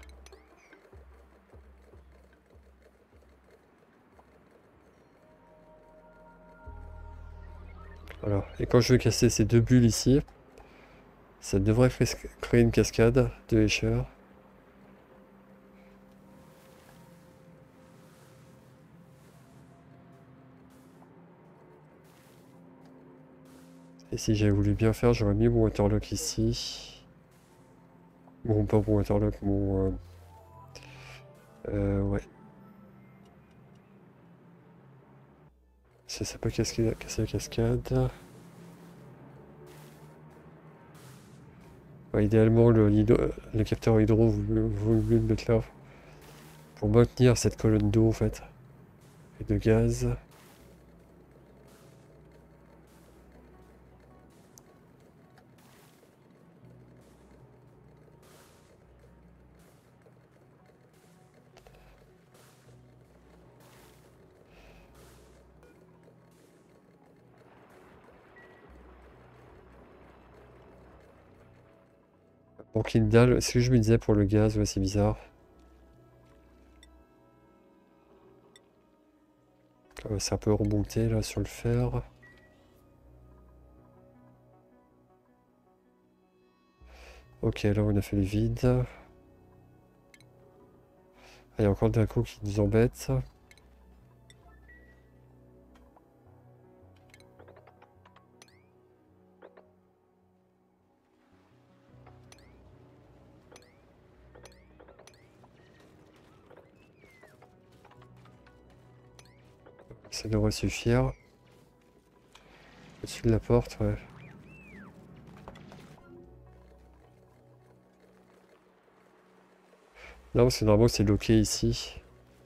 Voilà, et quand je vais casser ces deux bulles ici, ça devrait créer une cascade de Escher. Et si j'avais voulu bien faire, j'aurais mis mon waterlock ici. Bon, pas mon waterlock, mon... Euh, euh, ouais. Ça, ça peut casser, casser la cascade. Ouais, idéalement, le, l'hydro- le capteur hydro, vous, vous mieux le mettre là. Pour maintenir cette colonne d'eau, en fait. Et de gaz. Pour Kindle, ce que je me disais pour le gaz, ouais, c'est bizarre. Euh, C'est un peu remonté là sur le fer. Ok, là on a fait le vide. Ah, il y a encore d'un coup qui nous embête. Ça devrait suffire. Au-dessus de la porte, ouais. Non, parce que normalement c'est bloqué ici.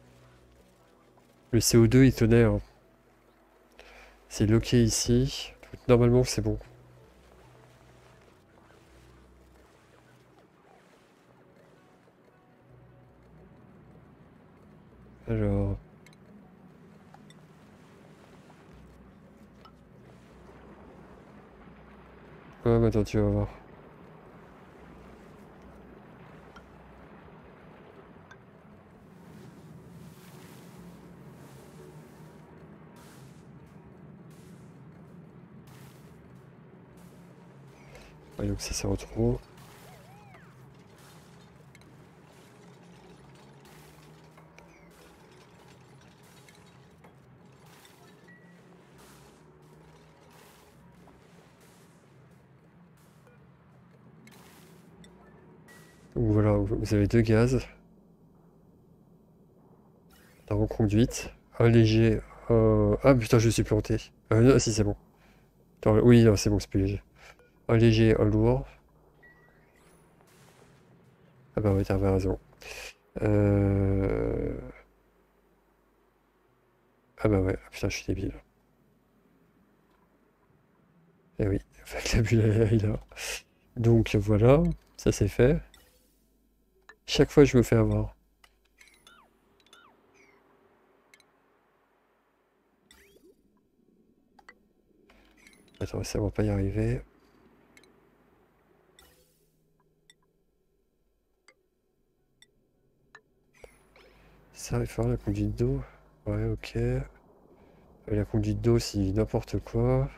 Le C O deux il tenait, hein. C'est bloqué ici. Donc, normalement c'est bon. Alors... Ouais, mais attends, tu vas voir. Ouais, donc ça c'est trop. Donc voilà, vous avez deux gaz. La reconduite. Un léger. euh, Ah putain, je suis planté. Euh, non, si c'est bon. Attends, oui, non, c'est bon, c'est plus léger. Un léger, un lourd. Ah bah ouais, t'avais raison. Euh... Ah bah ouais, ah, putain, je suis débile. Eh oui, avec la bulle elle est là. Donc voilà, ça c'est fait. Chaque fois, je me fais avoir. Attends, ça va pas y arriver. Ça, il faut avoir la conduite d'eau. Ouais, ok. Euh, La conduite d'eau, c'est n'importe quoi.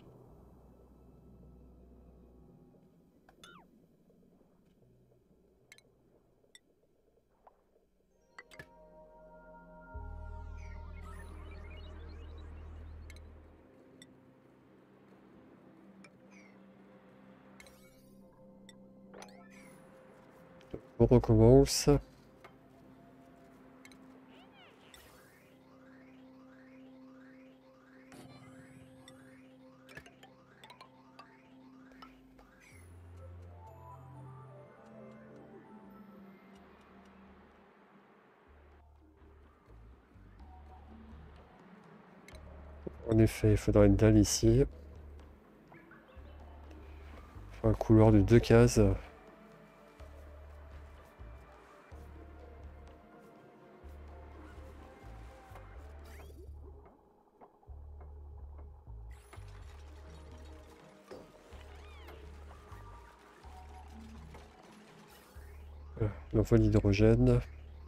On recommence. En effet, il faudra une dalle ici. Un couloir de deux cases. Voilà, l'envoi d'hydrogène.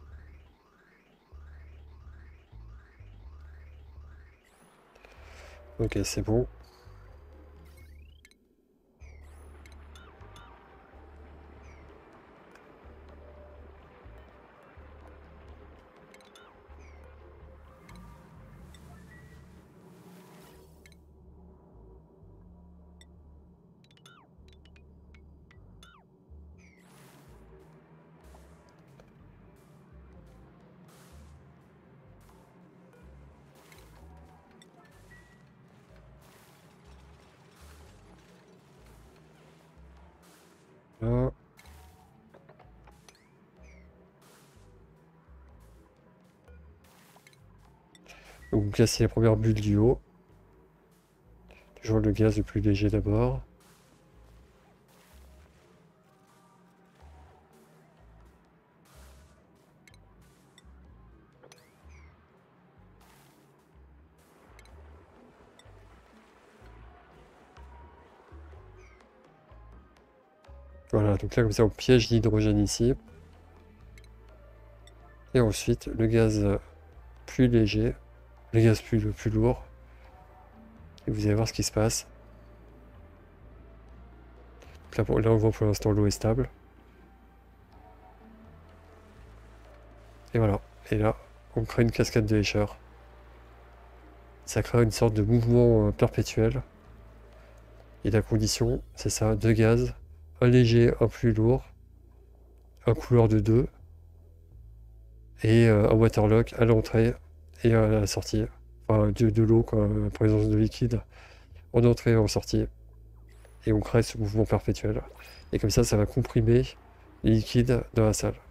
Ok, c'est bon. Voilà. Donc vous cassez la première bulle du haut. Toujours le gaz le plus léger d'abord. Voilà, donc là comme ça on piège l'hydrogène ici. Et ensuite le gaz plus léger, le gaz plus, le plus lourd. Et vous allez voir ce qui se passe. Donc là, pour, là on voit pour l'instant l'eau est stable. Et voilà. Et là, on crée une cascade de Escher. Ça crée une sorte de mouvement euh, perpétuel. Et la condition, c'est ça, deux gaz, un léger, un plus lourd, un couleur de deux, et euh, un waterlock à l'entrée et à la sortie. Enfin, de, de l'eau, quoi, présence de liquide en entrée et en sortie. Et on crée ce mouvement perpétuel. Et comme ça, ça va comprimer les liquides dans la salle.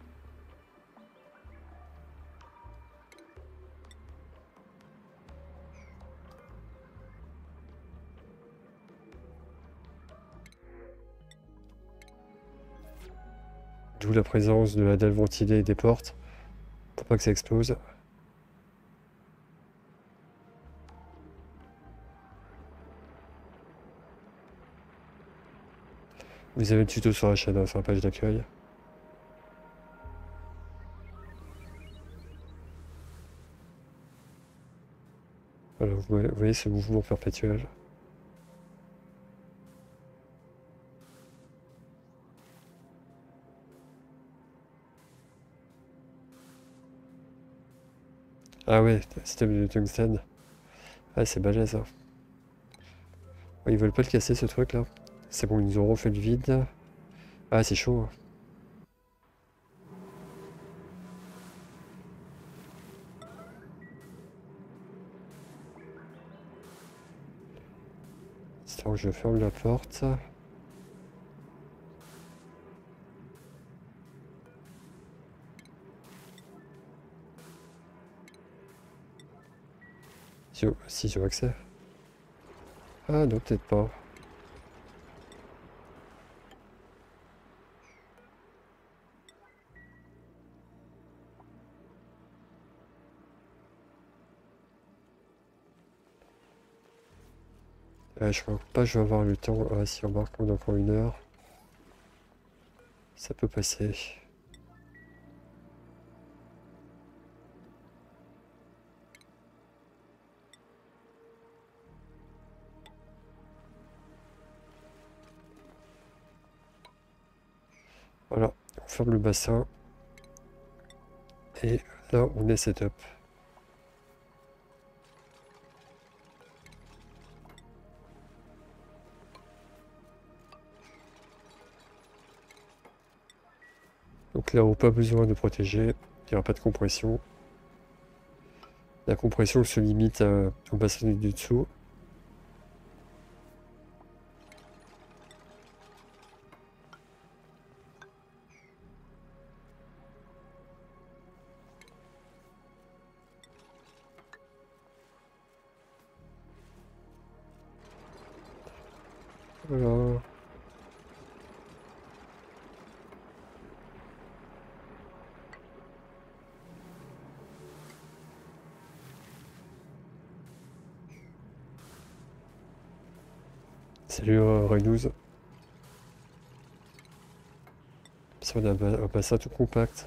D'où la présence de la dalle ventilée et des portes, pour pas que ça explose. Vous avez le tuto sur la chaîne, hein, sur la page d'accueil. Voilà, vous voyez, vous voyez ce mouvement perpétuel. Ah ouais, système de tungstène. Ah, c'est balèze, hein. Ouais, ils veulent pas le casser, ce truc là. C'est bon, ils nous ont refait le vide. Ah, c'est chaud, hein. C'est là où je ferme la porte. Si, si j'ai accès. Ah non, peut-être pas. Euh, je crois pas que je vais avoir le temps. Ah si, on marque, on a encore une heure. Ça peut passer. Voilà, on ferme le bassin. Et là, on est setup. Donc là, on n'a pas besoin de protéger. Il n'y aura pas de compression. La compression se limite à- au bassin du dessous. Voilà. Salut euh, Reynous. Ça, on a un ba- un bassin tout compact.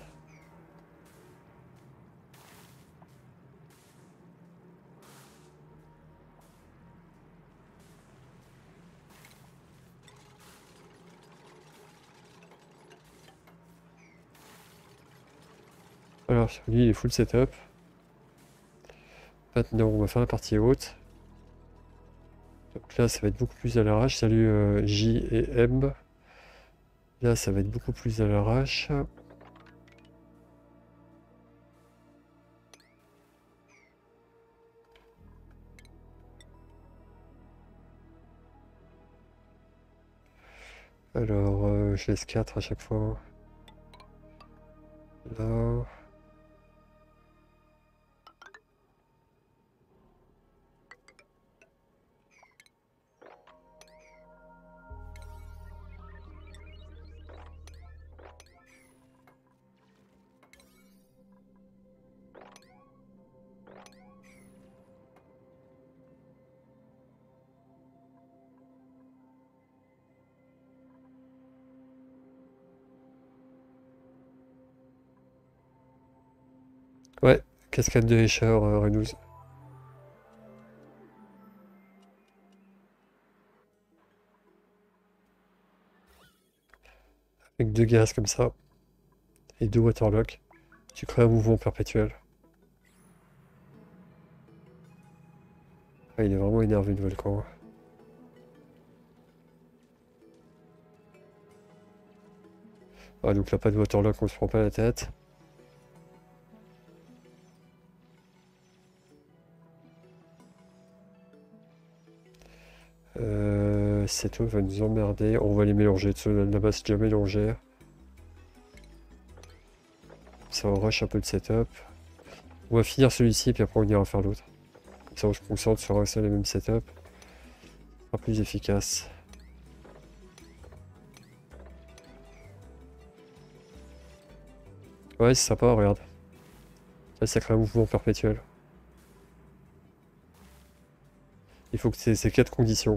Alors, lui, il est full setup. Maintenant, on va faire la partie haute. Donc là, ça va être beaucoup plus à l'arrache. Salut euh, J et M. Là, ça va être beaucoup plus à l'arrache. Alors, euh, je laisse quatre à chaque fois. Là. Ouais, cascade de Escher, euh, Renouze. Avec deux gaz comme ça. Et deux waterlock. Tu crées un mouvement perpétuel. Ah, il est vraiment énervé le volcan. Ah, donc là, pas de waterlock, on se prend pas la tête. Euh, cette eau va nous emmerder. On va les mélanger. Là-bas, c'est déjà mélangé. Ça on rush un peu de setup. On va finir celui-ci, puis après on ira faire l'autre. Comme ça, on se concentre sur un seul et même setup. Ce sera plus efficace. Ouais, c'est sympa, regarde. Là, ça crée un mouvement perpétuel. Il faut que c'est ces quatre conditions.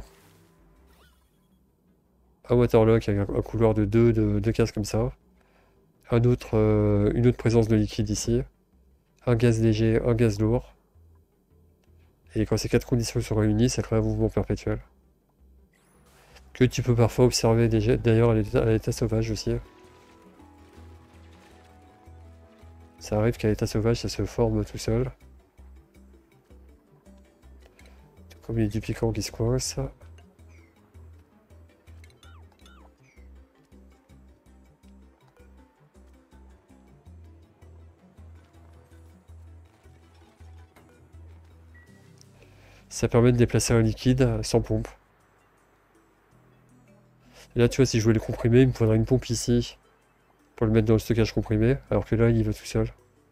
Un waterlock avec un, un couloir de deux de, de cases comme ça. Un autre, euh, une autre présence de liquide ici. Un gaz léger, un gaz lourd. Et quand ces quatre conditions sont réunies, ça crée un mouvement perpétuel. Que tu peux parfois observer d'ailleurs à l'état sauvage aussi. Ça arrive qu'à l'état sauvage, ça se forme tout seul. Tout comme il y a du piquant qui se coince. Ça permet de déplacer un liquide sans pompe. Et là, tu vois, si je voulais le comprimer, il me faudrait une pompe ici pour le mettre dans le stockage comprimé, alors que là, il y va tout seul.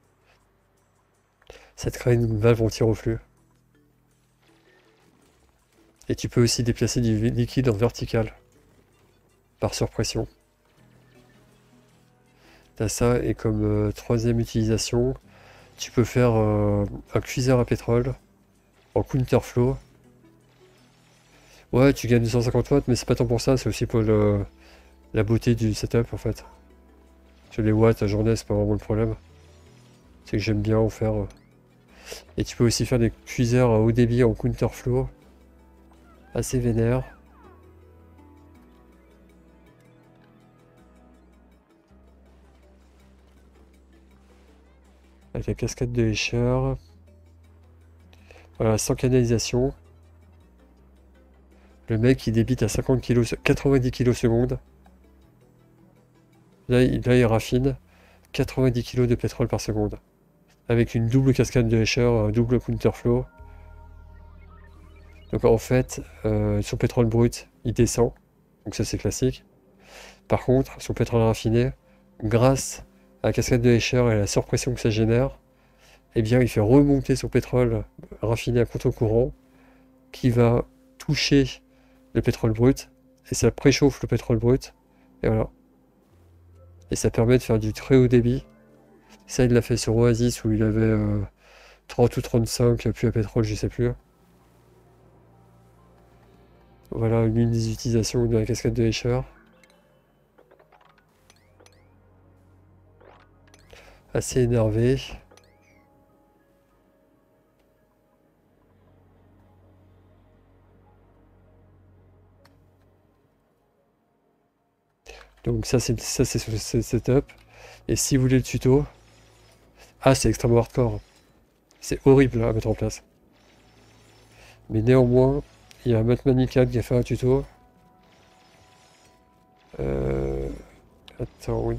Ça te crée une valve anti-reflux. Et tu peux aussi déplacer du liquide en vertical, par surpression. T'as ça, et comme euh, troisième utilisation, tu peux faire euh, un cuiseur à pétrole en counterflow. Ouais, tu gagnes deux cent cinquante watts, mais c'est pas tant pour ça, c'est aussi pour le, la beauté du setup en fait. Sur les watts à journée, c'est pas vraiment le problème. C'est que j'aime bien en faire. Euh. Et tu peux aussi faire des cuiseurs à haut débit en counterflow. Assez vénère. Avec la cascade de Escher. Voilà, sans canalisation. Le mec il débite à cinquante kilos, quatre-vingt-dix kilos secondes. Là il, là, il raffine quatre-vingt-dix kilos de pétrole par seconde. Avec une double cascade de Escher, un double counterflow. Donc en fait, euh, son pétrole brut, il descend. Donc ça c'est classique. Par contre, son pétrole raffiné, grâce à la cascade de Escher et à la surpression que ça génère, eh bien il fait remonter son pétrole raffiné à contre-courant, qui va toucher le pétrole brut, et ça préchauffe le pétrole brut, et voilà. Et ça permet de faire du très haut débit. Ça il l'a fait sur Oasis où il avait euh, trente ou trente-cinq puits à pétrole, je sais plus. Voilà une des utilisations de la cascade de Escher. Assez énervé. Donc ça c'est ça c'est ce setup. Et si vous voulez le tuto, ah c'est extrêmement hardcore. C'est horrible à mettre en place. Mais néanmoins, il y a un Mathmanical qui a fait un tuto. Euh... Attends, oui.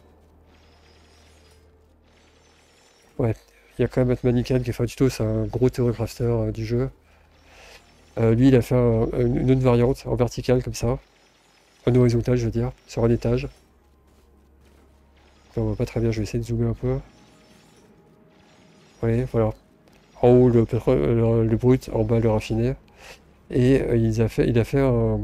Ouais, il y a quand même Mathmanical qui a fait un tuto, c'est un gros théoricrafter euh, du jeu. Euh, lui, il a fait un- une autre variante en vertical comme ça. en horizontal, je veux dire, sur un étage. Là, on voit pas très bien, je vais essayer de zoomer un peu. Oui, voilà. En haut, le, pétrole, le, le brut, en bas, le raffiné. Et euh, il a fait, il a fait un,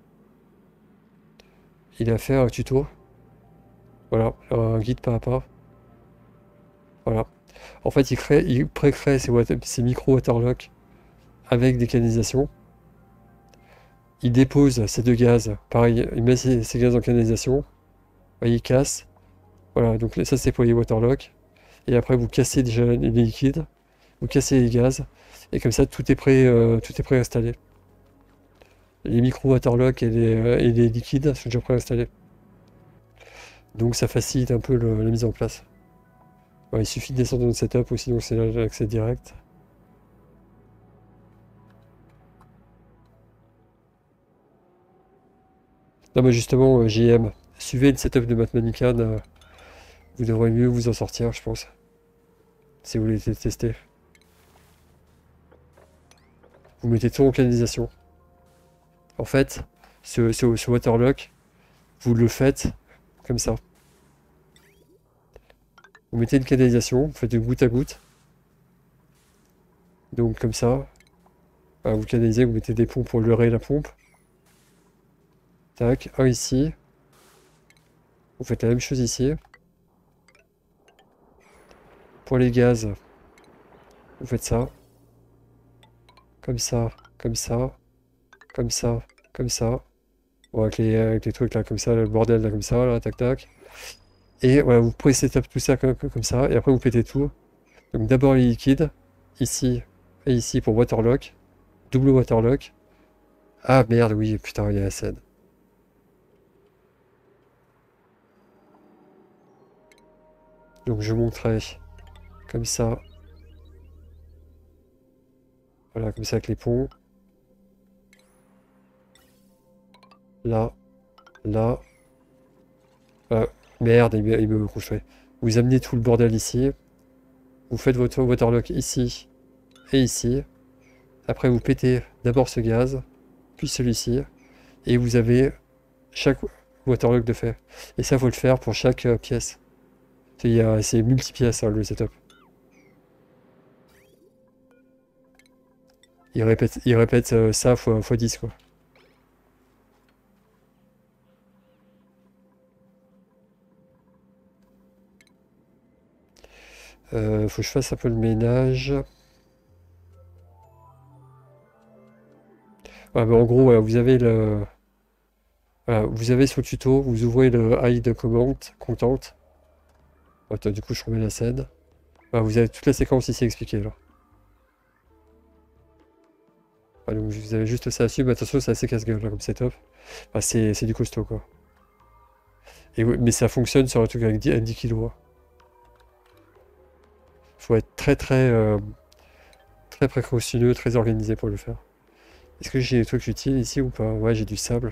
il a fait un tuto. Voilà, un guide pas à pas. Voilà. En fait, il crée, il pré-crée ses, water- ses micro-waterlocks avec des canalisations. Il dépose ces deux gaz. Pareil, il met ces, ces gaz en canalisation. Ouais, il casse. Voilà, donc ça c'est pour les waterlocks. Et après, vous cassez déjà les liquides. Vous cassez les gaz. Et comme ça, tout est prêt, euh, tout est préinstallé. Les micro-waterlocks et les, euh, et les liquides sont déjà préinstallés. Donc ça facilite un peu le- la mise en place. Ouais, il suffit de descendre dans le setup ou sinon c'est l'accès direct. Non mais justement, euh, J M, suivez le setup de Mathmanican, euh, vous devrez mieux vous en sortir, je pense, si vous voulez tester. Vous mettez tout en canalisation. En fait, ce, ce, ce waterlock, vous le faites comme ça. Vous mettez une canalisation, vous faites de goutte à goutte. Donc comme ça, voilà, vous canalisez, vous mettez des pompes pour leurrer la pompe. Tac, un ici. Vous faites la même chose ici. Pour les gaz, vous faites ça. Comme ça, comme ça, comme ça, comme ça. Bon, avec les, avec les trucs là, comme ça, le bordel là, comme ça, là, tac tac. Et voilà, vous pressez tout ça comme, comme ça, et après vous pétez tout. Donc d'abord les liquides, ici et ici pour waterlock, double waterlock. Ah merde, oui, putain, il y a la scène. Donc je monterai comme ça, voilà, comme ça avec les ponts. Là, là. Ah, merde, il me, il me construit. Vous amenez tout le bordel ici. Vous faites votre waterlock ici et ici. Après, vous pétez d'abord ce gaz, puis celui-ci. Et vous avez chaque waterlock de fait. Et ça, faut le faire pour chaque euh, pièce. C'est il y a- c'est multi-pièces, hein, le setup. Il répète, il répète euh, ça fois, fois dix, quoi. Euh, faut que je fasse un peu le ménage. Ouais, mais en gros, voilà, vous avez le, voilà, vous avez sur le tuto, vous ouvrez le hide comment, content. Attends, du coup, je remets la scène. Voilà, vous avez toute la séquence ici expliquée, là. Voilà, donc vous avez juste ça à suivre. Mais attention, c'est assez casse-gueule, là, comme setup. Enfin, c'est c'est du costaud, quoi. Et, oui, mais ça fonctionne sur un truc avec dix, dix kilos. Faut être très, très, euh, très précautionneux, très organisé pour le faire. Est-ce que j'ai des trucs utiles ici ou pas? Ouais, j'ai du sable.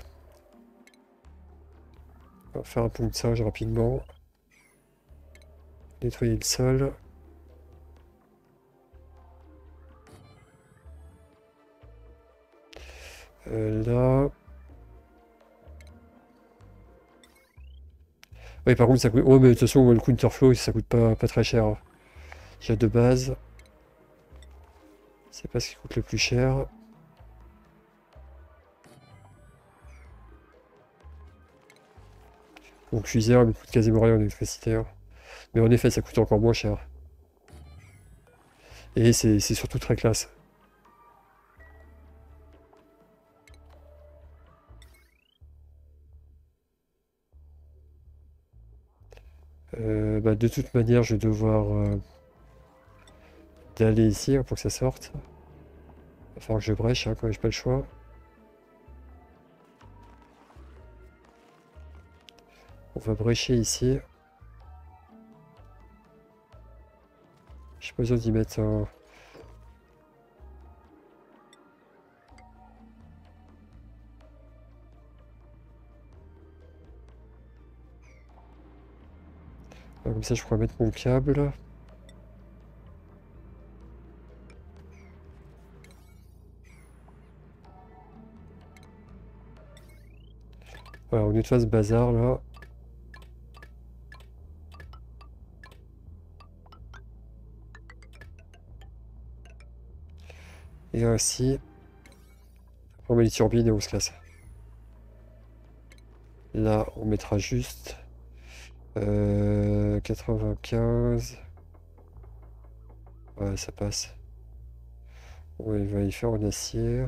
On va faire un ponçage rapidement. Nettoyer le sol. Euh, là. Oui, par contre, ça coûte. Oh, mais de toute façon, le counterflow, ça coûte pas, pas très cher. J'ai de base. C'est pas ce qui coûte le plus cher. Donc, cuiseur, il me coûte quasiment rien en électricité, hein. Mais en effet, ça coûte encore moins cher. Et c'est c'est surtout très classe. Euh, bah, de toute manière, je vais devoir euh, d'aller ici, hein, pour que ça sorte. Il va falloir que je brèche, hein, quand j'ai pas le choix. On va brécher ici. J'ai pas besoin d'y mettre un... Ah, comme ça, je pourrais mettre mon câble. Voilà, on nettoie ce bazar là. Et ainsi, on met les turbines et on se casse. Là, on mettra juste euh, quatre-vingt-quinze. Ouais, ça passe. On va y faire en acier.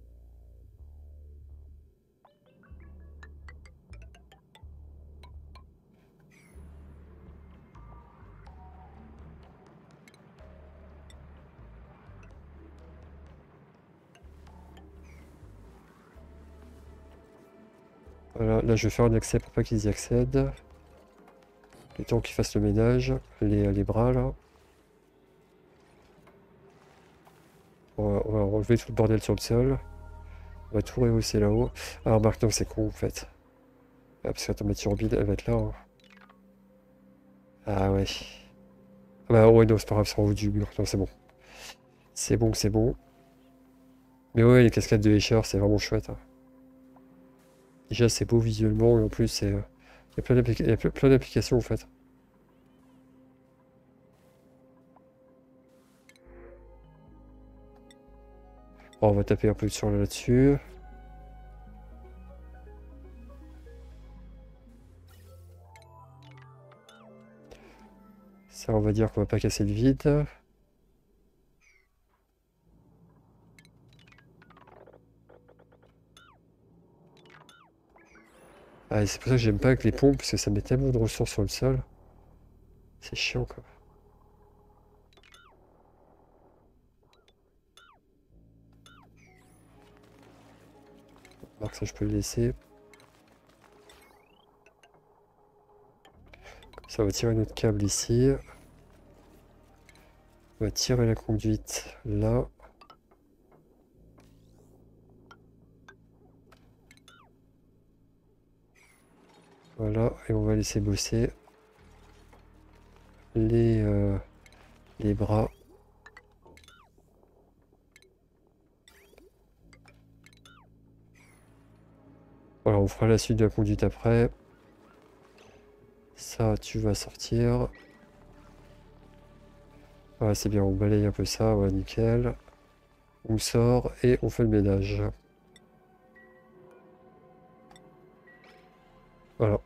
Voilà, là je vais faire un accès pour pas qu'ils y accèdent. Le temps qu'ils fassent le ménage, les, les bras là. On va, on va enlever tout le bordel sur le sol. On va tout rehausser là-haut. Alors maintenant c'est con en fait. Ah, parce que attends, ma turbine elle va être là. Hein. Ah ouais. Ah bah ouais non c'est pas grave, c'est en haut du mur. Non c'est bon. C'est bon, c'est bon. Mais ouais les cascades de Escher c'est vraiment chouette. Hein. Déjà c'est beau visuellement et en plus c'est... Il y a plein d'applica- il y a ple- plein d'applications en fait. Bon, on va taper un peu sur là-dessus. Ça on va dire qu'on va pas casser le vide. Ah, et c'est pour ça que j'aime pas avec les pompes, parce que ça met tellement de ressources sur le sol. C'est chiant, quoi. Alors que ça, je peux le laisser. Ça va tirer notre câble ici. On va tirer la conduite là. Voilà, et on va laisser bosser les, euh, les bras. Voilà, on fera la suite de la conduite après. Ça, tu vas sortir. Voilà, c'est bien, on balaye un peu ça, ouais, nickel. On sort et on fait le ménage. Voilà.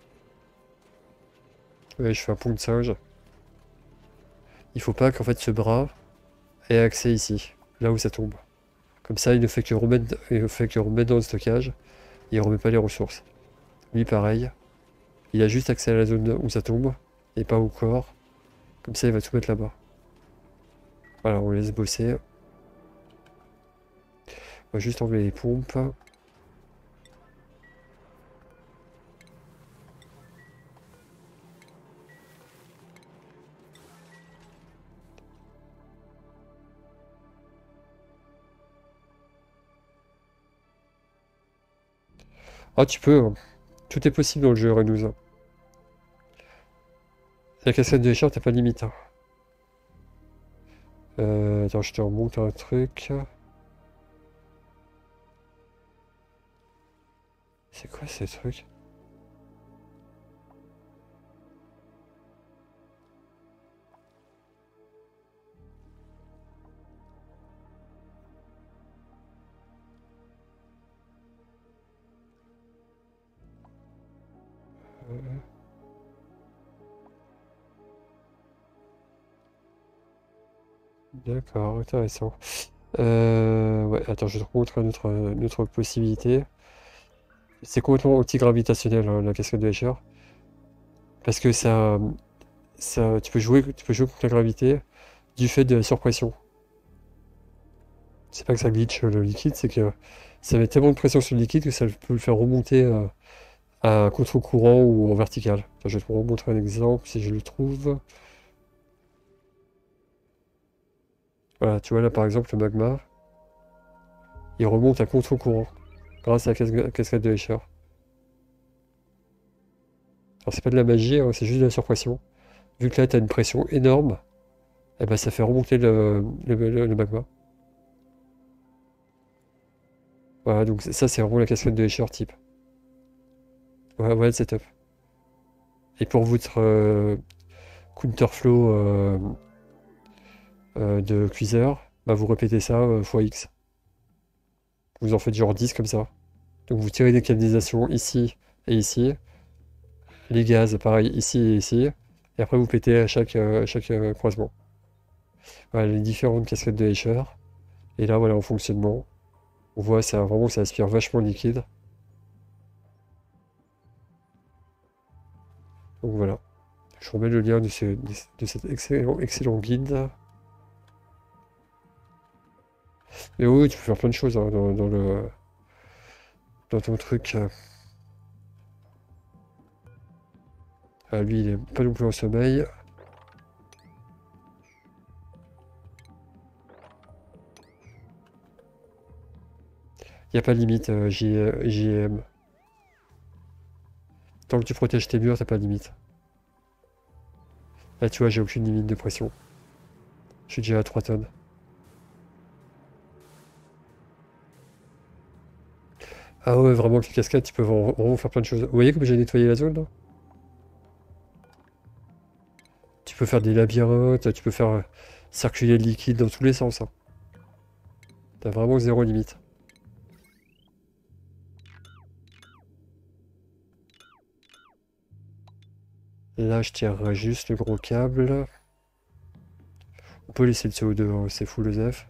Ouais, je fais un pont de singe. Il faut pas qu'en fait ce bras ait accès ici, là où ça tombe. Comme ça, il ne fait que remettre, il ne fait que remettre dans le stockage. Il remet pas les ressources. Lui, pareil. Il a juste accès à la zone où ça tombe, et pas au corps. Comme ça, il va tout mettre là-bas. Voilà, on laisse bosser. On va juste enlever les pompes. Ah, tu peux, hein. Tout est possible dans le jeu, Renouza. La cascade de l'écharpe, t'as pas de limite. Hein. Euh, attends, je te remonte un truc. C'est quoi ces trucs? Euh, D'accord, intéressant. Euh, ouais, attends, je te montre une autre, une autre possibilité. C'est complètement anti-gravitationnel, hein, la cascade de l'écharpe. Parce que ça, ça, tu peux jouer, tu peux jouer contre la gravité du fait de la surpression. C'est pas que ça glitch le liquide, c'est que ça met tellement de pression sur le liquide que ça peut le faire remonter euh, à un contre-courant ou en vertical. Attends, je vais te montrer un exemple si je le trouve. Voilà, tu vois là par exemple le magma, il remonte à contre-courant grâce à la casca- cascade de Escher. Alors c'est pas de la magie, hein, c'est juste de la surpression. Vu que là tu as une pression énorme, eh ben, ça fait remonter le, le- le- le magma. Voilà, donc ça c'est vraiment la cascade de Escher type. Ouais, ouais, le setup. Et pour votre euh, counterflow euh, euh, de cuiseur, bah vous répétez ça euh, fois X. Vous en faites genre dix comme ça. Donc vous tirez des canalisations ici et ici. Les gaz, pareil, ici et ici. Et après vous pétez à chaque, euh, à chaque euh, croisement. Voilà les différentes cascades de Escher. Et là, voilà, en fonctionnement. On voit ça, vraiment, ça aspire vachement liquide. Donc voilà. Je remets le lien de, ce, de, de cet excellent, excellent guide. Mais oui, tu peux faire plein de choses hein, dans, dans le, dans ton truc. Ah, lui, il est pas non plus en sommeil. Il n'y a pas de limite, euh, J- J M. Tant que tu protèges tes murs, t'as pas de limite. Là, tu vois, j'ai aucune limite de pression. Je suis déjà à trois tonnes. Ah ouais, vraiment, avec les cascades, tu peux vraiment vraiment faire plein de choses. Vous voyez comme j'ai nettoyé la zone, là? Tu peux faire des labyrinthes, tu peux faire euh, circuler le liquide dans tous les sens, hein. T'as vraiment zéro limite. Là, je tirerai juste le gros câble. On peut laisser le C O deux, hein, c'est full E F.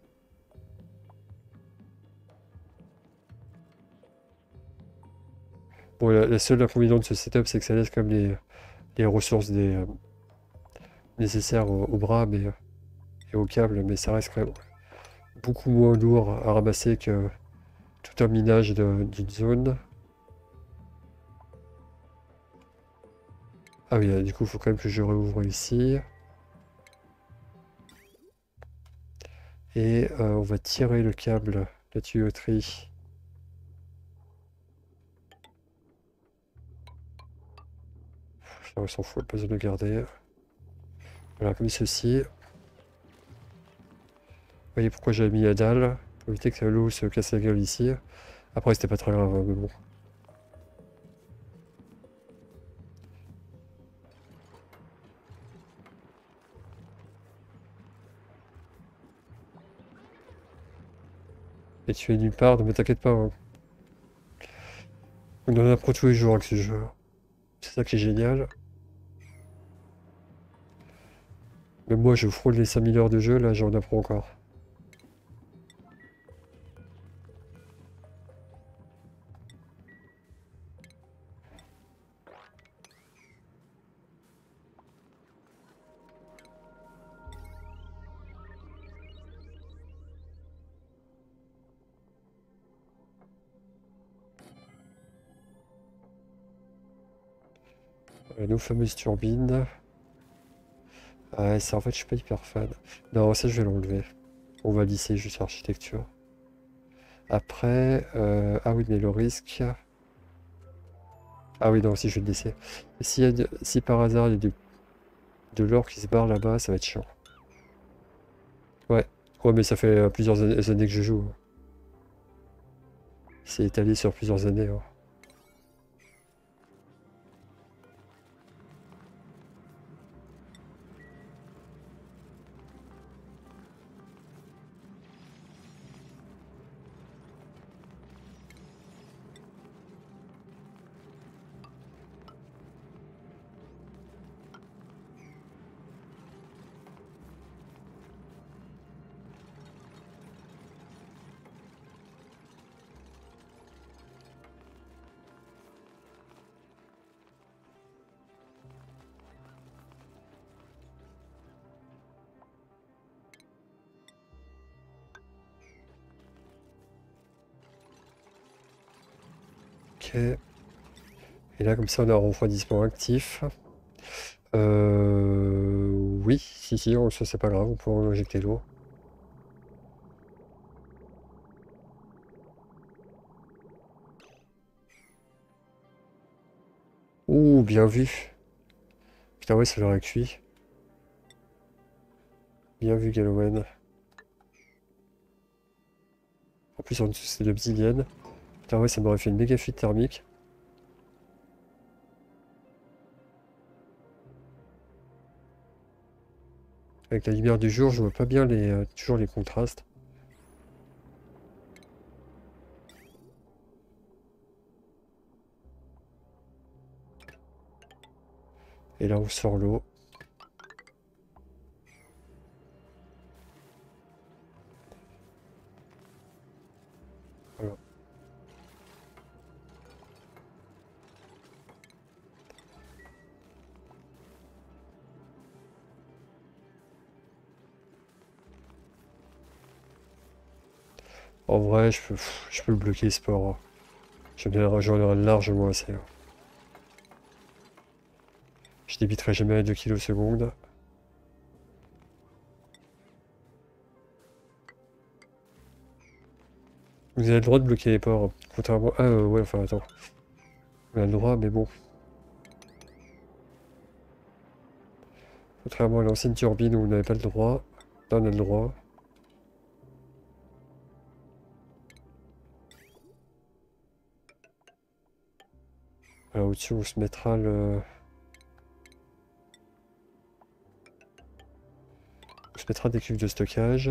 Bon, la, la seule inconvénient de ce setup, c'est que ça laisse comme les, les ressources des, euh, nécessaires au, au bras mais, euh, et au câble, mais ça reste quand même beaucoup moins lourd à ramasser que tout un minage de- d'une zone. Ah oui, euh, du coup, il faut quand même que je réouvre ici. Et euh, on va tirer le câble, la tuyauterie. Ça, on s'en fout, pas besoin de le garder. Voilà, comme ceci. Vous voyez pourquoi j'avais mis la dalle, pour éviter que l'eau se casse la gueule ici. Après, c'était pas très grave, hein, mais bon. Et tu es nulle part, ne t'inquiète pas, hein. On en apprend tous les jours avec ce jeu. C'est ça qui est génial. Même moi, je frôle les cinq mille heures de jeu, là, j'en apprends encore. Euh, nos fameuses turbines. Ouais, ça, en fait, je suis pas hyper fan. Non, ça, je vais l'enlever. On va lisser juste l'architecture. Après, euh, ah oui, mais le risque. Ah oui, non, si je vais le laisser. Si, y a de- si par hasard il y a du- de l'or qui se barre là-bas, ça va être chiant. Ouais, ouais, mais ça fait euh, plusieurs an- années que je joue, hein. C'est étalé sur plusieurs années, hein. Ok. Et là, comme ça, on a un refroidissement actif. Euh... Oui, si, si, on- ça c'est pas grave, on peut en injecter l'eau. Ouh, bien vu. Putain, ouais, ça l'aurait cuit. Bien vu, Galowen. En plus, en dessous, c'est de l'obsidienne. Putain, ouais, ça m'aurait fait une méga fuite thermique. Avec la lumière du jour, je vois pas bien les, euh, toujours les contrastes. Et là, on sort l'eau. Voilà. En vrai, je peux, pff, je peux le bloquer, sport. J'en ai, j'en ai largement assez. Hein. Je débiterai jamais à deux kilos secondes. Vous avez le droit de bloquer les ports. Contrairement... Ah euh, ouais, enfin attends. On a le droit, mais bon. Contrairement à l'ancienne turbine où on n'avait pas le droit. Là, on a le droit. Alors au-dessus, on se mettra le... On se mettra des cuves de stockage.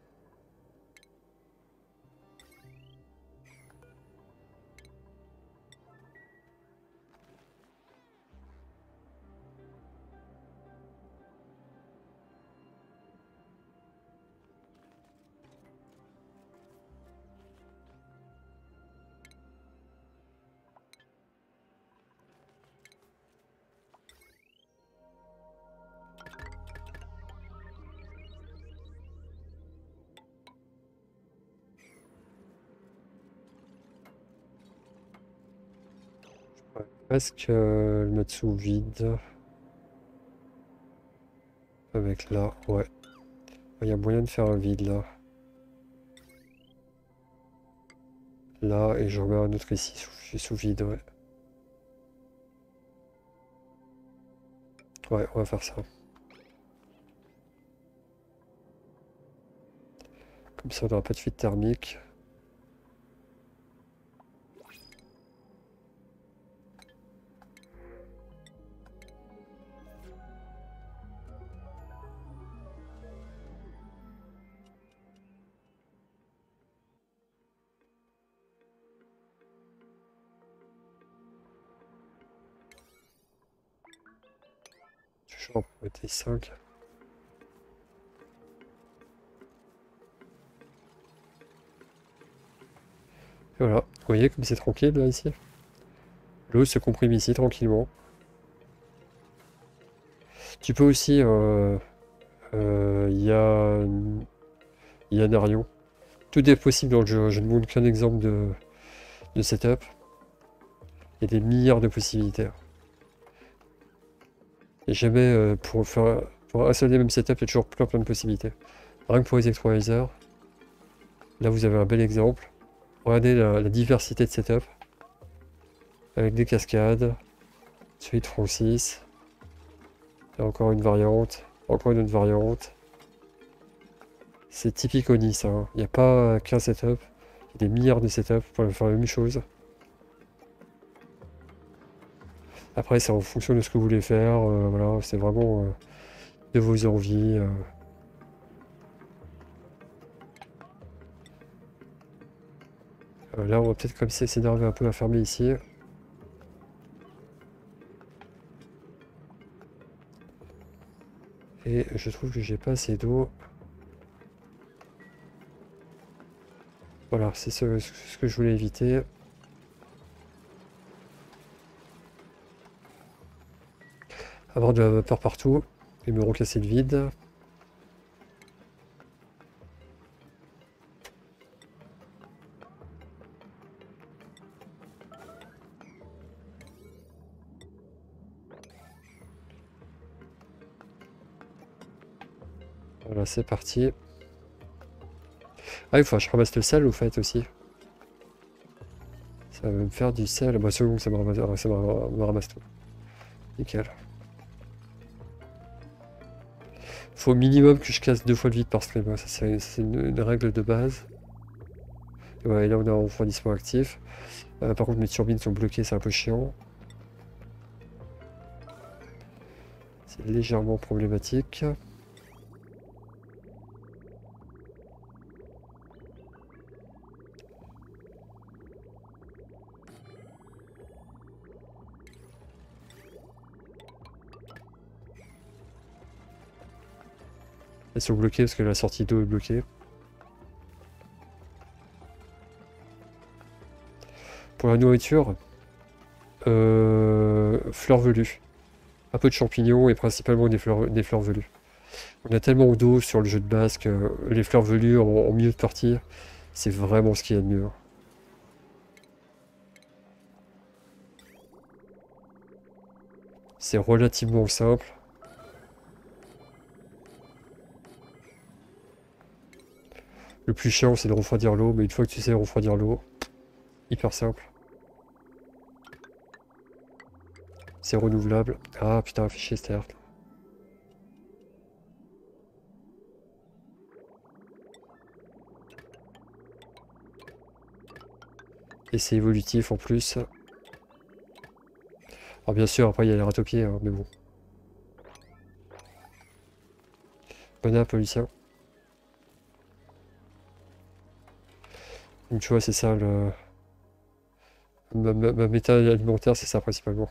Presque euh, le mettre sous vide. Avec là, ouais. Il y a moyen de faire un vide là. Là, et je remets un autre ici sous, sous vide, ouais. Ouais, on va faire ça. Comme ça, on n'aura pas de fuite thermique. Toujours en propriété cinq. Et voilà, vous voyez comme c'est tranquille là ici. L'eau se comprime ici tranquillement. Tu peux aussi, il euh, euh, y a, y a Narion. Tout est possible dans le jeu, je ne montre qu'un exemple de, de setup. Il y a des milliards de possibilités. Et jamais euh, pour faire pour un seul et même setup, il y a toujours plein plein de possibilités. Rien que pour les electrolyzers. Là vous avez un bel exemple. Regardez la, la diversité de setup. Avec des cascades. Celui de Francis. Et encore une variante. Encore une autre variante. C'est typique Oni ça. Hein. Il n'y a pas qu'un setup. Il y a des milliards de setups pour faire la même chose. Après c'est en fonction de ce que vous voulez faire. Euh, voilà, c'est vraiment euh, de vos envies. Euh. Euh, là on va peut-être comme ça s'énerver un peu à fermer ici. Et je trouve que j'ai pas assez d'eau. Voilà, c'est ce, ce que je voulais éviter. Avoir de la vapeur partout et me recasser le vide. Voilà, c'est parti. Ah, il faut que je ramasse le sel au fait aussi. Ça va me faire du sel. Bah, second, ça me ramasse, ça me ramasse tout. Nickel. Faut au minimum que je casse deux fois le vide par stream. Ça, c'est une, une règle de base. Et ouais, là, on a un refroidissement actif. Euh, par contre, mes turbines sont bloquées, c'est un peu chiant. C'est légèrement problématique. Elles sont bloquées parce que la sortie d'eau est bloquée. Pour la nourriture, euh, fleurs velues. Un peu de champignons et principalement des fleurs, des fleurs velues. On a tellement d'eau sur le jeu de base que les fleurs velues en, en milieu de partie, c'est vraiment ce qu'il y a de mieux. C'est relativement simple. Le plus chiant, c'est de refroidir l'eau, mais une fois que tu sais refroidir l'eau, hyper simple. C'est renouvelable. Ah putain, fichier start. Et c'est évolutif en plus. Alors bien sûr, après il y a les ratopiers, hein, mais bon. Bonne app, Lucien. Donc tu vois, c'est ça le... Ma, ma, ma méta alimentaire, c'est ça principalement.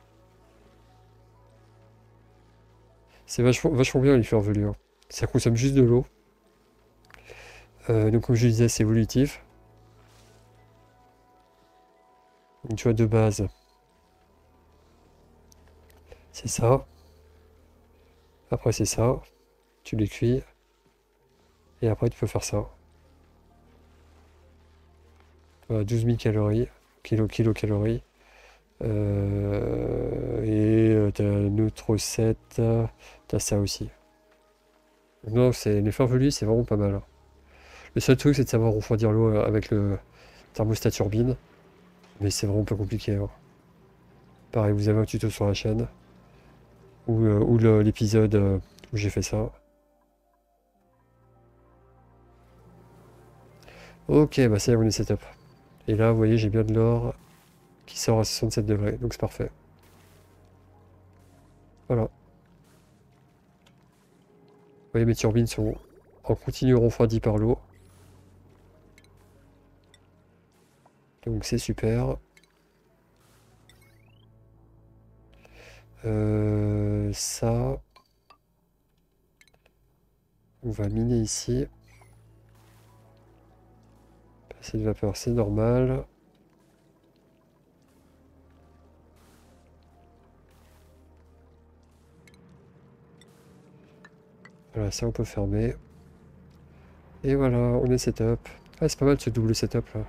C'est vachement, vachement bien les fleurs velues. Hein. Ça consomme juste de l'eau. Euh, donc comme je disais, c'est évolutif. Donc tu vois, de base, c'est ça. Après c'est ça. Tu les cuis. Et après tu peux faire ça. Voilà, douze mille calories. Kilo, kilocalories. Euh, et euh, t'as une autre recette. T'as ça aussi. Non, c'est les fleurs velues, c'est vraiment pas mal. Hein. Le seul truc, c'est de savoir refroidir l'eau euh, avec le thermostat turbine. Mais c'est vraiment pas compliqué. Hein. Pareil, vous avez un tuto sur la chaîne. Ou, euh, ou le- l'épisode euh, où j'ai fait ça. Ok, bah ça y est, on est setup. Et là, vous voyez, j'ai bien de l'or qui sort à soixante-sept degrés. Donc c'est parfait. Voilà. Vous voyez, mes turbines sont en continu refroidies par l'eau. Donc c'est super. Euh, ça, on va miner ici. Passer de vapeur, c'est normal. Voilà, ça on peut fermer. Et voilà, on est setup. Ah, c'est pas mal ce double setup là.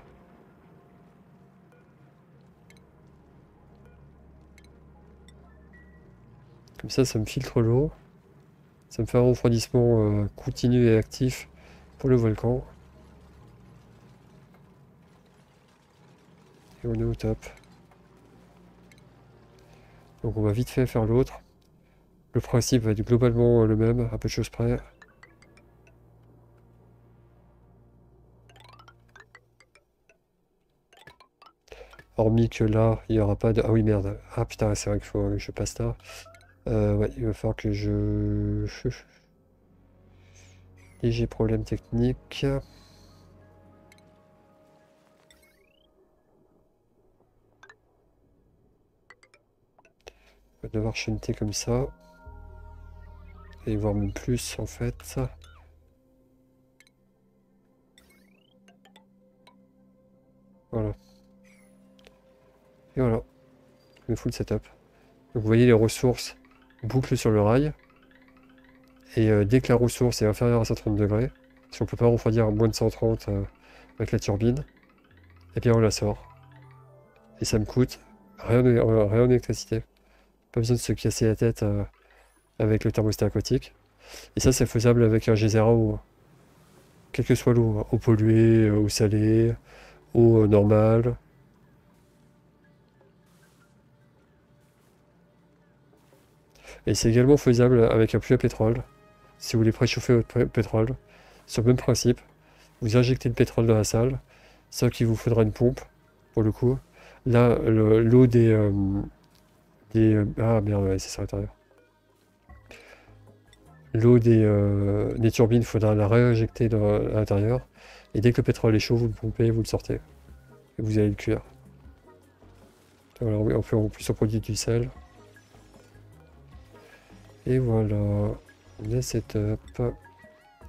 Comme ça, ça me filtre l'eau. Ça me fait un refroidissement euh, continu et actif pour le volcan. Et on est au top. Donc on va vite fait faire l'autre. Le principe va être globalement le même, à peu de choses près. Hormis que là, il n'y aura pas de... Ah oui, merde. Ah putain, c'est vrai qu'il faut que je passe là. Euh, ouais, il va falloir que je... Léger problème technique. On va devoir shunter comme ça. Et voir même plus en fait. Voilà. Et voilà. Le full setup. Donc vous voyez les ressources bouclent sur le rail. Et euh, dès que la ressource est inférieure à cent trente degrés, si on peut pas refroidir à moins de cent trente euh, avec la turbine, et bien on la sort. Et ça me coûte rien, euh, rien en électricité. Pas besoin de se casser la tête euh, avec le thermostat aquatique. Et ça c'est faisable avec un geyser à eau. Quelle que soit l'eau, eau polluée, eau salée, eau normale. Et c'est également faisable avec un puits à pétrole. Si vous voulez préchauffer votre pétrole, sur le même principe, vous injectez le pétrole dans la salle, sauf qu'il vous faudra une pompe, pour le coup. Là, l'eau des, euh, des... euh, Ah merde, ouais, c'est ça à l'intérieur. L'eau des, euh, des turbines, il faudra la réinjecter dans, à l'intérieur. Et dès que le pétrole est chaud, vous le pompez, vous le sortez. Et vous allez le cuire. Voilà, on fait en plus on produit du sel. Et voilà, on est setup.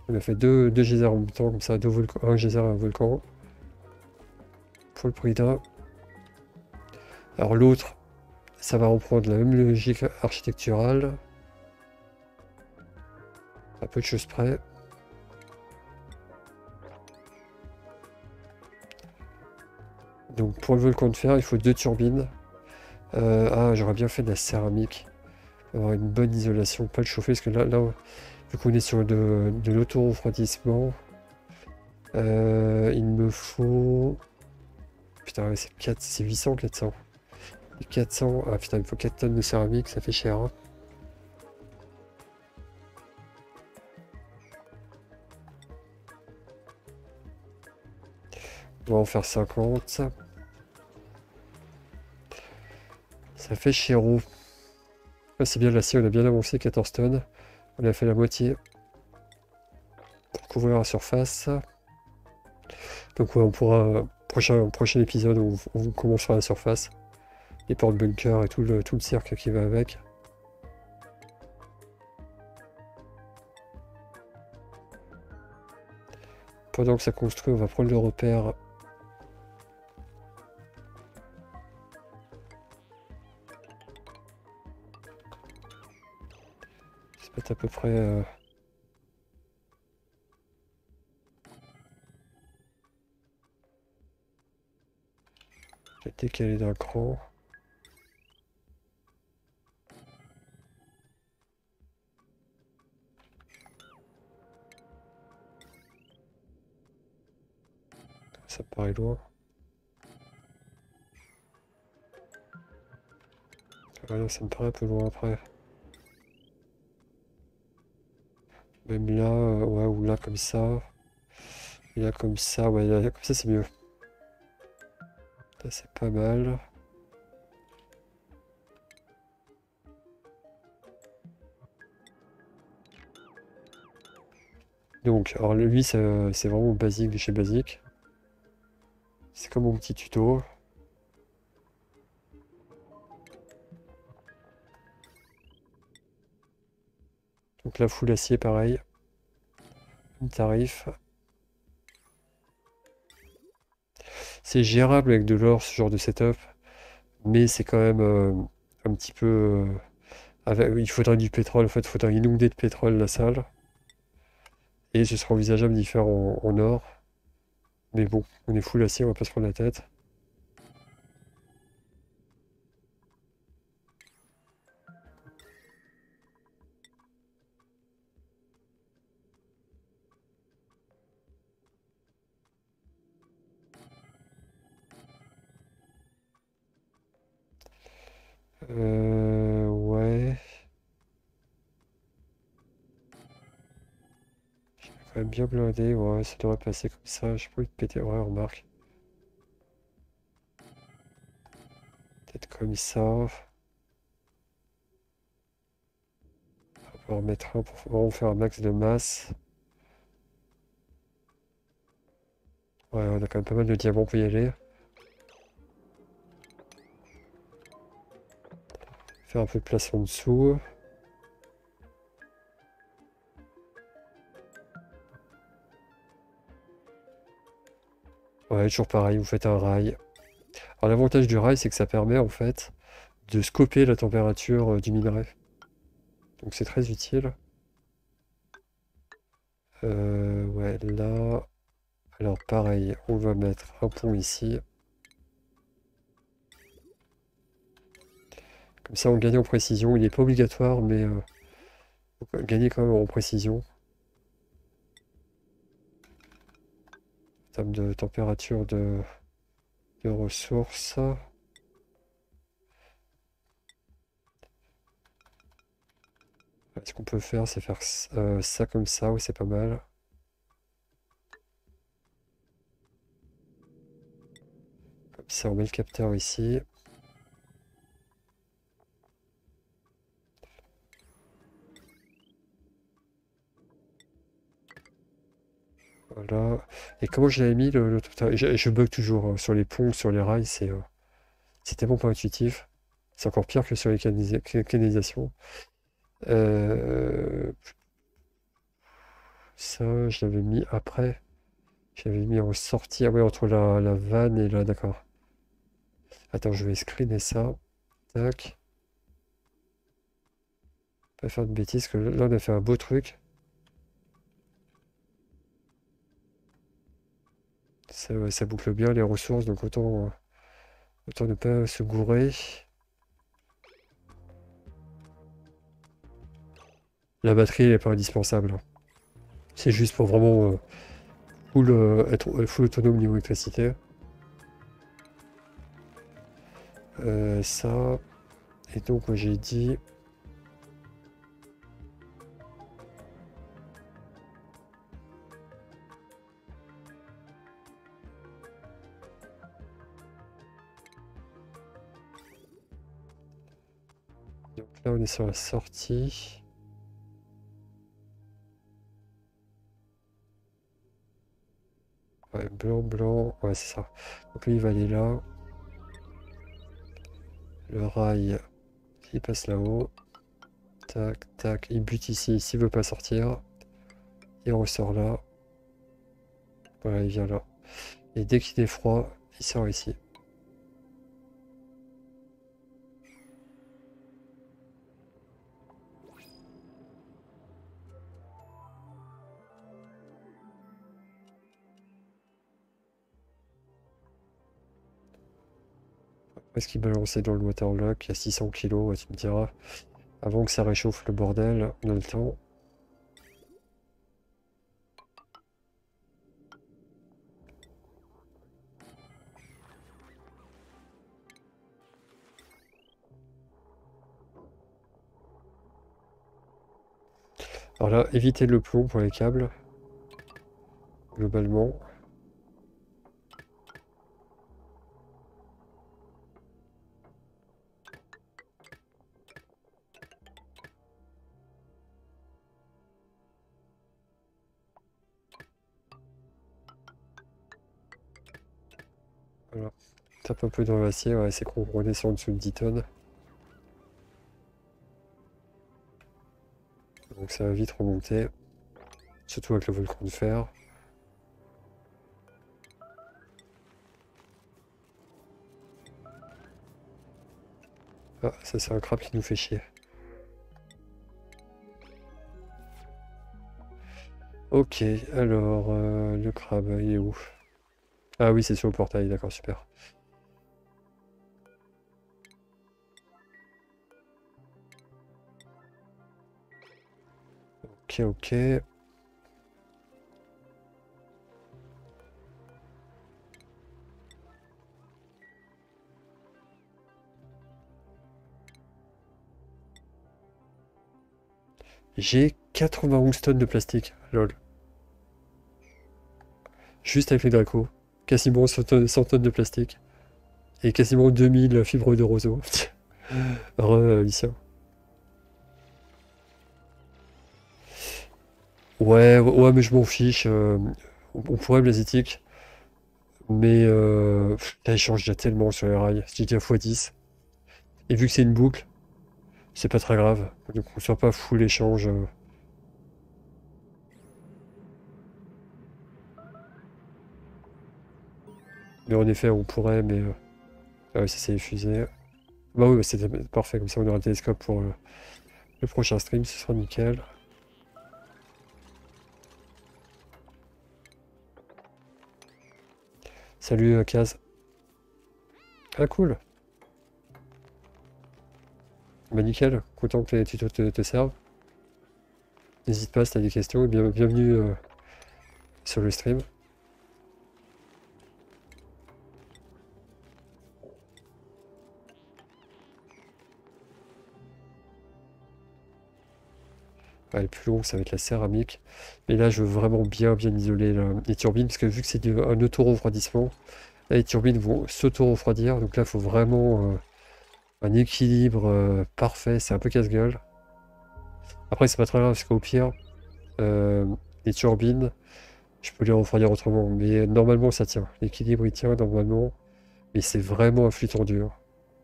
On a fait deux, deux geysers en même temps, comme ça, deux volcans, un geyser et un volcan. Pour le prix d'un. Alors l'autre, ça va reprendre la même logique architecturale. À peu de choses près. Donc pour le volcan de fer, il faut deux turbines. Euh, ah, j'aurais bien fait de la céramique. Avoir une bonne isolation, pas le chauffer, parce que là, là vu qu'on est sur de, de l'auto-refroidissement, euh, il me faut... Putain, ouais, c'est quatre, c'est huit cents, quatre cents. quatre cents, ah putain, il me faut quatre tonnes de céramique, ça fait cher, hein. On va en faire cinquante. Ça fait chéro. Ah, c'est bien, l'acier, on a bien avancé, quatorze tonnes. On a fait la moitié pour couvrir la surface. Donc ouais, on pourra, prochain, prochain épisode, on, on commencera la surface. Les portes bunker et tout le, tout le cirque qui va avec. Pendant que ça construit, on va prendre le repère. Ça peut être à peu près... Euh... Je vais décaler d'un cran. Ça paraît loin. Ah non, ça me paraît un peu loin après. Même là, euh, ouais, ou là comme ça. Et là comme ça, ouais, là, comme ça c'est mieux. Là c'est pas mal. Donc, alors lui c'est vraiment basique de chez basique. C'est comme mon petit tuto. Donc la full acier pareil. Même tarif. C'est gérable avec de l'or ce genre de setup. Mais c'est quand même euh, un petit peu... euh, avec- il faudrait du pétrole, en fait, il faudrait inonder de pétrole la salle. Et ce sera envisageable d'y faire en, en or. Mais bon, on est full acier, on va pas se prendre la tête. Euh, ouais. Quand même bien blindé, ouais, ça devrait passer comme ça. J'ai pas envie de péter, ouais, remarque. Peut-être comme ça. On va en mettre un pour vraiment faire un max de masse. Ouais, on a quand même pas mal de diamants pour y aller. Faire un peu de place en dessous. Ouais, toujours pareil, vous faites un rail. Alors l'avantage du rail, c'est que ça permet en fait de scoper la température euh, du minerai. Donc c'est très utile. Euh, ouais, là... Alors pareil, on va mettre un pont ici. Comme ça, on gagne en précision. Il n'est pas obligatoire, mais euh, faut gagner quand même en précision. En termes de température de, de ressources. Ce qu'on peut faire, c'est faire euh, ça comme ça, oui, c'est pas mal. Comme ça, on met le capteur ici. Voilà. Et comment je l'avais mis le, le total- je, je bug toujours hein, sur les ponts, sur les rails, c'est euh, c'est tellement pas intuitif. C'est encore pire que sur les canalisa- canalisations. Euh, Ça, je l'avais mis après. J'avais mis en sortie. Ah ouais, entre la, la vanne et là, d'accord. Attends, je vais screener ça. Tac. Pas faire de bêtises, que là, on a fait un beau truc. Ça, ouais, ça boucle bien les ressources, donc autant, euh, autant ne pas se gourer. La batterie, elle n'est pas indispensable. C'est juste pour vraiment euh, full, euh, être euh, full autonome niveau électricité. Euh, ça. Et donc, moi, j'ai dit. Donc là, on est sur la sortie. Ouais, blanc, blanc. Ouais, c'est ça. Donc lui, il va aller là. Le rail, il passe là-haut. Tac, tac. Il bute ici. S'il veut pas sortir, il ressort là. Voilà, il vient là. Et dès qu'il est froid, il sort ici. Est-ce qu'il balançait dans le waterlock? Il y a six cents kilos, ouais, tu me diras. Avant que ça réchauffe le bordel, on a le temps. Alors là, évitez le plomb pour les câbles. Globalement. Voilà. Tape un peu dans l'acier, ouais, c'est qu'on redescend en dessous de dix tonnes. Donc ça va vite remonter. Surtout avec le volcan de fer. Ah, ça c'est un crabe qui nous fait chier. Ok, alors euh, le crabe, il est où? Ah oui, c'est sur le portail, d'accord, super. Ok, ok. J'ai quatre-vingt-onze tonnes de plastique, lol. Juste avec les dracos. Quasiment cent tonnes, cent tonnes de plastique. Et quasiment deux mille fibres de roseau. Re, euh, Alicia. Ouais, ouais, mais je m'en fiche. euh, on on pourrait blazitique. Mais euh, pff, là, il change déjà tellement sur les rails. J'ai dit à fois dix. Et vu que c'est une boucle, c'est pas très grave. Donc on soit pas full échange. euh. Mais en effet, on pourrait, mais... euh, Ah oui, ça s'est effusé. Bah oui, bah, c'était parfait. Comme ça, on aura le télescope pour euh, le prochain stream. Ce sera nickel. Salut, euh, Kaz. Ah, cool. Bah nickel. Content que les tutos te, te servent. N'hésite pas si t'as des questions. Et bien, bienvenue euh, sur le stream. Ouais, le plus long, ça va être la céramique. Mais là, je veux vraiment bien, bien isoler la- les turbines. Parce que vu que c'est du- un auto-refroidissement, là, les turbines vont s'auto-refroidir. Donc là, il faut vraiment euh, un équilibre euh, parfait. C'est un peu casse-gueule. Après, c'est pas très grave. Parce qu'au pire, euh, les turbines, je peux les refroidir autrement. Mais normalement, ça tient. L'équilibre, il tient normalement. Mais c'est vraiment un flux tendu, hein.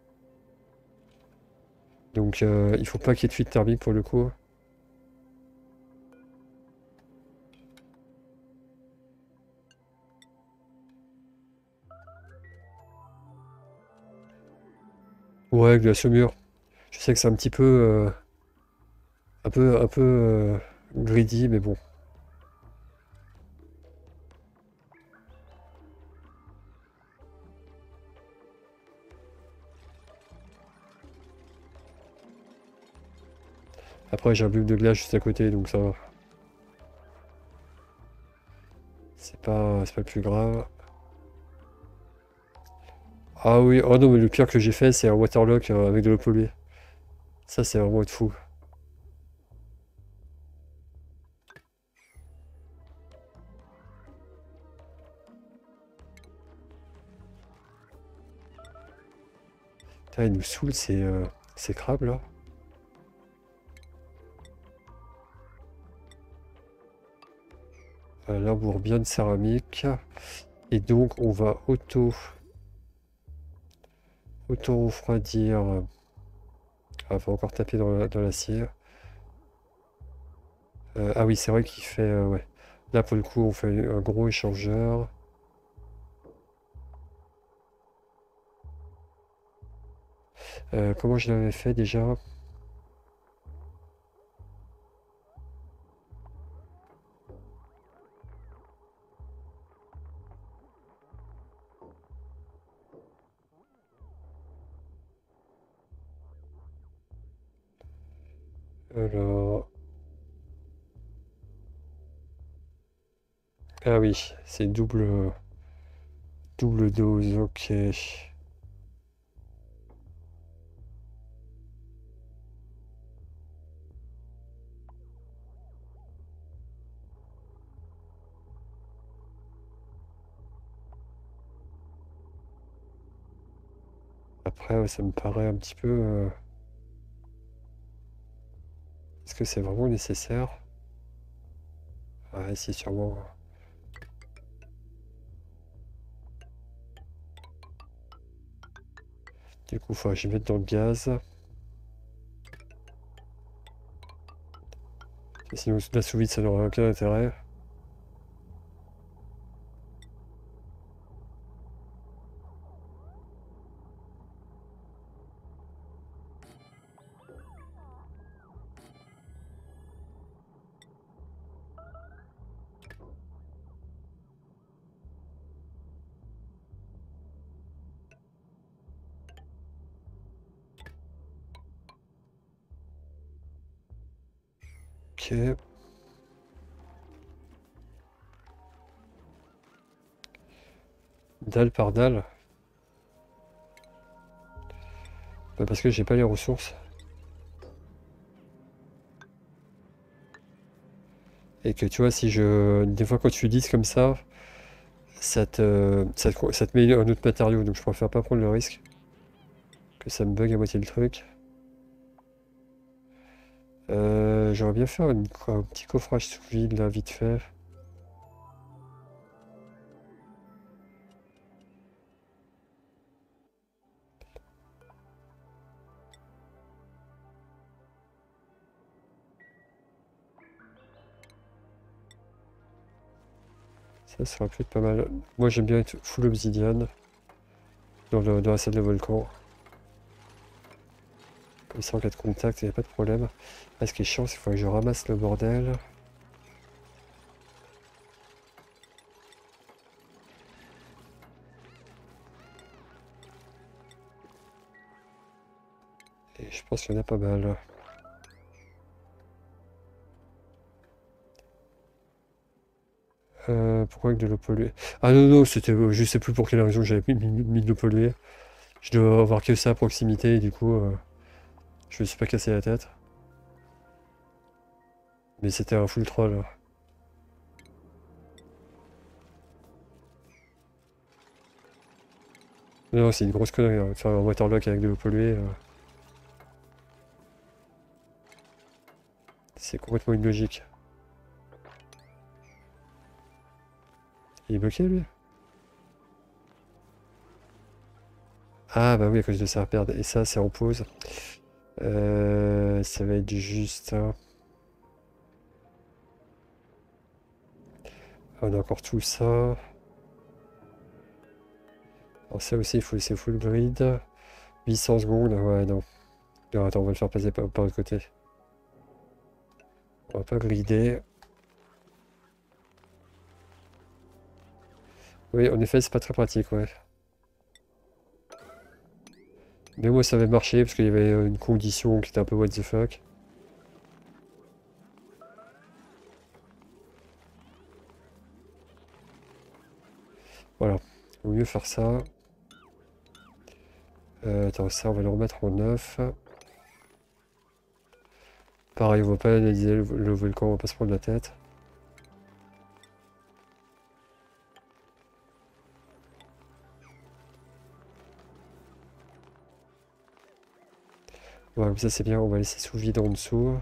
Donc, euh, il faut pas qu'il y ait de fuite thermique pour le coup. Ouais, glace au mur. Je sais que c'est un petit peu, euh, un peu, un peu euh, greedy, mais bon. Après, j'ai un bloc de glace juste à côté, donc ça va. C'est pas, c'est pas le plus grave. Ah oui, oh non, mais le pire que j'ai fait, c'est un waterlock euh, avec de l'eau polluée. Ça, c'est vraiment être fou. Putain, il nous saoule ces, euh, ces crabes là. Euh, Labour bien de céramique. Et donc, on va auto, auto refroidir. euh, Ah, faut encore taper dans la- dans l'acier. Euh, ah oui, c'est vrai qu'il fait. Euh, ouais. Là, pour le coup, on fait un gros échangeur. Euh, comment je l'avais fait déjà? Alors. Ah oui, c'est double, double dose, ok. Après, ouais, ça me paraît un petit peu. euh, Est-ce que c'est vraiment nécessaire? Ouais, si, sûrement. Du coup, faut que je mette dans le gaz. Sinon, la sous vide, ça n'aurait aucun intérêt. Ok. Dalle par dalle. Bah, parce que j'ai pas les ressources. Et que tu vois, si je. Des fois, quand tu dis comme ça, ça te, ça te, ça te met un autre matériau. Donc, je préfère pas prendre le risque que ça me bug à moitié le truc. Euh, j'aurais bien fait une- un petit coffrage sous vide, là, vite fait. Ça sera peut-être pas mal. Moi, j'aime bien être full obsidian dans, le- dans la salle de volcan. Comme ça, en cas de contact, il n'y a pas de problème. Là, ce qui est chiant, c'est qu'il faut que je ramasse le bordel. Et je pense qu'il y en a pas mal. Euh, pourquoi avec de l'eau polluée? Ah non, non, c'était, euh, je sais plus pour quelle raison j'avais mis, mis- mis de l'eau polluée. Je dois avoir que ça à proximité, et du coup, euh, je me suis pas cassé la tête. Mais c'était un full troll. Non, c'est une grosse connerie, hein. Faire un waterlock avec de l'eau polluée, euh, c'est complètement illogique. Il est bloqué, lui? Ah bah oui, à cause de ça, perdre. Et ça, c'est en pause. Euh, ça va être juste, hein. On a encore tout ça. Alors ça aussi, il faut laisser full grid. huit cents secondes, ouais, non. Non, attends, on va le faire passer par, par l'autre côté. On va pas grider. Oui, en effet, c'est pas très pratique, ouais. Mais moi, ça avait marché parce qu'il y avait une condition qui était un peu what the fuck. Voilà. Il vaut mieux faire ça. Euh, attends, ça, on va le remettre en neuf. Pareil, on va pas analyser le, le volcan, on va pas se prendre la tête. Voilà, comme ça c'est bien, on va laisser sous vide en dessous.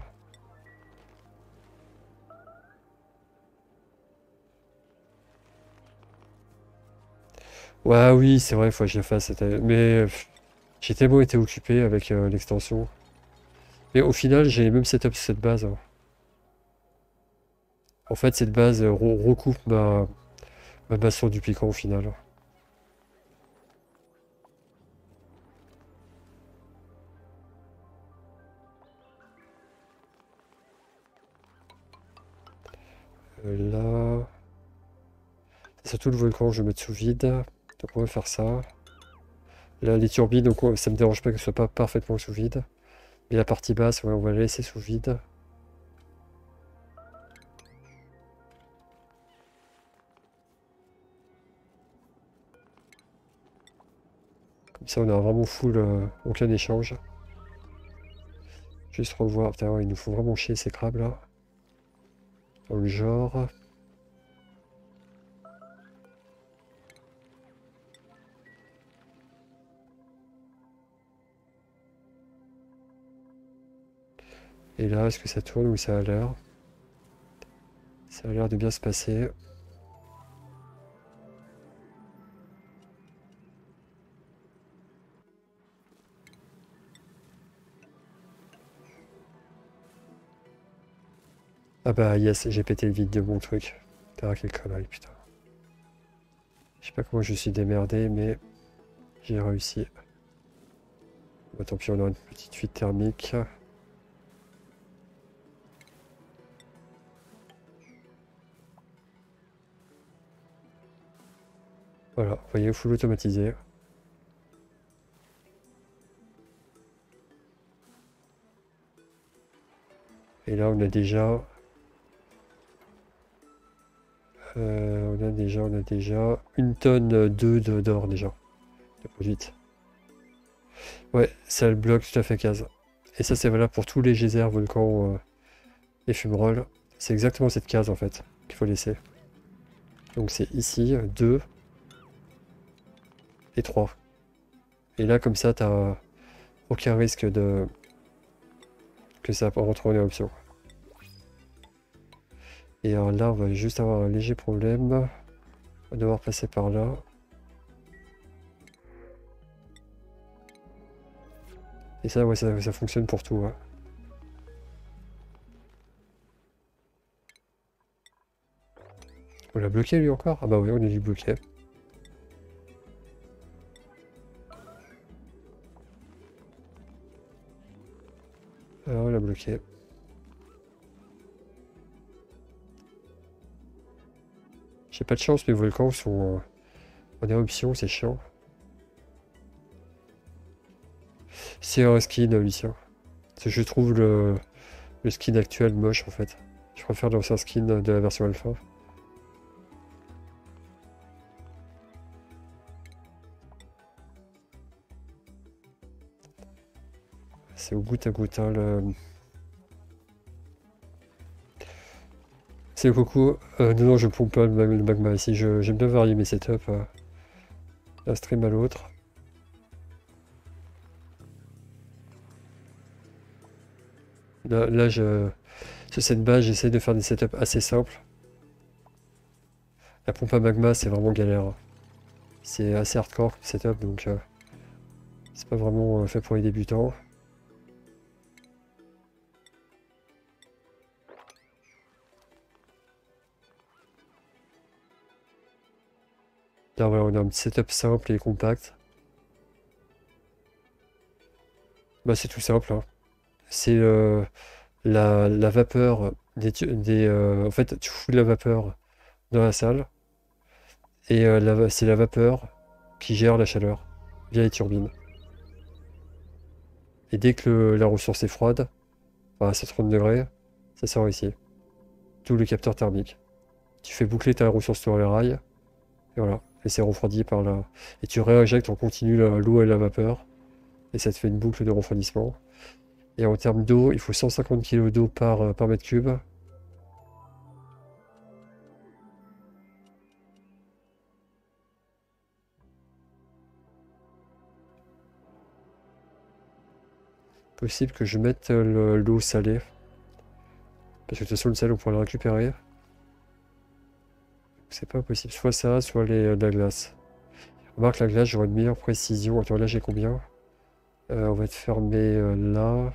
Ouais, oui, c'est vrai, il faut que je le fasse. c'était- Mais pff, j'ai tellement été occupé avec euh, l'extension. Mais au final, j'ai les mêmes setup sur cette base, hein. En fait, cette base euh, re- recoupe ma, ma base sur du piquant au final. Euh, là, c'est surtout le volcan, je vais mettre sous vide. Donc on va faire ça. Là, les turbines, donc, on- ça me dérange pas que ce soit pas parfaitement sous vide. Mais la partie basse, ouais, on va la laisser sous vide. Comme ça, on a vraiment full, euh, aucun échange. Juste revoir. Putain, ouais, il nous faut vraiment chier ces crabes là. Dans le genre. Et là, est-ce que ça tourne ou ça a l'air? Ça a l'air de bien se passer. Ah bah yes, j'ai pété le vide de mon truc. Putain, quelle connerie, putain. Je sais pas comment je suis démerdé, mais j'ai réussi. Bah, tant pis, on aura une petite fuite thermique. Voilà, vous voyez, full automatisé. Et là, on a déjà... euh, on a déjà, on a déjà une tonne euh, deux de d'or déjà, de produite. Ouais, ça le bloque tout à fait case. Et ça, c'est valable pour tous les geysers, volcans euh, et fumerolles. C'est exactement cette case en fait qu'il faut laisser. Donc c'est ici, deux et trois. Et là, comme ça, t'as aucun risque de que ça rentre en éruption. Et alors là, on va juste avoir un léger problème. On va devoir passer par là. Et ça, ouais, ça, ça fonctionne pour tout, ouais. On l'a bloqué lui encore? Ah bah oui, on est dû bloquer. Alors on l'a bloqué. J'ai pas de chance, mes volcans sont euh, en éruption, c'est chiant. C'est un skin, Lucien. C'est- Je trouve le, le skin actuel moche en fait. Je préfère l'ancien skin de la version alpha. C'est au goutte à goutte, hein, le... C'est le coco. Euh, non, non, je pompe pas le, mag- le magma ici. Je- J'aime bien varier mes setups euh, d'un stream à l'autre. Là, là je, sur cette base, j'essaie de faire des setups assez simples. La pompe à magma, c'est vraiment galère. C'est assez hardcore comme setup, donc euh, c'est pas vraiment euh, fait pour les débutants. Là, voilà, on a un petit setup simple et compact. Bah c'est tout simple, hein. C'est euh, la, la vapeur des, tu- des euh, en fait tu fous de la vapeur dans la salle et euh, la va- c'est la vapeur qui gère la chaleur via les turbines. Et dès que le- la ressource est froide, enfin, à cent trente degrés, ça sort ici. Tout le capteur thermique. Tu fais boucler ta ressource sur les rails, et voilà. Et c'est refroidi par là. Et tu réinjectes en continu la- l'eau et la vapeur, et ça te fait une boucle de refroidissement. Et en termes d'eau, il faut cent cinquante kilos d'eau par, euh, par mètre cube. Possible que je mette euh, le- l'eau salée. Parce que de toute façon, le sel, on pourra le récupérer. C'est pas possible. Soit ça, soit les, euh, la glace. Remarque, la glace, j'aurai une meilleure précision. Attends, là, j'ai combien? Euh, on va être fermé euh, là.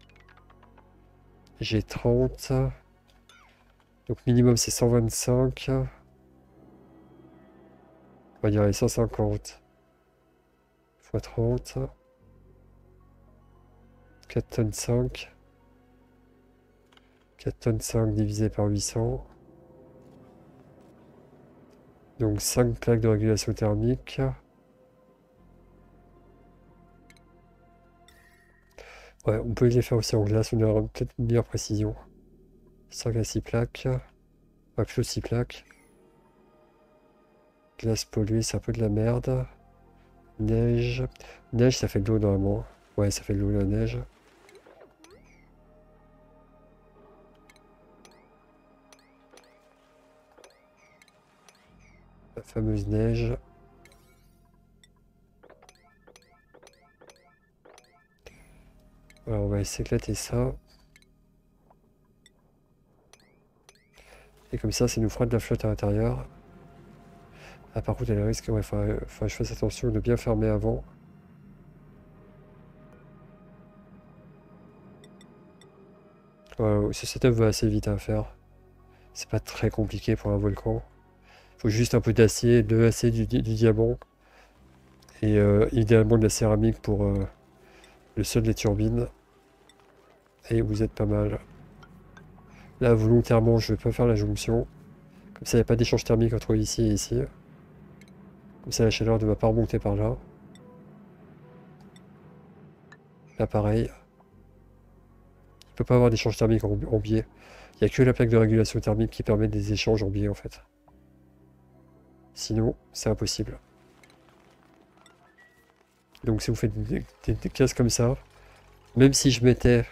J'ai trente. Donc minimum, c'est cent vingt-cinq. On va dire les cent cinquante fois trente. quatre tonnes cinq. quatre tonnes cinq divisé par huit cents. Donc cinq plaques de régulation thermique. Ouais, on peut les faire aussi en glace, on aura peut-être une meilleure précision. cinq à six plaques. Ouais, plutôt six plaques. Glace polluée, c'est un peu de la merde. Neige. Neige, ça fait de l'eau normalement. Ouais, ça fait de l'eau la neige. La fameuse neige. Alors on va s'éclater ça. Et comme ça, ça nous fera de la flotte à l'intérieur. Ah, par contre, il y a le risque, ouais, faut, faut que je fasse attention de bien fermer avant. Ouais, ce setup va assez vite à faire. C'est pas très compliqué pour un volcan. Faut juste un peu d'acier, de l'acier, du, di- du diamant. Et euh, idéalement de la céramique pour euh, le sol des turbines. Et vous êtes pas mal. Là, volontairement, je vais pas faire la jonction. Comme ça, il n'y a pas d'échange thermique entre ici et ici. Comme ça, la chaleur ne va pas remonter par là. Là, pareil. Il ne peut pas avoir d'échange thermique en, en biais. Il n'y a que la plaque de régulation thermique qui permet des échanges en biais, en fait. Sinon, c'est impossible. Donc, si vous faites des, des- des cases comme ça, même si je mettais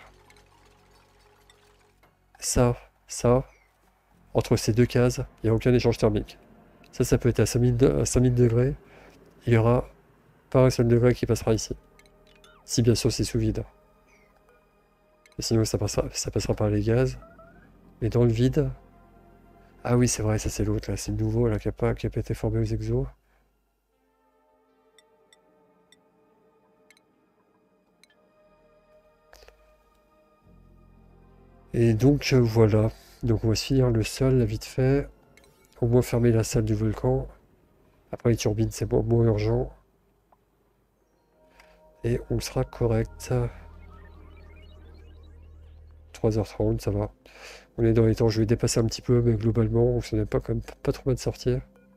ça, ça, entre ces deux cases, il n'y a aucun échange thermique. Ça, ça peut être à cinq mille, de- à cinq mille degrés. Il n'y aura pas un seul degré qui passera ici. Si bien sûr c'est sous vide. Et sinon ça passera, ça passera par les gaz. Mais dans le vide... Ah oui, c'est vrai, ça c'est l'autre là, c'est le nouveau là qui n'a pas, qui a pas été formé aux exos. Et donc euh, voilà. Donc on va se finir le sol là, vite fait. Au moins fermer la salle du volcan. Après les turbines c'est moins, moins urgent. Et on sera correct. trois heures trente, ça va. On est dans les temps, je vais dépasser un petit peu, mais globalement, on s'en est pas quand même pas trop mal sorti.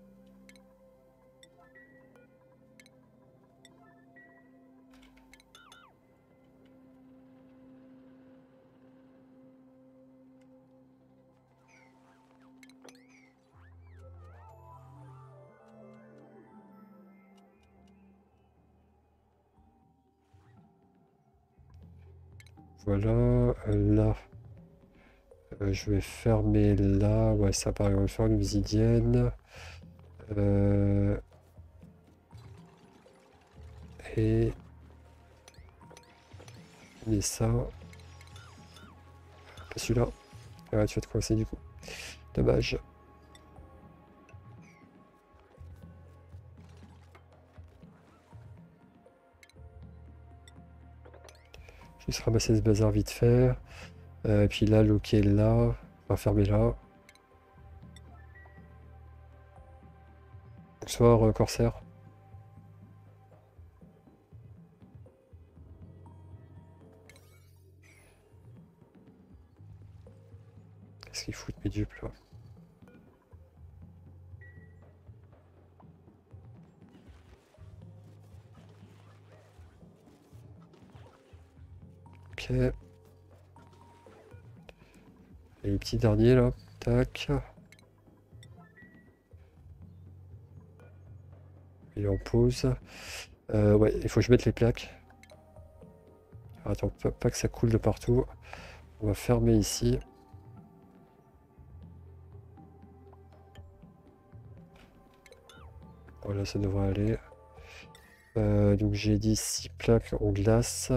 Voilà, euh, là, euh, je vais fermer là. Ouais, ça pareil, on va faire une obsidienne. Euh, et, et ça, pas celui-là. Ah, tu vas te coincer du coup. Dommage. Je vais juste ramasser ce bazar vite fait. Euh, et puis là, loquer là. On va fermer là. Bonsoir, euh, Corsair. dupe là. Ok. Et les petits derniers là. Tac. Il est en pause. Euh, ouais, il faut que je mette les plaques. Alors, attends, pas, pas que ça coule de partout. On va fermer ici. Voilà, ça devrait aller. Euh, donc j'ai dit six plaques en glace.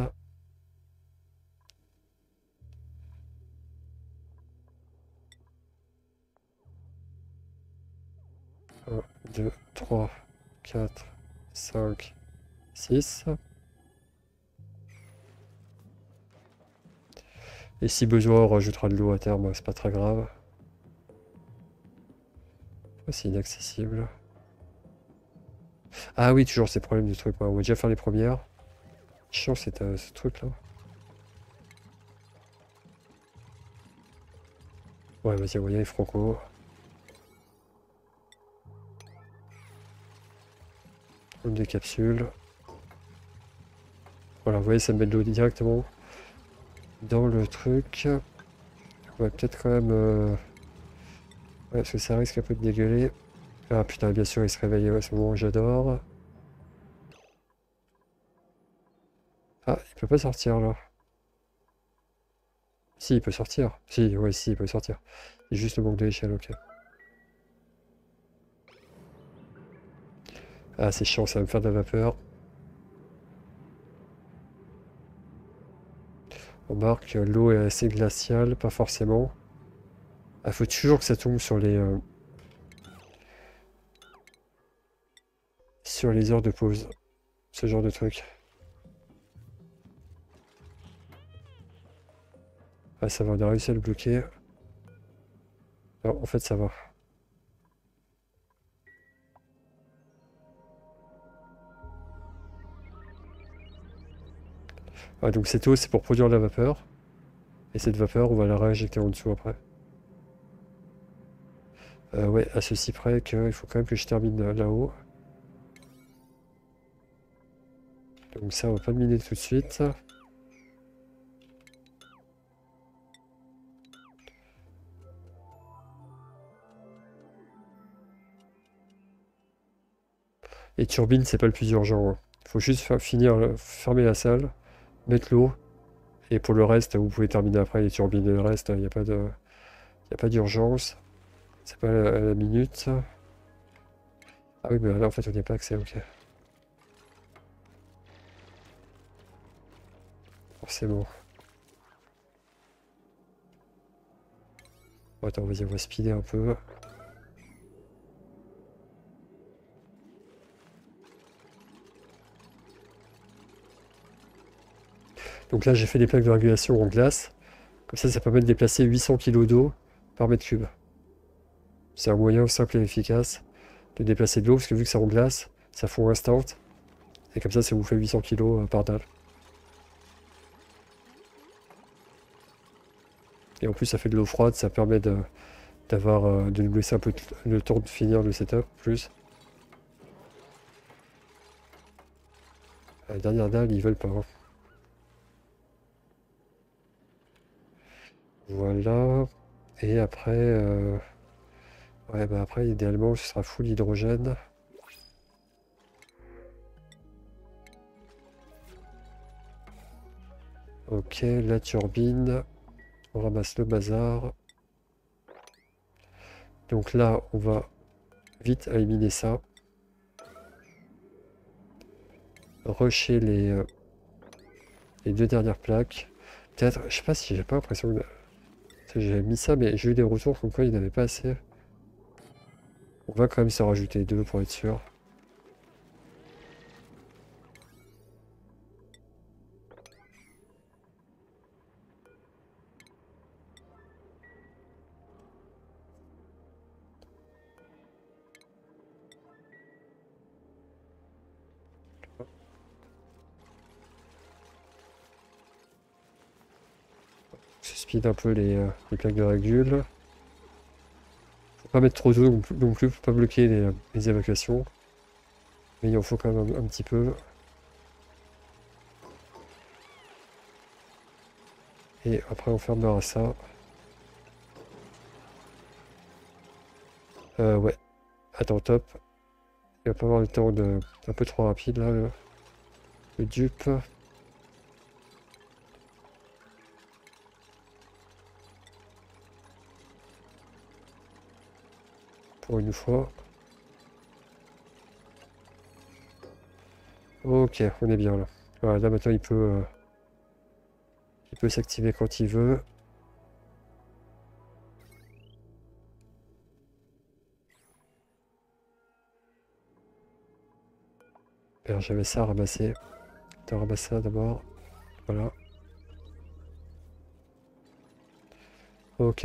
un, deux, trois, quatre, cinq, six. Et si besoin, on rajoutera de l'eau à terme, c'est pas très grave. C'est inaccessible. Ah oui, toujours ces problèmes de trucs. Ouais, on va déjà faire les premières. Chiant, c'est euh, ce truc là. Ouais, vas-y, on va y aller franco. On des capsules. Voilà, vous voyez, ça me met de l'eau directement dans le truc. On va peut-être quand même... euh, Ouais, parce que ça risque un peu de dégueuler. Ah putain, bien sûr, il se réveille à ce moment, j'adore. Ah, il peut pas sortir là. Si, il peut sortir. Si, ouais, si, il peut sortir. Il y a juste le manque de l'échelle, ok. Ah, c'est chiant, ça va me faire de la vapeur. On marque que l'eau est assez glaciale, pas forcément. Ah, faut toujours que ça tombe sur les... euh, sur les heures de pause. Ce genre de truc. Ah, ça va, on a réussi à le bloquer. Non, en fait, ça va. Ah, donc cette eau, c'est pour produire de la vapeur. Et cette vapeur, on va la réinjecter en dessous après. Euh, ouais, à ceci près qu'il faut quand même que je termine euh, là-haut. Donc ça, on va pas le miner tout de suite. Et turbine, c'est pas le plus urgent. Il faut juste faire, finir, le- fermer la salle, mettre l'eau. Et pour le reste, vous pouvez terminer après les turbines et le reste, il n'y a pas de, y a pas d'urgence. C'est pas la, la minute. Ah oui, mais là, en fait, on n'y a pas accès, ok. Forcément. Bon, attends, vas-y, on va speeder un peu. Donc là, j'ai fait des plaques de régulation en glace. Comme ça, ça permet de déplacer huit cents kilos d'eau par mètre cube. C'est un moyen simple et efficace de déplacer de l'eau, parce que vu que c'est en glace, ça fond instant. Et comme ça, ça vous fait huit cents kilos par dalle. Et en plus, ça fait de l'eau froide, ça permet de d'avoir euh, de nous laisser un peu le temps de finir le setup plus. La dernière dalle, ils veulent pas, hein. Voilà. Et après, euh, ouais, bah après, idéalement, ce sera full hydrogène. Ok, la turbine. On ramasse le bazar. Donc là, on va vite éliminer ça. Rusher les, euh, les deux dernières plaques. Peut-être, je sais pas si j'ai pas l'impression que j'ai mis ça, mais j'ai eu des retours comme quoi il n'y en avait pas assez. On va quand même se rajouter deux pour être sûr. Je speed un peu les, euh, les plaques de régule. pas mettre trop d'eau non plus, non plus pour pas bloquer les, les évacuations. Mais il en faut quand même un, un petit peu. Et après on fermera ça. Euh, ouais. Attends, top. Il va pas avoir le temps de... un peu trop rapide là, le, le dupe. Pour une fois. Ok, on est bien là. Voilà, là maintenant il peut... euh, il peut s'activer quand il veut. Alors j'avais ça à ramasser. Tu ramasses ça d'abord. Voilà. Ok.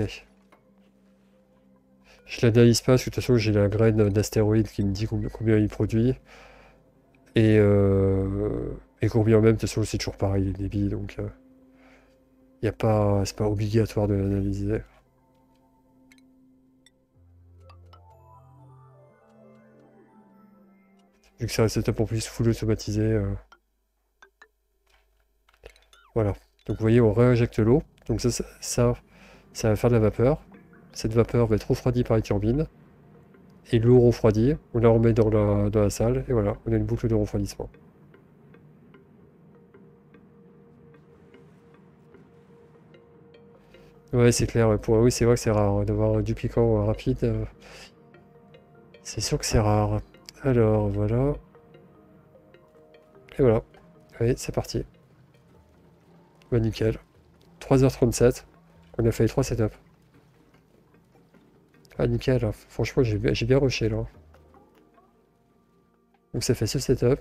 Je l'analyse pas parce que de toute façon j'ai la graine d'astéroïde qui me dit combien, combien il produit. Et, euh, et combien même, de toute façon c'est toujours pareil les débits, donc euh, y a pas, c'est pas obligatoire de l'analyser. Vu que c'est un setup en plus full automatisé. euh, Voilà. Donc vous voyez, on réinjecte l'eau. Donc ça, ça, ça, ça va faire de la vapeur. Cette vapeur va être refroidie par les turbines. Et l'eau refroidie, on la remet dans la, dans la salle. Et voilà, on a une boucle de refroidissement. Ouais, c'est clair. Pour, oui, c'est vrai que c'est rare hein, d'avoir un duplicant euh, rapide. euh, C'est sûr que c'est rare. Alors, voilà. Et voilà. Allez, c'est parti. Bah, nickel. trois heures trente-sept. On a fait les trois setups. Ah, nickel. Franchement, j'ai j'ai bien rushé là. Donc ça fait ce setup.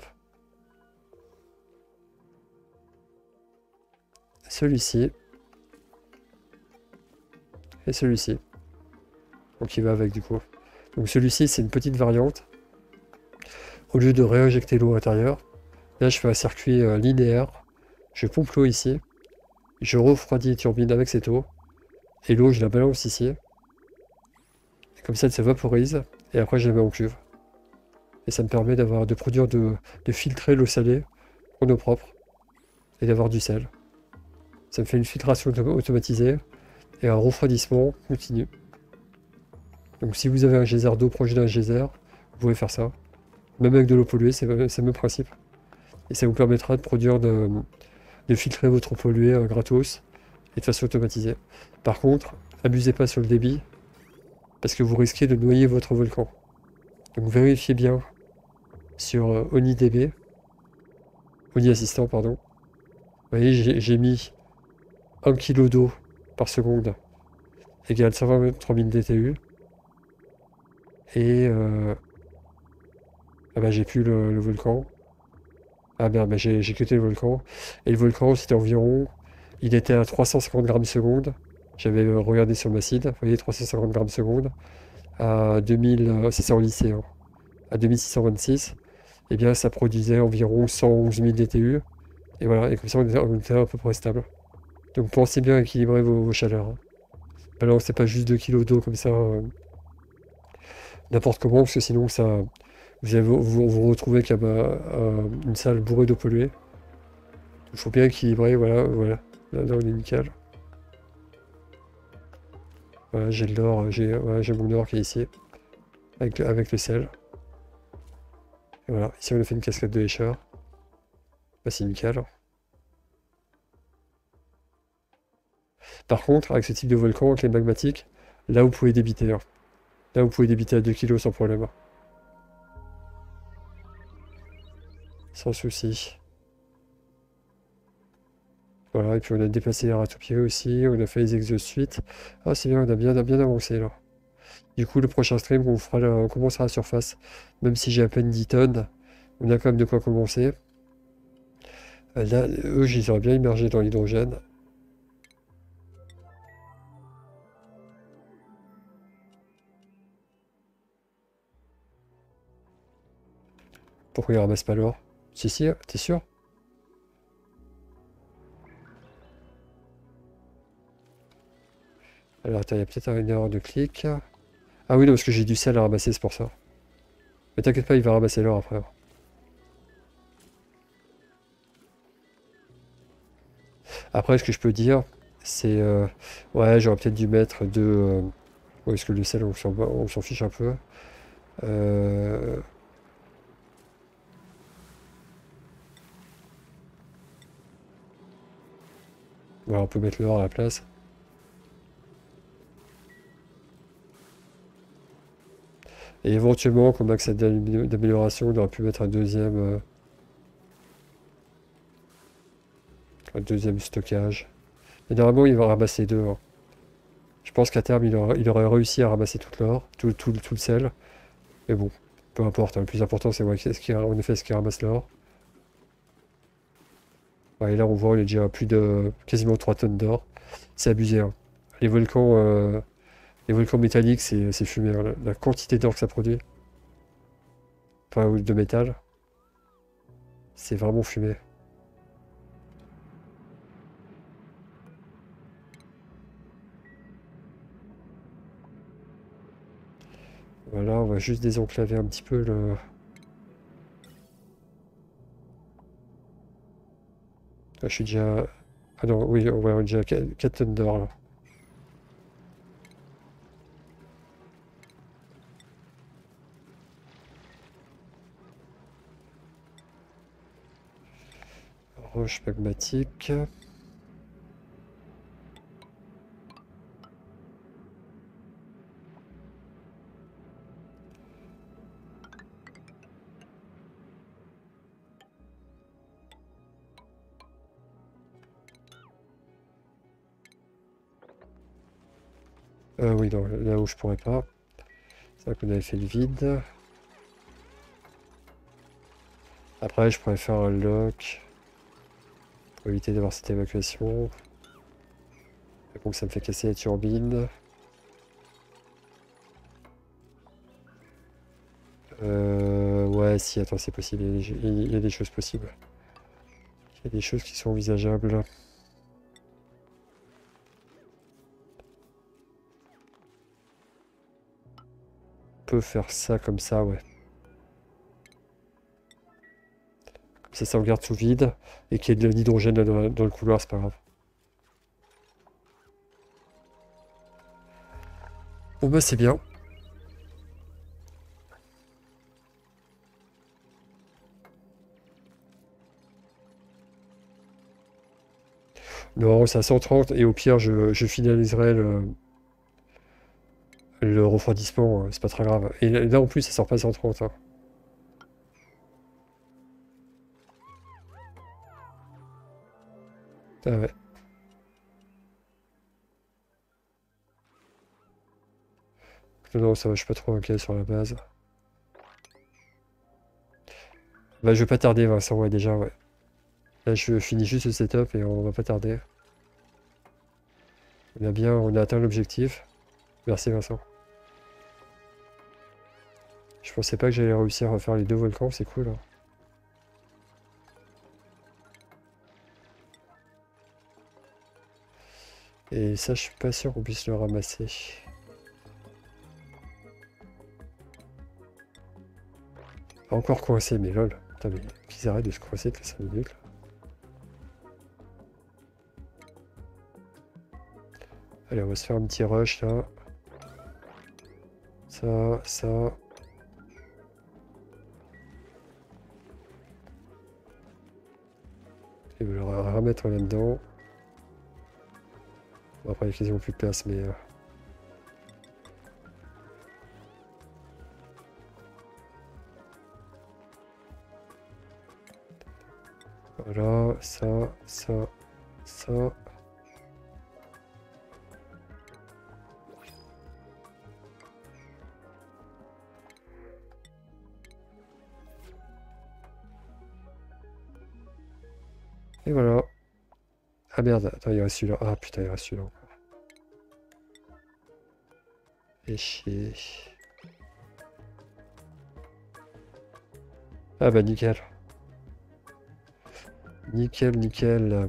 Celui-ci. Et celui-ci. Donc il va avec du coup. Donc celui-ci, c'est une petite variante. Au lieu de réinjecter l'eau à l'intérieur, là je fais un circuit euh, linéaire. Je pompe l'eau ici. Je refroidis les turbines avec cette eau. Et l'eau, je la balance ici. Et comme ça, elle se vaporise. Et après, je la mets en cuve. Et ça me permet d'avoir de produire de, de filtrer l'eau salée en eau propre. Et d'avoir du sel. Ça me fait une filtration auto automatisée. Et un refroidissement continu. Donc si vous avez un geyser d'eau proche d'un geyser, vous pouvez faire ça. Même avec de l'eau polluée, c'est le même principe. Et ça vous permettra de produire de, de filtrer votre eau polluée euh, gratos et de façon automatisée. Par contre, abusez pas sur le débit parce que vous risquez de noyer votre volcan. Donc vérifiez bien sur euh, OniDB, Oni Assistant, pardon. Vous voyez, j'ai mis un kilo d'eau par seconde égale cent vingt-trois mille D T U. Et euh, ah bah, j'ai plus le, le volcan. Ah merde, bah, j'ai quitté le volcan. Et le volcan, c'était environ... Il était à trois cent cinquante grammes seconde. J'avais euh, regardé sur ma site. Vous voyez, trois cent cinquante grammes seconde. À deux mille... euh, ça c'est en lycée. Hein. À deux mille six cent vingt-six. Et bien, ça produisait environ cent onze mille D T U. Et voilà, et comme ça, on était, on était à peu près stable. Donc pensez bien à équilibrer vos, vos chaleurs. Hein. Alors, c'est pas juste deux kilos d'eau comme ça, euh, n'importe comment, parce que sinon, ça... Vous allez vous, vous, vous retrouvez avec un- un- une salle bourrée d'eau polluée. Il faut bien équilibrer, voilà, voilà. Là, là, on est nickel. Voilà, j'ai de l'or, j'ai voilà, j'ai mon or qui est ici, avec, le- avec le sel. Et voilà, ici on a fait une cascade de Escher. Bah, c'est nickel. Par contre, avec ce type de volcan, avec les magmatiques, là vous pouvez débiter. Hein. Là vous pouvez débiter à deux kilos sans problème. Sans souci. Voilà, et puis on a déplacé les ratopiers aussi, on a fait les exosuites. Ah c'est bien, on a bien, on a bien avancé là. Du coup, le prochain stream, on, fera la- on commencera à la surface. Même si j'ai à peine dix tonnes, on a quand même de quoi commencer. Euh, Là, eux, ils auraient bien immergé dans l'hydrogène. Pourquoi ils ramassent pas l'or? Si, si, t'es sûr? Alors, attends, il y a peut-être une erreur de clic. Ah oui, non, parce que j'ai du sel à ramasser, c'est pour ça. Mais t'inquiète pas, il va ramasser l'or après. Après, ce que je peux dire, c'est... euh, ouais, j'aurais peut-être dû mettre deux... euh, ouais, parce que le sel, on s'en on s'en fiche un peu. Euh, ouais, on peut mettre l'or à la place. Et éventuellement, comme accès d'amé- d'amélioration, on aurait pu mettre un deuxième, euh, un deuxième stockage. Et normalement, il va ramasser deux, hein. Je pense qu'à terme, il aura- il aurait réussi à ramasser toute l'or, tout, tout, tout le sel. Mais bon, peu importe, hein. Le plus important, c'est ouais, est-ce qu'il, en effet, est-ce qu'il ramasse l'or. Ouais, et là, on voit, il est déjà à plus de quasiment trois tonnes d'or. C'est abusé, hein. Les volcans, euh, les volcans métalliques, c'est c'est fumé, hein. La, la quantité d'or que ça produit, enfin, ou de métal, c'est vraiment fumé. Voilà, on va juste désenclaver un petit peu le... Ah, je suis déjà... Ah non, oui, ouais, on est déjà à quatre tonnes d'or, là. Roche magmatique. Euh, oui, non, là où je pourrais pas. C'est vrai qu'on avait fait le vide. Après, je pourrais faire un lock pour éviter d'avoir cette évacuation. Mais bon, ça me fait casser la turbine. Euh, ouais, si, attends, c'est possible. Il y, a des, il y a des choses possibles. Il y a des choses qui sont envisageables. On peut faire ça comme ça, ouais. Comme ça, ça on garde sous vide. Et qu'il y ait de l'hydrogène là dans, dans le couloir, c'est pas grave. Bon, bah, c'est bien. Non, c'est à cent trente. Et au pire, je, je finaliserai le, le refroidissement. euh, C'est pas très grave. Et là, en plus, ça sort pas à cent trente, hein. Ah ouais. Non, non, ça va, je suis pas trop inquiet sur la base. Bah, je vais pas tarder, Vincent, ouais, déjà, ouais. Là, je finis juste le setup et on va pas tarder. On a bien, on a atteint l'objectif. Merci, Vincent. Je pensais pas que j'allais réussir à faire les deux volcans, c'est cool, hein. Et ça, je suis pas sûr qu'on puisse le ramasser. Encore coincé, mais lol. Putain, mais qu'ils arrêtent de se coincer toutes les cinq minutes, là. Allez, on va se faire un petit rush, là. Ça, ça. Et on va le remettre là-dedans. Bon, après, il y a quasiment plus de place, mais... euh, voilà, ça, ça, ça. Et voilà. Ah merde, attends, il reste celui-là. Ah putain, il reste celui-là encore. Et chier. Ah bah nickel. Nickel, nickel.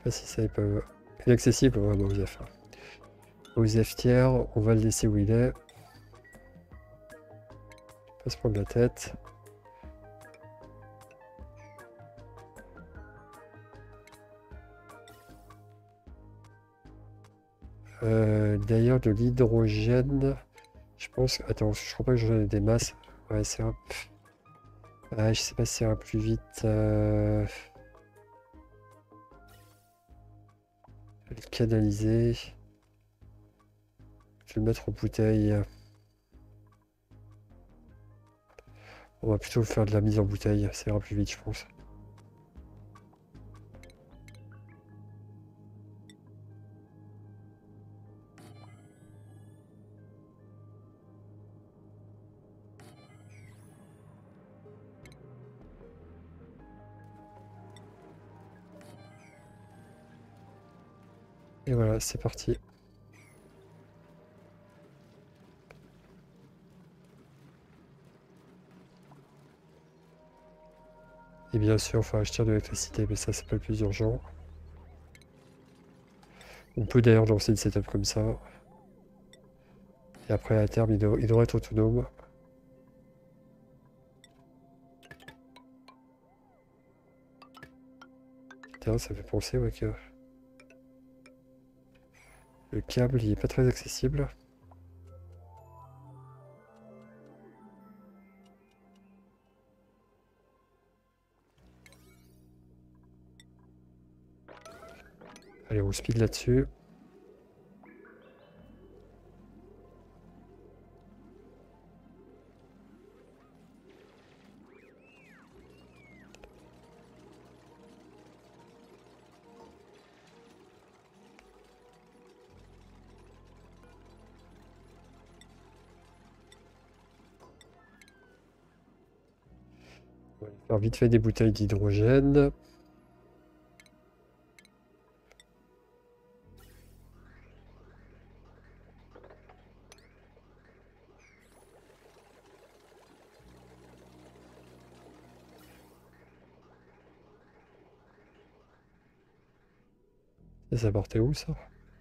sais pas si ça peut... Inaccessible, ouais, bah, Osef. Osef tiers, on va le laisser où il est. Pas se prendre la tête. Euh, d'ailleurs, de l'hydrogène, je pense... Attends, je crois pas que j'en ai des masses. Ouais, c'est un... Ah, je sais pas si ça ira plus vite. Euh... Je vais le canaliser. Je vais le mettre en bouteille. On va plutôt faire de la mise en bouteille, ça ira plus vite, je pense. Et voilà, c'est parti. Et bien sûr, il faut acheter de l'électricité, mais ça, c'est pas le plus urgent. On peut d'ailleurs lancer une setup comme ça. Et après, à terme, il, doit, il devrait être autonome. Tiens, ça fait penser ouais, que le câble, il est pas très accessible. Allez, on speed là-dessus. On va faire vite fait des bouteilles d'hydrogène. Et ça partait où, ça?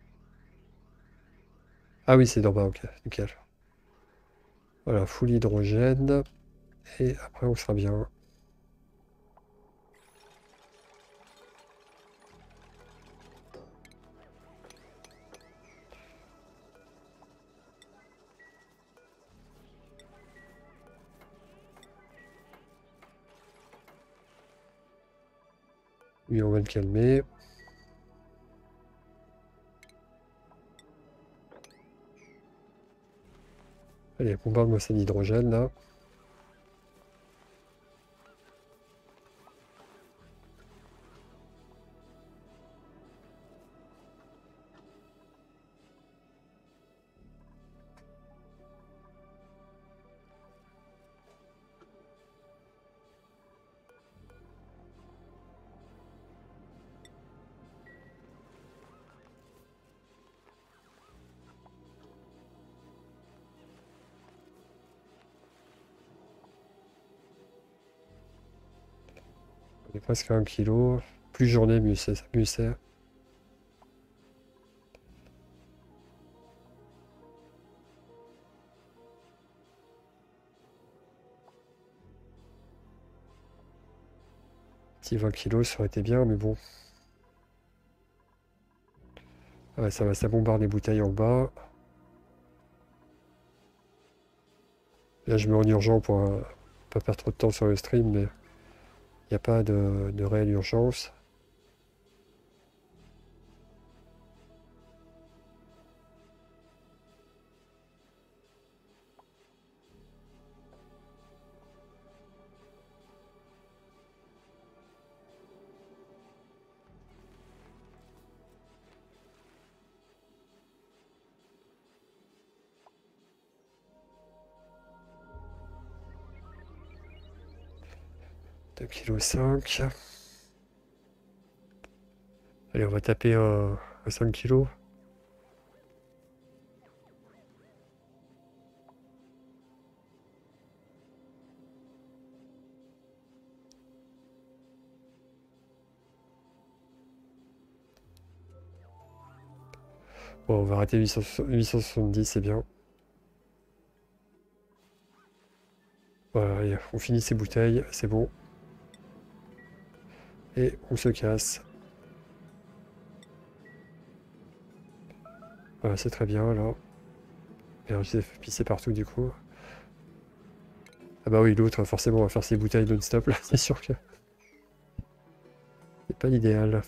Ah oui, c'est d'en bas, ok, nickel. Voilà, full hydrogène. Et après, on sera bien. Oui, on va le calmer. Allez, bombarde-moi cet hydrogène, là. On est presque à un kilo. Plus j'en ai, mieux c'est. Mieux c'est. Petit vingt kilos, ça aurait été bien, mais bon. Ouais, ça va, ça bombarde les bouteilles en bas. Là, je mets en urgent pour euh, pas perdre trop de temps sur le stream, mais il n'y a pas de, de réelle urgence. deux virgule cinq kilos. Allez, on va taper euh, à cinq kilos. Bon, on va arrêter huit cent soixante-dix, c'est bien. Voilà, et on finit ces bouteilles, c'est bon. Et on se casse. Voilà, c'est très bien, là. Merde, j'ai fait pisser partout, du coup. Ah bah oui, l'autre, forcément, on va faire ses bouteilles non-stop, là, c'est sûr que... c'est pas l'idéal.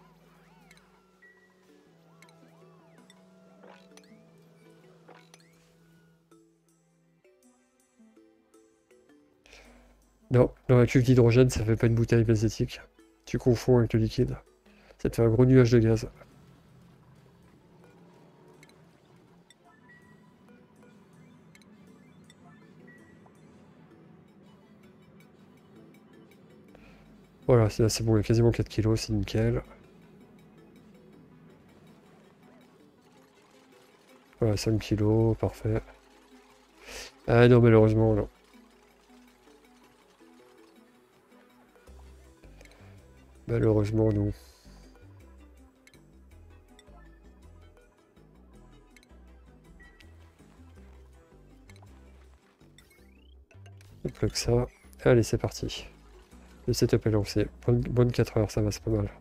Non, dans la cuve d'hydrogène, ça fait pas une bouteille gazétique. Tu confonds avec le liquide. Ça te fait un gros nuage de gaz. Voilà, c'est c'est bon, il y a quasiment quatre kilos, c'est nickel. Voilà, cinq kilos, parfait. Ah non, malheureusement, non. Malheureusement, non. On plug ça. Allez, c'est parti. Le setup est lancé. Bonne, bonne quatre heures, ça va, c'est pas mal.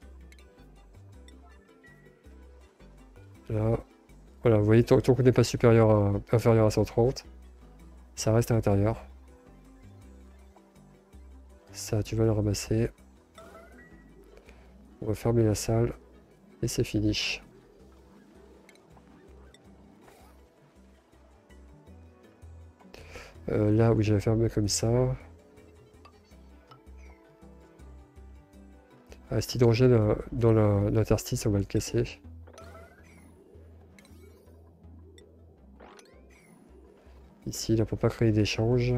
Là. Voilà, vous voyez, tant, tant qu'on n'est pas supérieur à, inférieur à cent trente, ça reste à l'intérieur. Ça, tu vas le ramasser. On va fermer la salle. Et c'est fini. Euh, là, oui, j'avais fermé comme ça. Ah, cet hydrogène euh, dans l'interstice, on va le casser. Ici, là, pour pas créer d'échange.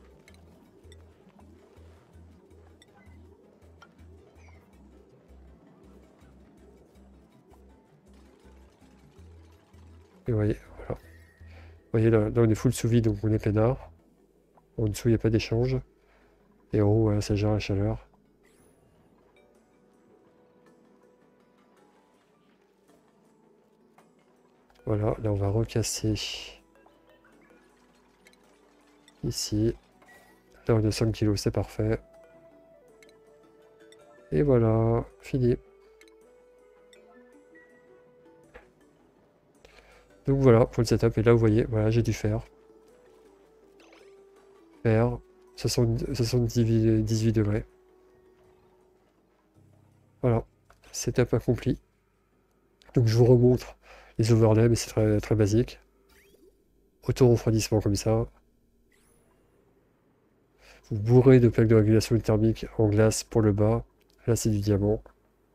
Et vous voyez, voilà. Vous voyez, là, là on est full sous vide, donc on est peinard. En dessous, il n'y a pas d'échange. Et en haut, voilà, ça gère la chaleur. Voilà, là, on va recasser ici. Là, on a cinq kilos, c'est parfait. Et voilà, fini. Donc voilà pour le setup. Et là, vous voyez, voilà, j'ai du fer. Fer, soixante-dix-huit degrés. Voilà, setup accompli. Donc je vous remontre les overlays, mais c'est très, très basique. Auto-refroidissement comme ça. Vous bourrez de plaques de régulation thermique en glace pour le bas. Là, c'est du diamant.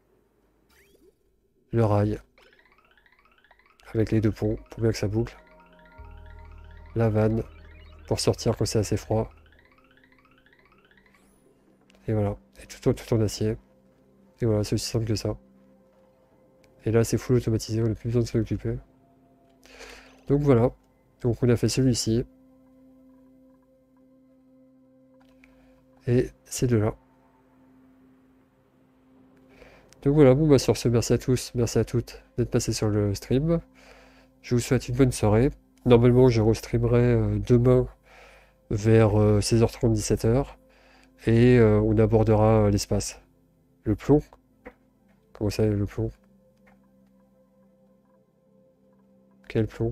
Le rail. Avec les deux ponts, pour bien que ça boucle. La vanne, pour sortir quand c'est assez froid. Et voilà, et tout, tout en acier. Et voilà, c'est aussi simple que ça. Et là, c'est full automatisé, on n'a plus besoin de s'en occuper. Donc voilà, donc on a fait celui-ci. Et ces deux-là. Donc voilà, bon bah sur ce, merci à tous, merci à toutes d'être passés sur le stream. Je vous souhaite une bonne soirée. Normalement, je restreamerai euh, demain vers euh, seize heures trente, dix-sept heures. Et euh, on abordera euh, l'espace. Le plomb. Comment ça, le plomb? Quel plomb?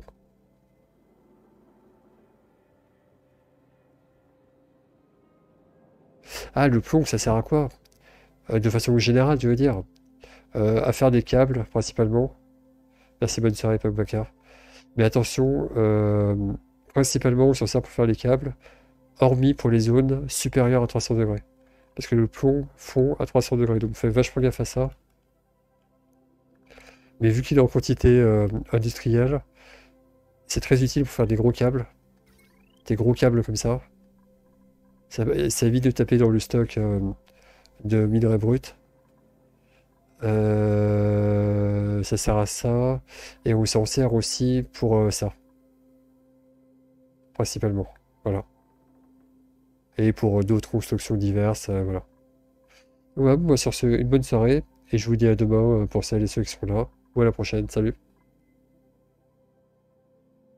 Ah, le plomb, ça sert à quoi? Euh, de façon générale, je veux dire. Euh, à faire des câbles, principalement. Merci, bonne soirée, Pogbacar. Mais attention, euh, principalement, on s'en sert pour faire les câbles, hormis pour les zones supérieures à trois cents degrés. Parce que le plomb fond à trois cents degrés, donc faites vachement gaffe à ça. Mais vu qu'il est en quantité euh, industrielle, c'est très utile pour faire des gros câbles. Des gros câbles comme ça. Ça, ça évite de taper dans le stock euh, de minerais bruts. Euh, ça sert à ça. Et on s'en sert aussi pour euh, ça. Principalement. Voilà. Et pour euh, d'autres constructions diverses. Euh, voilà. Ouais, bon, bah, sur ce, une bonne soirée. Et je vous dis à demain euh, pour celles et ceux qui seront là. Ou à la prochaine. Salut.